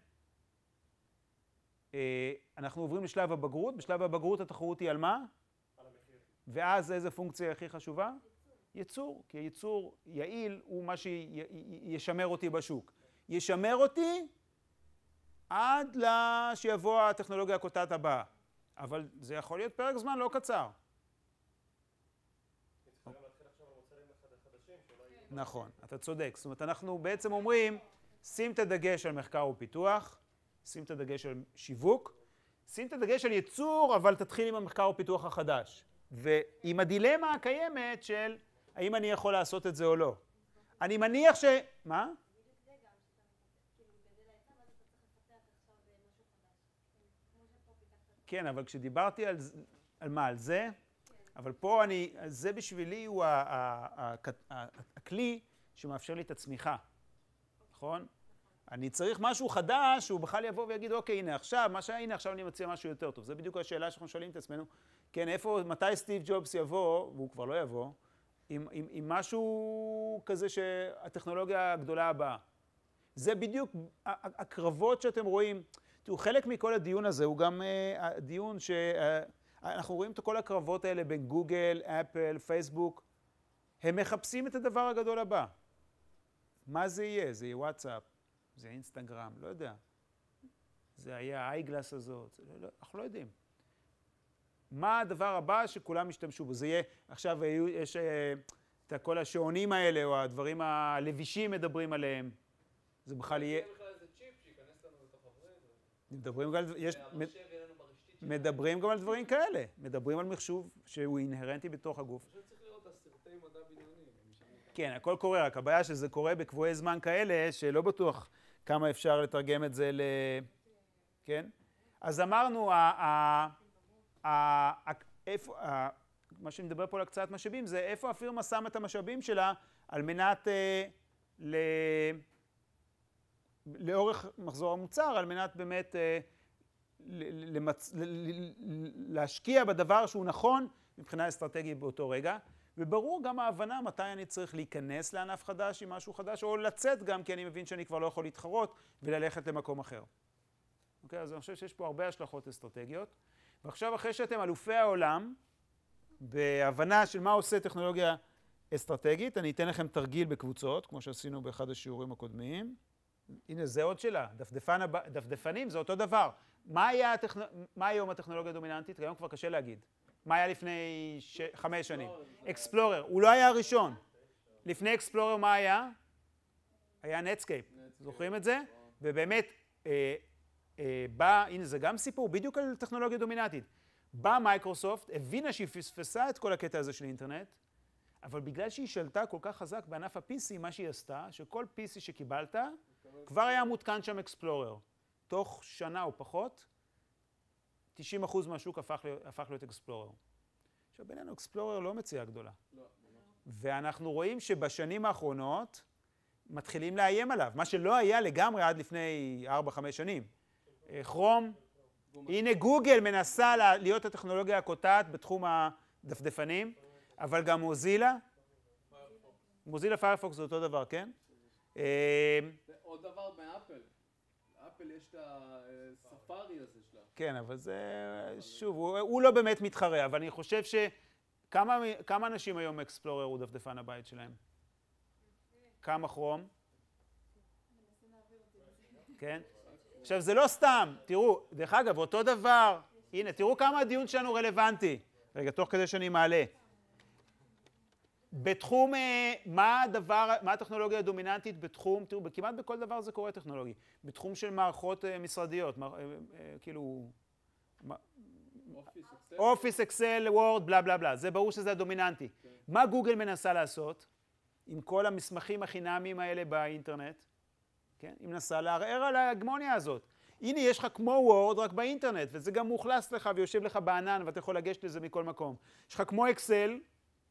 S1: אנחנו עוברים לשלב הבגרות. בשלב הבגרות התחרות היא על מה? על המחיר. ואז איזה פונקציה הכי חשובה? ייצור. כי הייצור יעיל הוא מה שישמר אותי בשוק. ישמר אותי עד שיבוא הטכנולוגיה הקוטעת הבאה. אבל זה יכול להיות פרק זמן לא קצר. נכון, אתה צודק. זאת אומרת, אנחנו בעצם אומרים, שים את הדגש על מחקר ופיתוח, שים את הדגש על שיווק, שים את הדגש על ייצור, אבל תתחיל עם המחקר ופיתוח החדש. ועם הדילמה הקיימת של האם אני יכול לעשות את זה או לא. אני מניח מה? כן, אבל כשדיברתי על מה? על זה? אבל פה זה בשבילי הוא הכלי שמאפשר לי את הצמיחה, נכון? אני צריך משהו חדש שהוא בכלל יבוא ויגיד, אוקיי, הנה עכשיו אני מציע משהו יותר טוב. זה בדיוק השאלה שאנחנו שואלים את עצמנו. כן, מתי סטיב ג'ובס יבוא, והוא כבר לא יבוא, עם משהו כזה שהטכנולוגיה הגדולה הבאה. זה בדיוק הקרבות שאתם רואים. תראו, חלק מכל הדיון הזה הוא גם הדיון שאנחנו רואים את כל הקרבות האלה בין גוגל, אפל, פייסבוק. הם מחפשים את הדבר הגדול הבא. מה זה יהיה? זה יהיה וואטסאפ, זה אינסטגרם, לא יודע. זה היה האייגלס הזאת, אנחנו לא יודעים. מה הדבר הבא שכולם ישתמשו בו? זה יהיה, עכשיו יש את כל השעונים האלה, או הדברים הלבישים מדברים עליהם. זה בכלל יהיה... מדברים גם על דברים כאלה. מדברים על מחשוב שהוא אינהרנטי בתוך הגוף.
S4: פשוט צריך לראות את הסרטי מדע בדיוני.
S1: כן, הכל קורה, רק הבעיה שזה קורה בקבועי זמן כאלה, שלא בטוח כמה אפשר לתרגם את זה כן? אז אמרנו, מה שאני מדבר פה על הקצאת משאבים, זה איפה הפירמה שם את המשאבים שלה על מנת לאורך מחזור המוצר, על מנת באמת להשקיע בדבר שהוא נכון מבחינה אסטרטגית באותו רגע, וברור גם ההבנה מתי אני צריך להיכנס לענף חדש עם משהו חדש, או לצאת גם כי אני מבין שאני כבר לא יכול להתחרות וללכת למקום אחר. אוקיי, אז אני חושב שיש פה הרבה השלכות אסטרטגיות. ועכשיו, אחרי שאתם אלופי העולם, בהבנה של מה עושה טכנולוגיה אסטרטגית, אני אתן לכם תרגיל בקבוצות, כמו שעשינו באחד השיעורים הקודמים. הנה, זה עוד שאלה. דפדפנים זה אותו דבר. מה היום הטכנולוגיה הדומיננטית? היום כבר קשה להגיד. מה היה לפני 5 שנים? אקספלורר. הוא לא היה הראשון. לפני אקספלורר מה היה? היה נטסקייפ. זוכרים את זה? ובאמת, הנה זה גם סיפור, בדיוק על טכנולוגיה דומיננטית. באה מייקרוסופט, הבינה שהיא פספסה את כל הקטע הזה של אינטרנט, אבל בגלל שהיא שלטה כל כך חזק בענף ה-PC, מה שהיא עשתה, שכל PC שקיבלת, כבר היה מותקן שם אקספלורר. תוך שנה או פחות, 90% מהשוק הפך להיות אקספלורר. עכשיו, בינינו אקספלורר לא מציאה גדולה. ואנחנו רואים שבשנים האחרונות מתחילים לאיים עליו, מה שלא היה לגמרי עד לפני 4-5 שנים. כרום, הנה גוגל מנסה להיות הטכנולוגיה הקוטעת בתחום הדפדפנים, אבל גם מוזילה פיירפוקס זה אותו דבר, כן?
S4: עוד דבר באפל. באפל יש את הספארי הזה שלה.
S1: כן, אבל זה, שוב, הוא לא באמת מתחרה, אבל אני חושב כמה אנשים היום אקספלורר הוא דפדפן הבית שלהם? כמה כרום? כן? עכשיו, זה לא סתם, תראו, דרך אגב, אותו דבר, הנה, תראו כמה הדיון שלנו רלוונטי. רגע, תוך כדי שאני מעלה. בתחום, מה הטכנולוגיה הדומיננטית בתחום, תראו, כמעט בכל דבר זה קורה טכנולוגי. בתחום של מערכות משרדיות, כאילו, אופיס, אקסל, וורד, בלה בלה בלה. זה ברור שזה הדומיננטי. מה גוגל מנסה לעשות עם כל המסמכים החינמיים האלה באינטרנט? כן? היא מנסה לערער על ההגמוניה הזאת. הנה, יש לך כמו וורד רק באינטרנט, וזה גם מוכלס לך ויושב לך בענן, ואתה יכול לגשת לזה מכל מקום. יש לך כמו אקסל,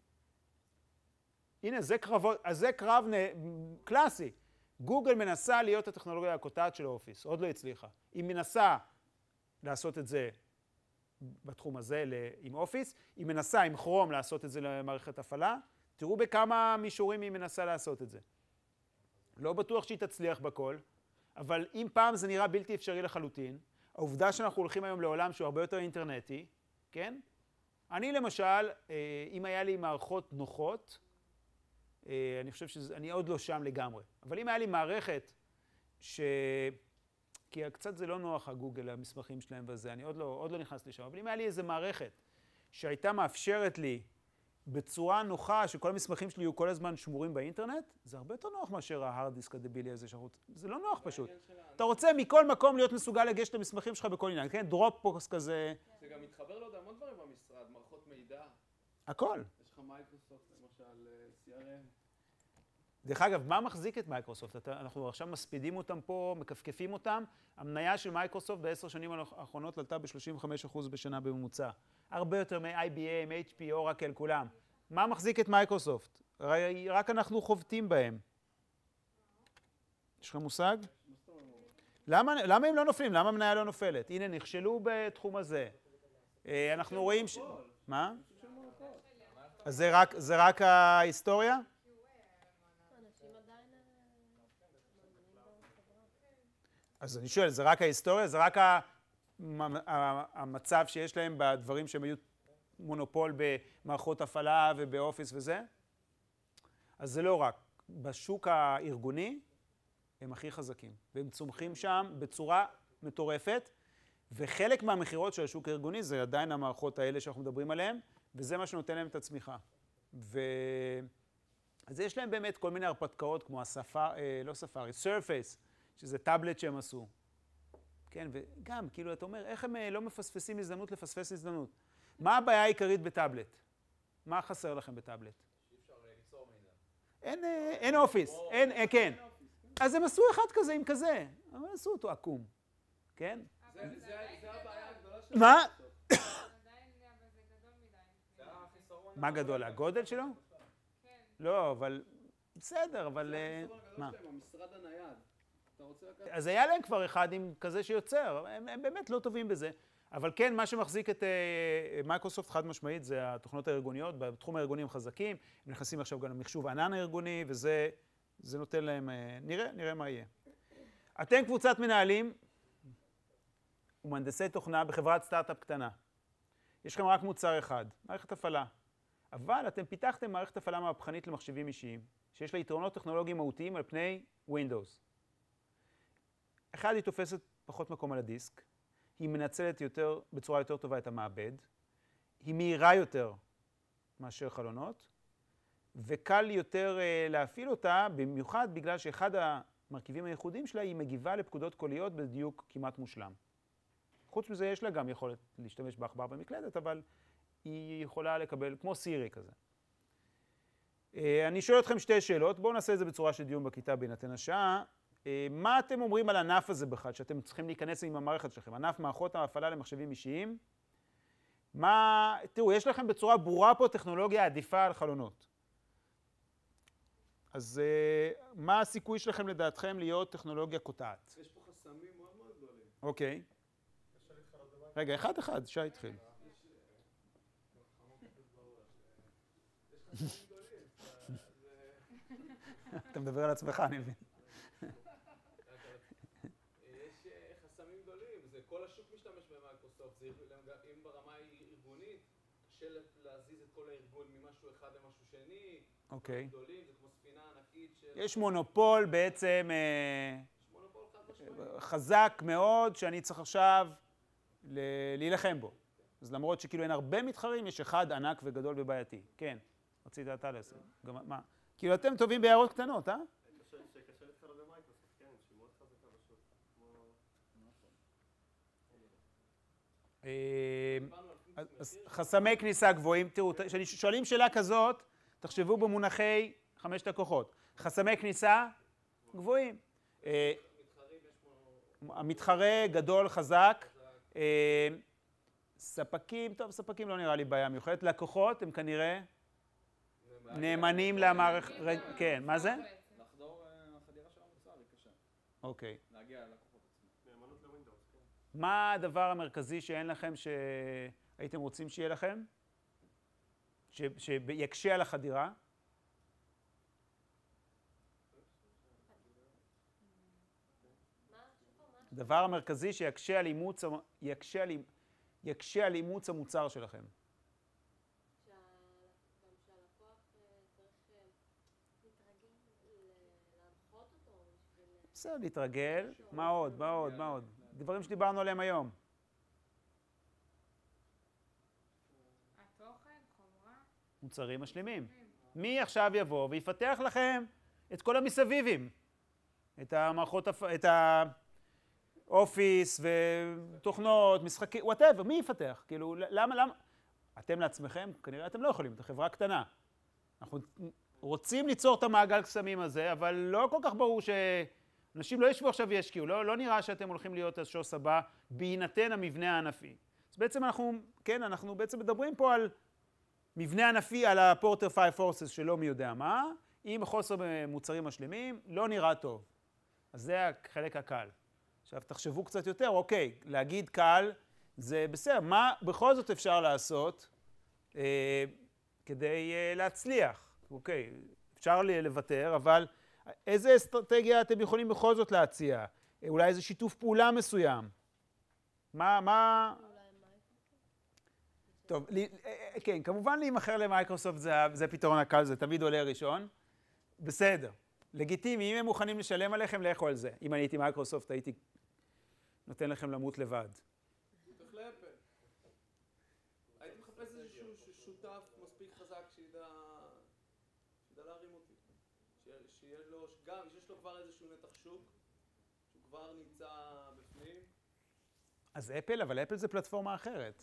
S1: הנה, זה קרב קלאסי. גוגל מנסה להיות הטכנולוגיה הקוטעת של האופיס, עוד לא הצליחה. היא מנסה לעשות את זה בתחום הזה עם אופיס, היא מנסה עם כרום לעשות את זה למערכת הפעלה. תראו בכמה מישורים היא מנסה לעשות את זה. לא בטוח שהיא תצליח בכל, אבל אם פעם זה נראה בלתי אפשרי לחלוטין, העובדה שאנחנו הולכים היום לעולם שהוא הרבה יותר אינטרנטי, כן? אני למשל, אם היה לי מערכות נוחות, אני חושב שאני עוד לא שם לגמרי. אבל אם היה לי מערכת כי קצת זה לא נוח הגוגל, המסמכים שלהם וזה, אני עוד לא נכנס לשם. אבל אם היה לי איזו מערכת שהייתה מאפשרת לי בצורה נוחה שכל המסמכים שלי יהיו כל הזמן שמורים באינטרנט, זה הרבה יותר נוח מאשר ההארד דיסק הדבילי הזה שאנחנו... זה לא נוח פשוט. אתה רוצה מכל מקום להיות מסוגל לגשת למסמכים שלך בכל עניין, כן? דרופבוקס כזה...
S4: זה גם מתחבר לעוד המון דברים במשרד, מערכות מידע.
S1: הכל.
S4: יש לך מייקרוסופט, למשל, CRM.
S1: דרך אגב, מה מחזיק את מייקרוסופט? אנחנו עכשיו מספידים אותם פה, מקפקפים אותם. המניה של מייקרוסופט ב10 שנים האחרונות עלתה ב-35% בשנה בממוצע. הרבה יותר מ-IBM, HP, אורקל, כולם. מה מחזיק את מייקרוסופט? רק אנחנו חובטים בהם. יש לך מושג? למה הם לא נופלים? למה המניה לא נופלת? הנה, נכשלו בתחום הזה. אנחנו רואים מה? אז זה רק ההיסטוריה? אז אני שואל, זה רק ההיסטוריה? זה רק המצב שיש להם בדברים שהם היו מונופול במערכות הפעלה ובאופיס וזה? אז זה לא רק. בשוק הארגוני הם הכי חזקים, והם צומחים שם בצורה מטורפת, וחלק מהמחירות של השוק הארגוני זה עדיין המערכות האלה שאנחנו מדברים עליהן, וזה מה שנותן להם את הצמיחה. אז יש להם באמת כל מיני הרפתקאות כמו לא ספארי, Surface, שזה טאבלט שהם עשו. כן, וגם, כאילו, אתה אומר, איך הם לא מפספסים הזדמנות לפספס הזדמנות? מה הבעיה העיקרית בטאבלט? מה חסר לכם בטאבלט?
S4: אי אפשר ליצור מידע.
S1: אין אופיס, כן. אז הם עשו אחד כזה עם כזה, אבל עשו אותו עקום, כן?
S4: זה הבעיה הגדולה שלנו.
S1: מה?
S3: עדיין, אבל זה גדול מדי.
S1: מה גדול? הגודל שלו?
S3: כן.
S1: לא, אבל בסדר, אבל... מה?
S4: המשרד הנייד.
S1: אז היה להם כבר אחד עם כזה שיוצר, הם באמת לא טובים בזה. אבל כן, מה שמחזיק את מייקרוסופט חד משמעית זה התוכנות הארגוניות, בתחום הארגוני הם חזקים, הם נכנסים עכשיו גם למחשוב ענן הארגוני, וזה נותן להם, נראה מה יהיה. אתם קבוצת מנהלים ומהנדסי תוכנה בחברת סטארט-אפ קטנה. יש לכם רק מוצר אחד, מערכת הפעלה. אבל אתם פיתחתם מערכת הפעלה מהפכנית למחשבים אישיים, שיש לה יתרונות טכנולוגיים מהותיים על פני Windows. אחד, היא תופסת פחות מקום על הדיסק, היא מנצלת בצורה יותר טובה את המעבד, היא מהירה יותר מאשר חלונות, וקל יותר להפעיל אותה, במיוחד בגלל שאחד המרכיבים הייחודיים שלה היא מגיבה לפקודות קוליות בדיוק כמעט מושלם. חוץ מזה יש לה גם יכולת להשתמש בעכבר במקלדת, אבל היא יכולה לקבל, כמו סירי כזה. אני שואל אתכם שתי שאלות, בואו נעשה את זה בצורה של דיון בכיתה בהינתן השעה. מה אתם אומרים על ענף הזה בכלל, שאתם צריכים להיכנס עם המערכת שלכם? ענף מערכות ההפעלה למחשבים אישיים. תראו, יש לכם בצורה ברורה פה טכנולוגיה עדיפה על חלונות. אז מה הסיכוי שלכם לדעתכם להיות טכנולוגיה קוטעת?
S2: יש פה חסמים מאוד מאוד גדולים.
S1: אוקיי. רגע, אחד, שי התחיל. אתה מדבר על עצמך, אני מבין.
S4: יש חסמים גדולים, כל השוק משתמש במייקרוסופט, אם ברמה ארגונית, קשה להזיז את כל הארגון ממשהו אחד למשהו שני,
S1: אוקיי.
S4: גדולים, זה כמו ספינה ענקית של...
S1: יש מונופול בעצם חזק מאוד, שאני צריך עכשיו להילחם בו. אז למרות שכאילו אין הרבה מתחרים, יש אחד ענק וגדול ובעייתי. כן, רצית אתה לעשות. מה? כאילו אתם טובים בהערות קטנות, אה?
S7: שקשה להתחרה במייקרוסופט, כן, שהיא מאוד חזקה בשוק.
S1: אז חסמי כניסה גבוהים, תראו, כששואלים שאלה כזאת, תחשבו במונחי 5 לקוחות. חסמי כניסה גבוהים. המתחרה גדול, חזק. ספקים, טוב, ספקים לא נראה לי בעיה מיוחדת. לקוחות הם כנראה נאמנים למערכת, כן, מה זה?
S2: לחדור החדירה של המוצר היא קשה.
S1: אוקיי.
S2: להגיע ללקוחות עצמם.
S7: נאמנות לווינדוס, כן.
S1: מה הדבר המרכזי שאין לכם שהייתם רוצים שיהיה לכם? שיקשה על החדירה? הדבר המרכזי שיקשה על אימוץ המוצר שלכם. בסדר, להתרגל. מה עוד? דברים שדיברנו עליהם היום.
S3: התוכן, חומרה.
S1: מוצרים משלימים. מי עכשיו יבוא ויפתח לכם את כל המסביבים? את המערכות, את האופיס ותוכנות, משחקים, whatever, מי יפתח? כאילו, למה? אתם לעצמכם, כנראה אתם לא יכולים, את החברה קטנה. אנחנו רוצים ליצור את המעגל קסמים הזה, אבל לא כל כך ברור שאנשים לא ישבו עכשיו וישקיעו, לא נראה שאתם הולכים להיות השוס הבא בהינתן המבנה הענפי. אז בעצם אנחנו בעצם מדברים פה על מבנה ענפי, על הפורטר 5 פורסס שלא מי יודע מה, עם חוסר במוצרים משלימים, לא נראה טוב. אז זה החלק הקל. עכשיו תחשבו קצת יותר, אוקיי, להגיד קל, זה בסדר, מה בכל זאת אפשר לעשות כדי להצליח? אוקיי, אפשר לוותר, אבל איזה אסטרטגיה אתם יכולים בכל זאת להציע? אולי איזה שיתוף פעולה מסוים? מה? טוב, כן, כמובן להימכר למייקרוסופט זה הפתרון הקל, זה תמיד עולה ראשון. בסדר, לגיטימי, אם הם מוכנים לשלם עליכם, לכו על זה. אם אני הייתי מייקרוסופט, הייתי נותן לכם למות לבד.
S4: צריך לאפל. הייתי מחפש איזשהו שותף מספיק חזק שידע להרים אותי. שיהיה לו, גם שיש לו כבר איזשהו נתח שוק, שהוא כבר נמצא בפנים.
S1: אז אפל, אבל אפל זה פלטפורמה אחרת.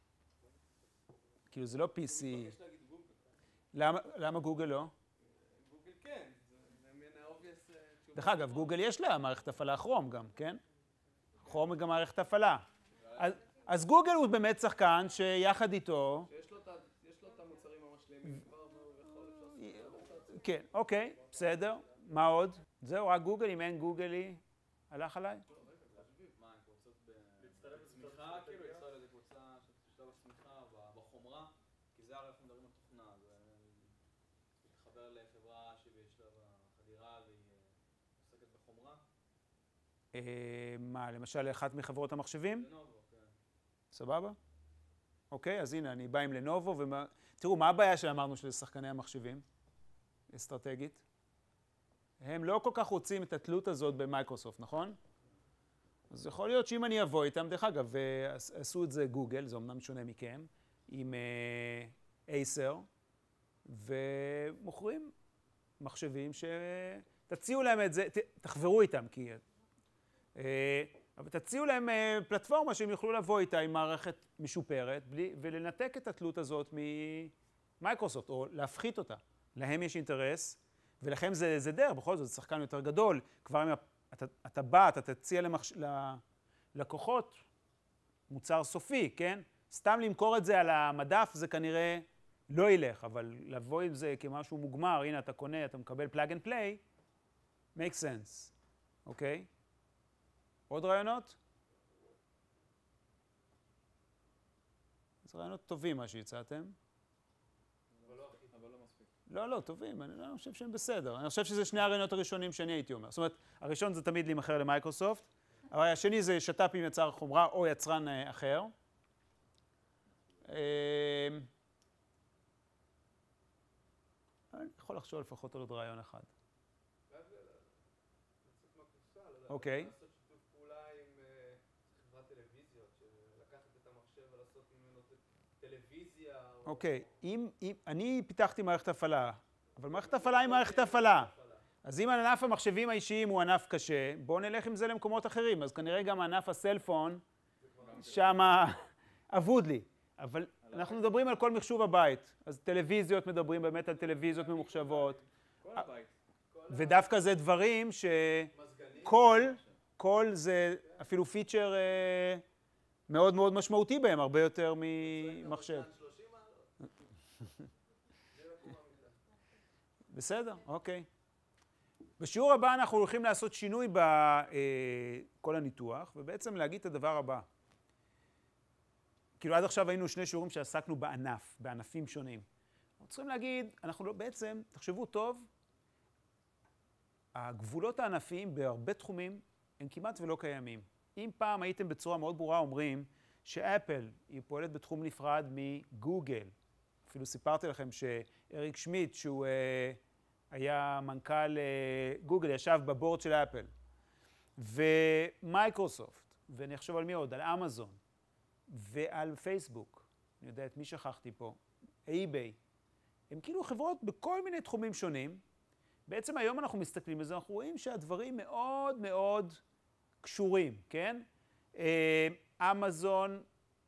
S1: כאילו זה לא PC.
S4: אני מבקש להגיד גוגל.
S1: למה גוגל לא?
S4: גוגל כן, זה מן האובייס.
S1: דרך אגב, גוגל יש לה מערכת הפעלה כרום גם, כן? כרום היא גם מערכת הפעלה. אז גוגל הוא באמת שחקן שיחד איתו...
S4: שיש לו את המוצרים המשלימים, כבר יכול...
S1: כן, אוקיי, בסדר. מה עוד? זהו, רק גוגל, אם אין גוגלי... הלך עליי?
S2: מה, הן קבוצות בצמיחה, כאילו, יצא לזה קבוצה שתשלב בצמיחה, בחומרה, כי זה הרי אנחנו מדברים על תוכנה, זה מתחבר לחברה שיש לה חדירה והיא עוסקת בחומרה.
S1: מה, למשל, אחת מחברות המחשבים?
S2: לנובו, כן.
S1: סבבה? אוקיי, אז הנה, אני בא עם לנובו, תראו, מה הבעיה שאמרנו של שחקני המחשבים, אסטרטגית? הם לא כל כך רוצים את התלות הזאת במייקרוסופט, נכון? אז יכול להיות שאם אני אבוא איתם, דרך אגב, עשו את זה גוגל, זה אמנם שונה מכם, עם אייסר, ומוכרים מחשבים שתציעו להם את זה, תחברו איתם, כי... אבל תציעו להם פלטפורמה שהם יוכלו לבוא איתה עם מערכת משופרת, ולנתק את התלות הזאת ממייקרוסופט, או להפחית אותה. להם יש אינטרס, ולכם זה דרך, בכל זאת, זה שחקן יותר גדול. כבר אם אתה בא, אתה תציע ללקוחות מוצר סופי, כן? סתם למכור את זה על המדף, זה כנראה לא ילך, אבל לבוא עם זה כמשהו מוגמר, הנה, אתה קונה, אתה מקבל plug and play, make sense, אוקיי? עוד רעיונות? זה רעיונות טובים מה שהצעתם.
S2: אבל לא מספיק.
S1: לא, טובים, אני לא חושב שהם בסדר. אני חושב שזה שני הרעיונות הראשונים שאני הייתי אומר. זאת אומרת, הראשון זה תמיד להימכר למייקרוסופט, אבל השני זה שת"פ עם יצר חומרה או יצרן אחר. אני יכול לחשוב לפחות על עוד רעיון אחד. אוקיי.
S4: לעשות שיתוף פעולה עם חברת טלוויזיות, לקחת את המחשב ולעשות ממנו טלוויזיה.
S1: אוקיי, אני פיתחתי מערכת הפעלה, אבל מערכת הפעלה היא מערכת הפעלה. אז אם ענף המחשבים האישיים הוא ענף קשה, בואו נלך עם זה למקומות אחרים. אז כנראה גם ענף הסלפון, שמה אבוד לי. אבל אנחנו מדברים על כל מחשוב הבית. אז טלוויזיות מדברים באמת על טלוויזיות ממוחשבות.
S2: כל הבית.
S1: ודווקא זה דברים קול זה אפילו פיצ'ר מאוד מאוד משמעותי בהם, הרבה יותר ממחשב. בסדר, אוקיי. בשיעור הבא אנחנו הולכים לעשות שינוי בכל הניתוח, ובעצם להגיד את הדבר הבא. כאילו עד עכשיו היינו שני שיעורים שעסקנו בענפים שונים. אנחנו צריכים להגיד, אנחנו בעצם, תחשבו טוב, הגבולות הענפיים בהרבה תחומים הם כמעט ולא קיימים. אם פעם הייתם בצורה מאוד ברורה אומרים שאפל היא פועלת בתחום נפרד מגוגל, אפילו סיפרתי לכם שאריק שמיט, שהוא היה מנכ"ל גוגל, ישב בבורד של אפל, ומייקרוסופט, ואני אחשוב על מי עוד, על אמזון, ועל פייסבוק, אני יודע את מי שכחתי פה, eBay, הם כאילו חברות בכל מיני תחומים שונים. בעצם היום אנחנו מסתכלים על זה, אנחנו רואים שהדברים מאוד מאוד קשורים, כן? אמזון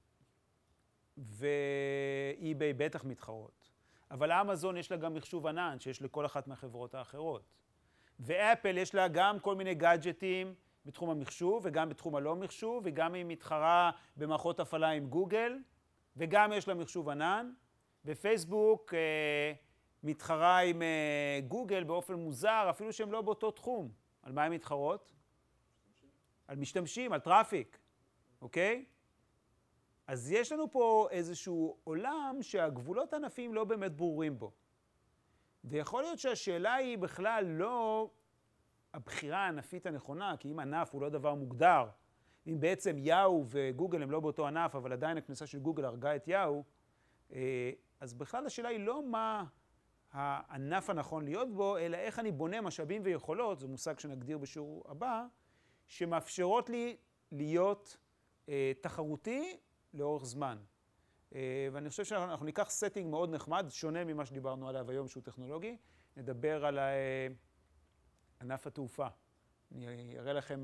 S1: ואי-ביי בטח מתחרות. אבל אמזון יש לה גם מחשוב ענן שיש לכל אחת מהחברות האחרות. ואפל יש לה גם כל מיני גאדג'טים בתחום המחשוב וגם בתחום הלא מחשוב, וגם היא מתחרה במערכות הפעלה עם גוגל, וגם יש לה מחשוב ענן. ופייסבוק מתחרה עם גוגל באופן מוזר, אפילו שהם לא באותו תחום. על מה הן מתחרות? על משתמשים, על טראפיק, אוקיי? אז יש לנו פה איזשהו עולם שהגבולות הענפיים לא באמת ברורים בו. ויכול להיות שהשאלה היא בכלל לא הבחירה הענפית הנכונה, כי אם ענף הוא לא דבר מוגדר, אם בעצם יאו וגוגל הם לא באותו ענף, אבל עדיין הכניסה של גוגל הרגה את יאו, אז בכלל השאלה היא לא מה הענף הנכון להיות בו, אלא איך אני בונה משאבים ויכולות, זה מושג שנגדיר בשיעור הבא, שמאפשרות לי להיות תחרותי לאורך זמן. ואני חושב שאנחנו ניקח סטינג מאוד נחמד, שונה ממה שדיברנו עליו היום שהוא טכנולוגי, נדבר על ענף התעופה. אני אראה לכם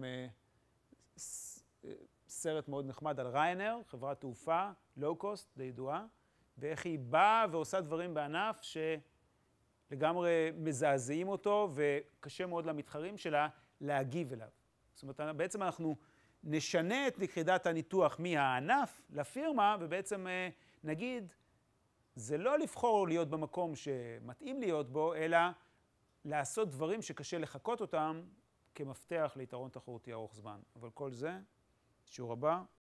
S1: סרט מאוד נחמד על ריינר, חברת תעופה, לואו-קוסט, די ידועה, ואיך היא באה ועושה דברים בענף שלגמרי מזעזעים אותו, וקשה מאוד למתחרים שלה להגיב אליו. זאת אומרת, בעצם אנחנו נשנה את יחידת הניתוח מהענף לפירמה, ובעצם נגיד, זה לא לבחור להיות במקום שמתאים להיות בו, אלא לעשות דברים שקשה לחכות אותם, כמפתח ליתרון תחרותי ארוך זמן. אבל כל זה, שיעור הבא.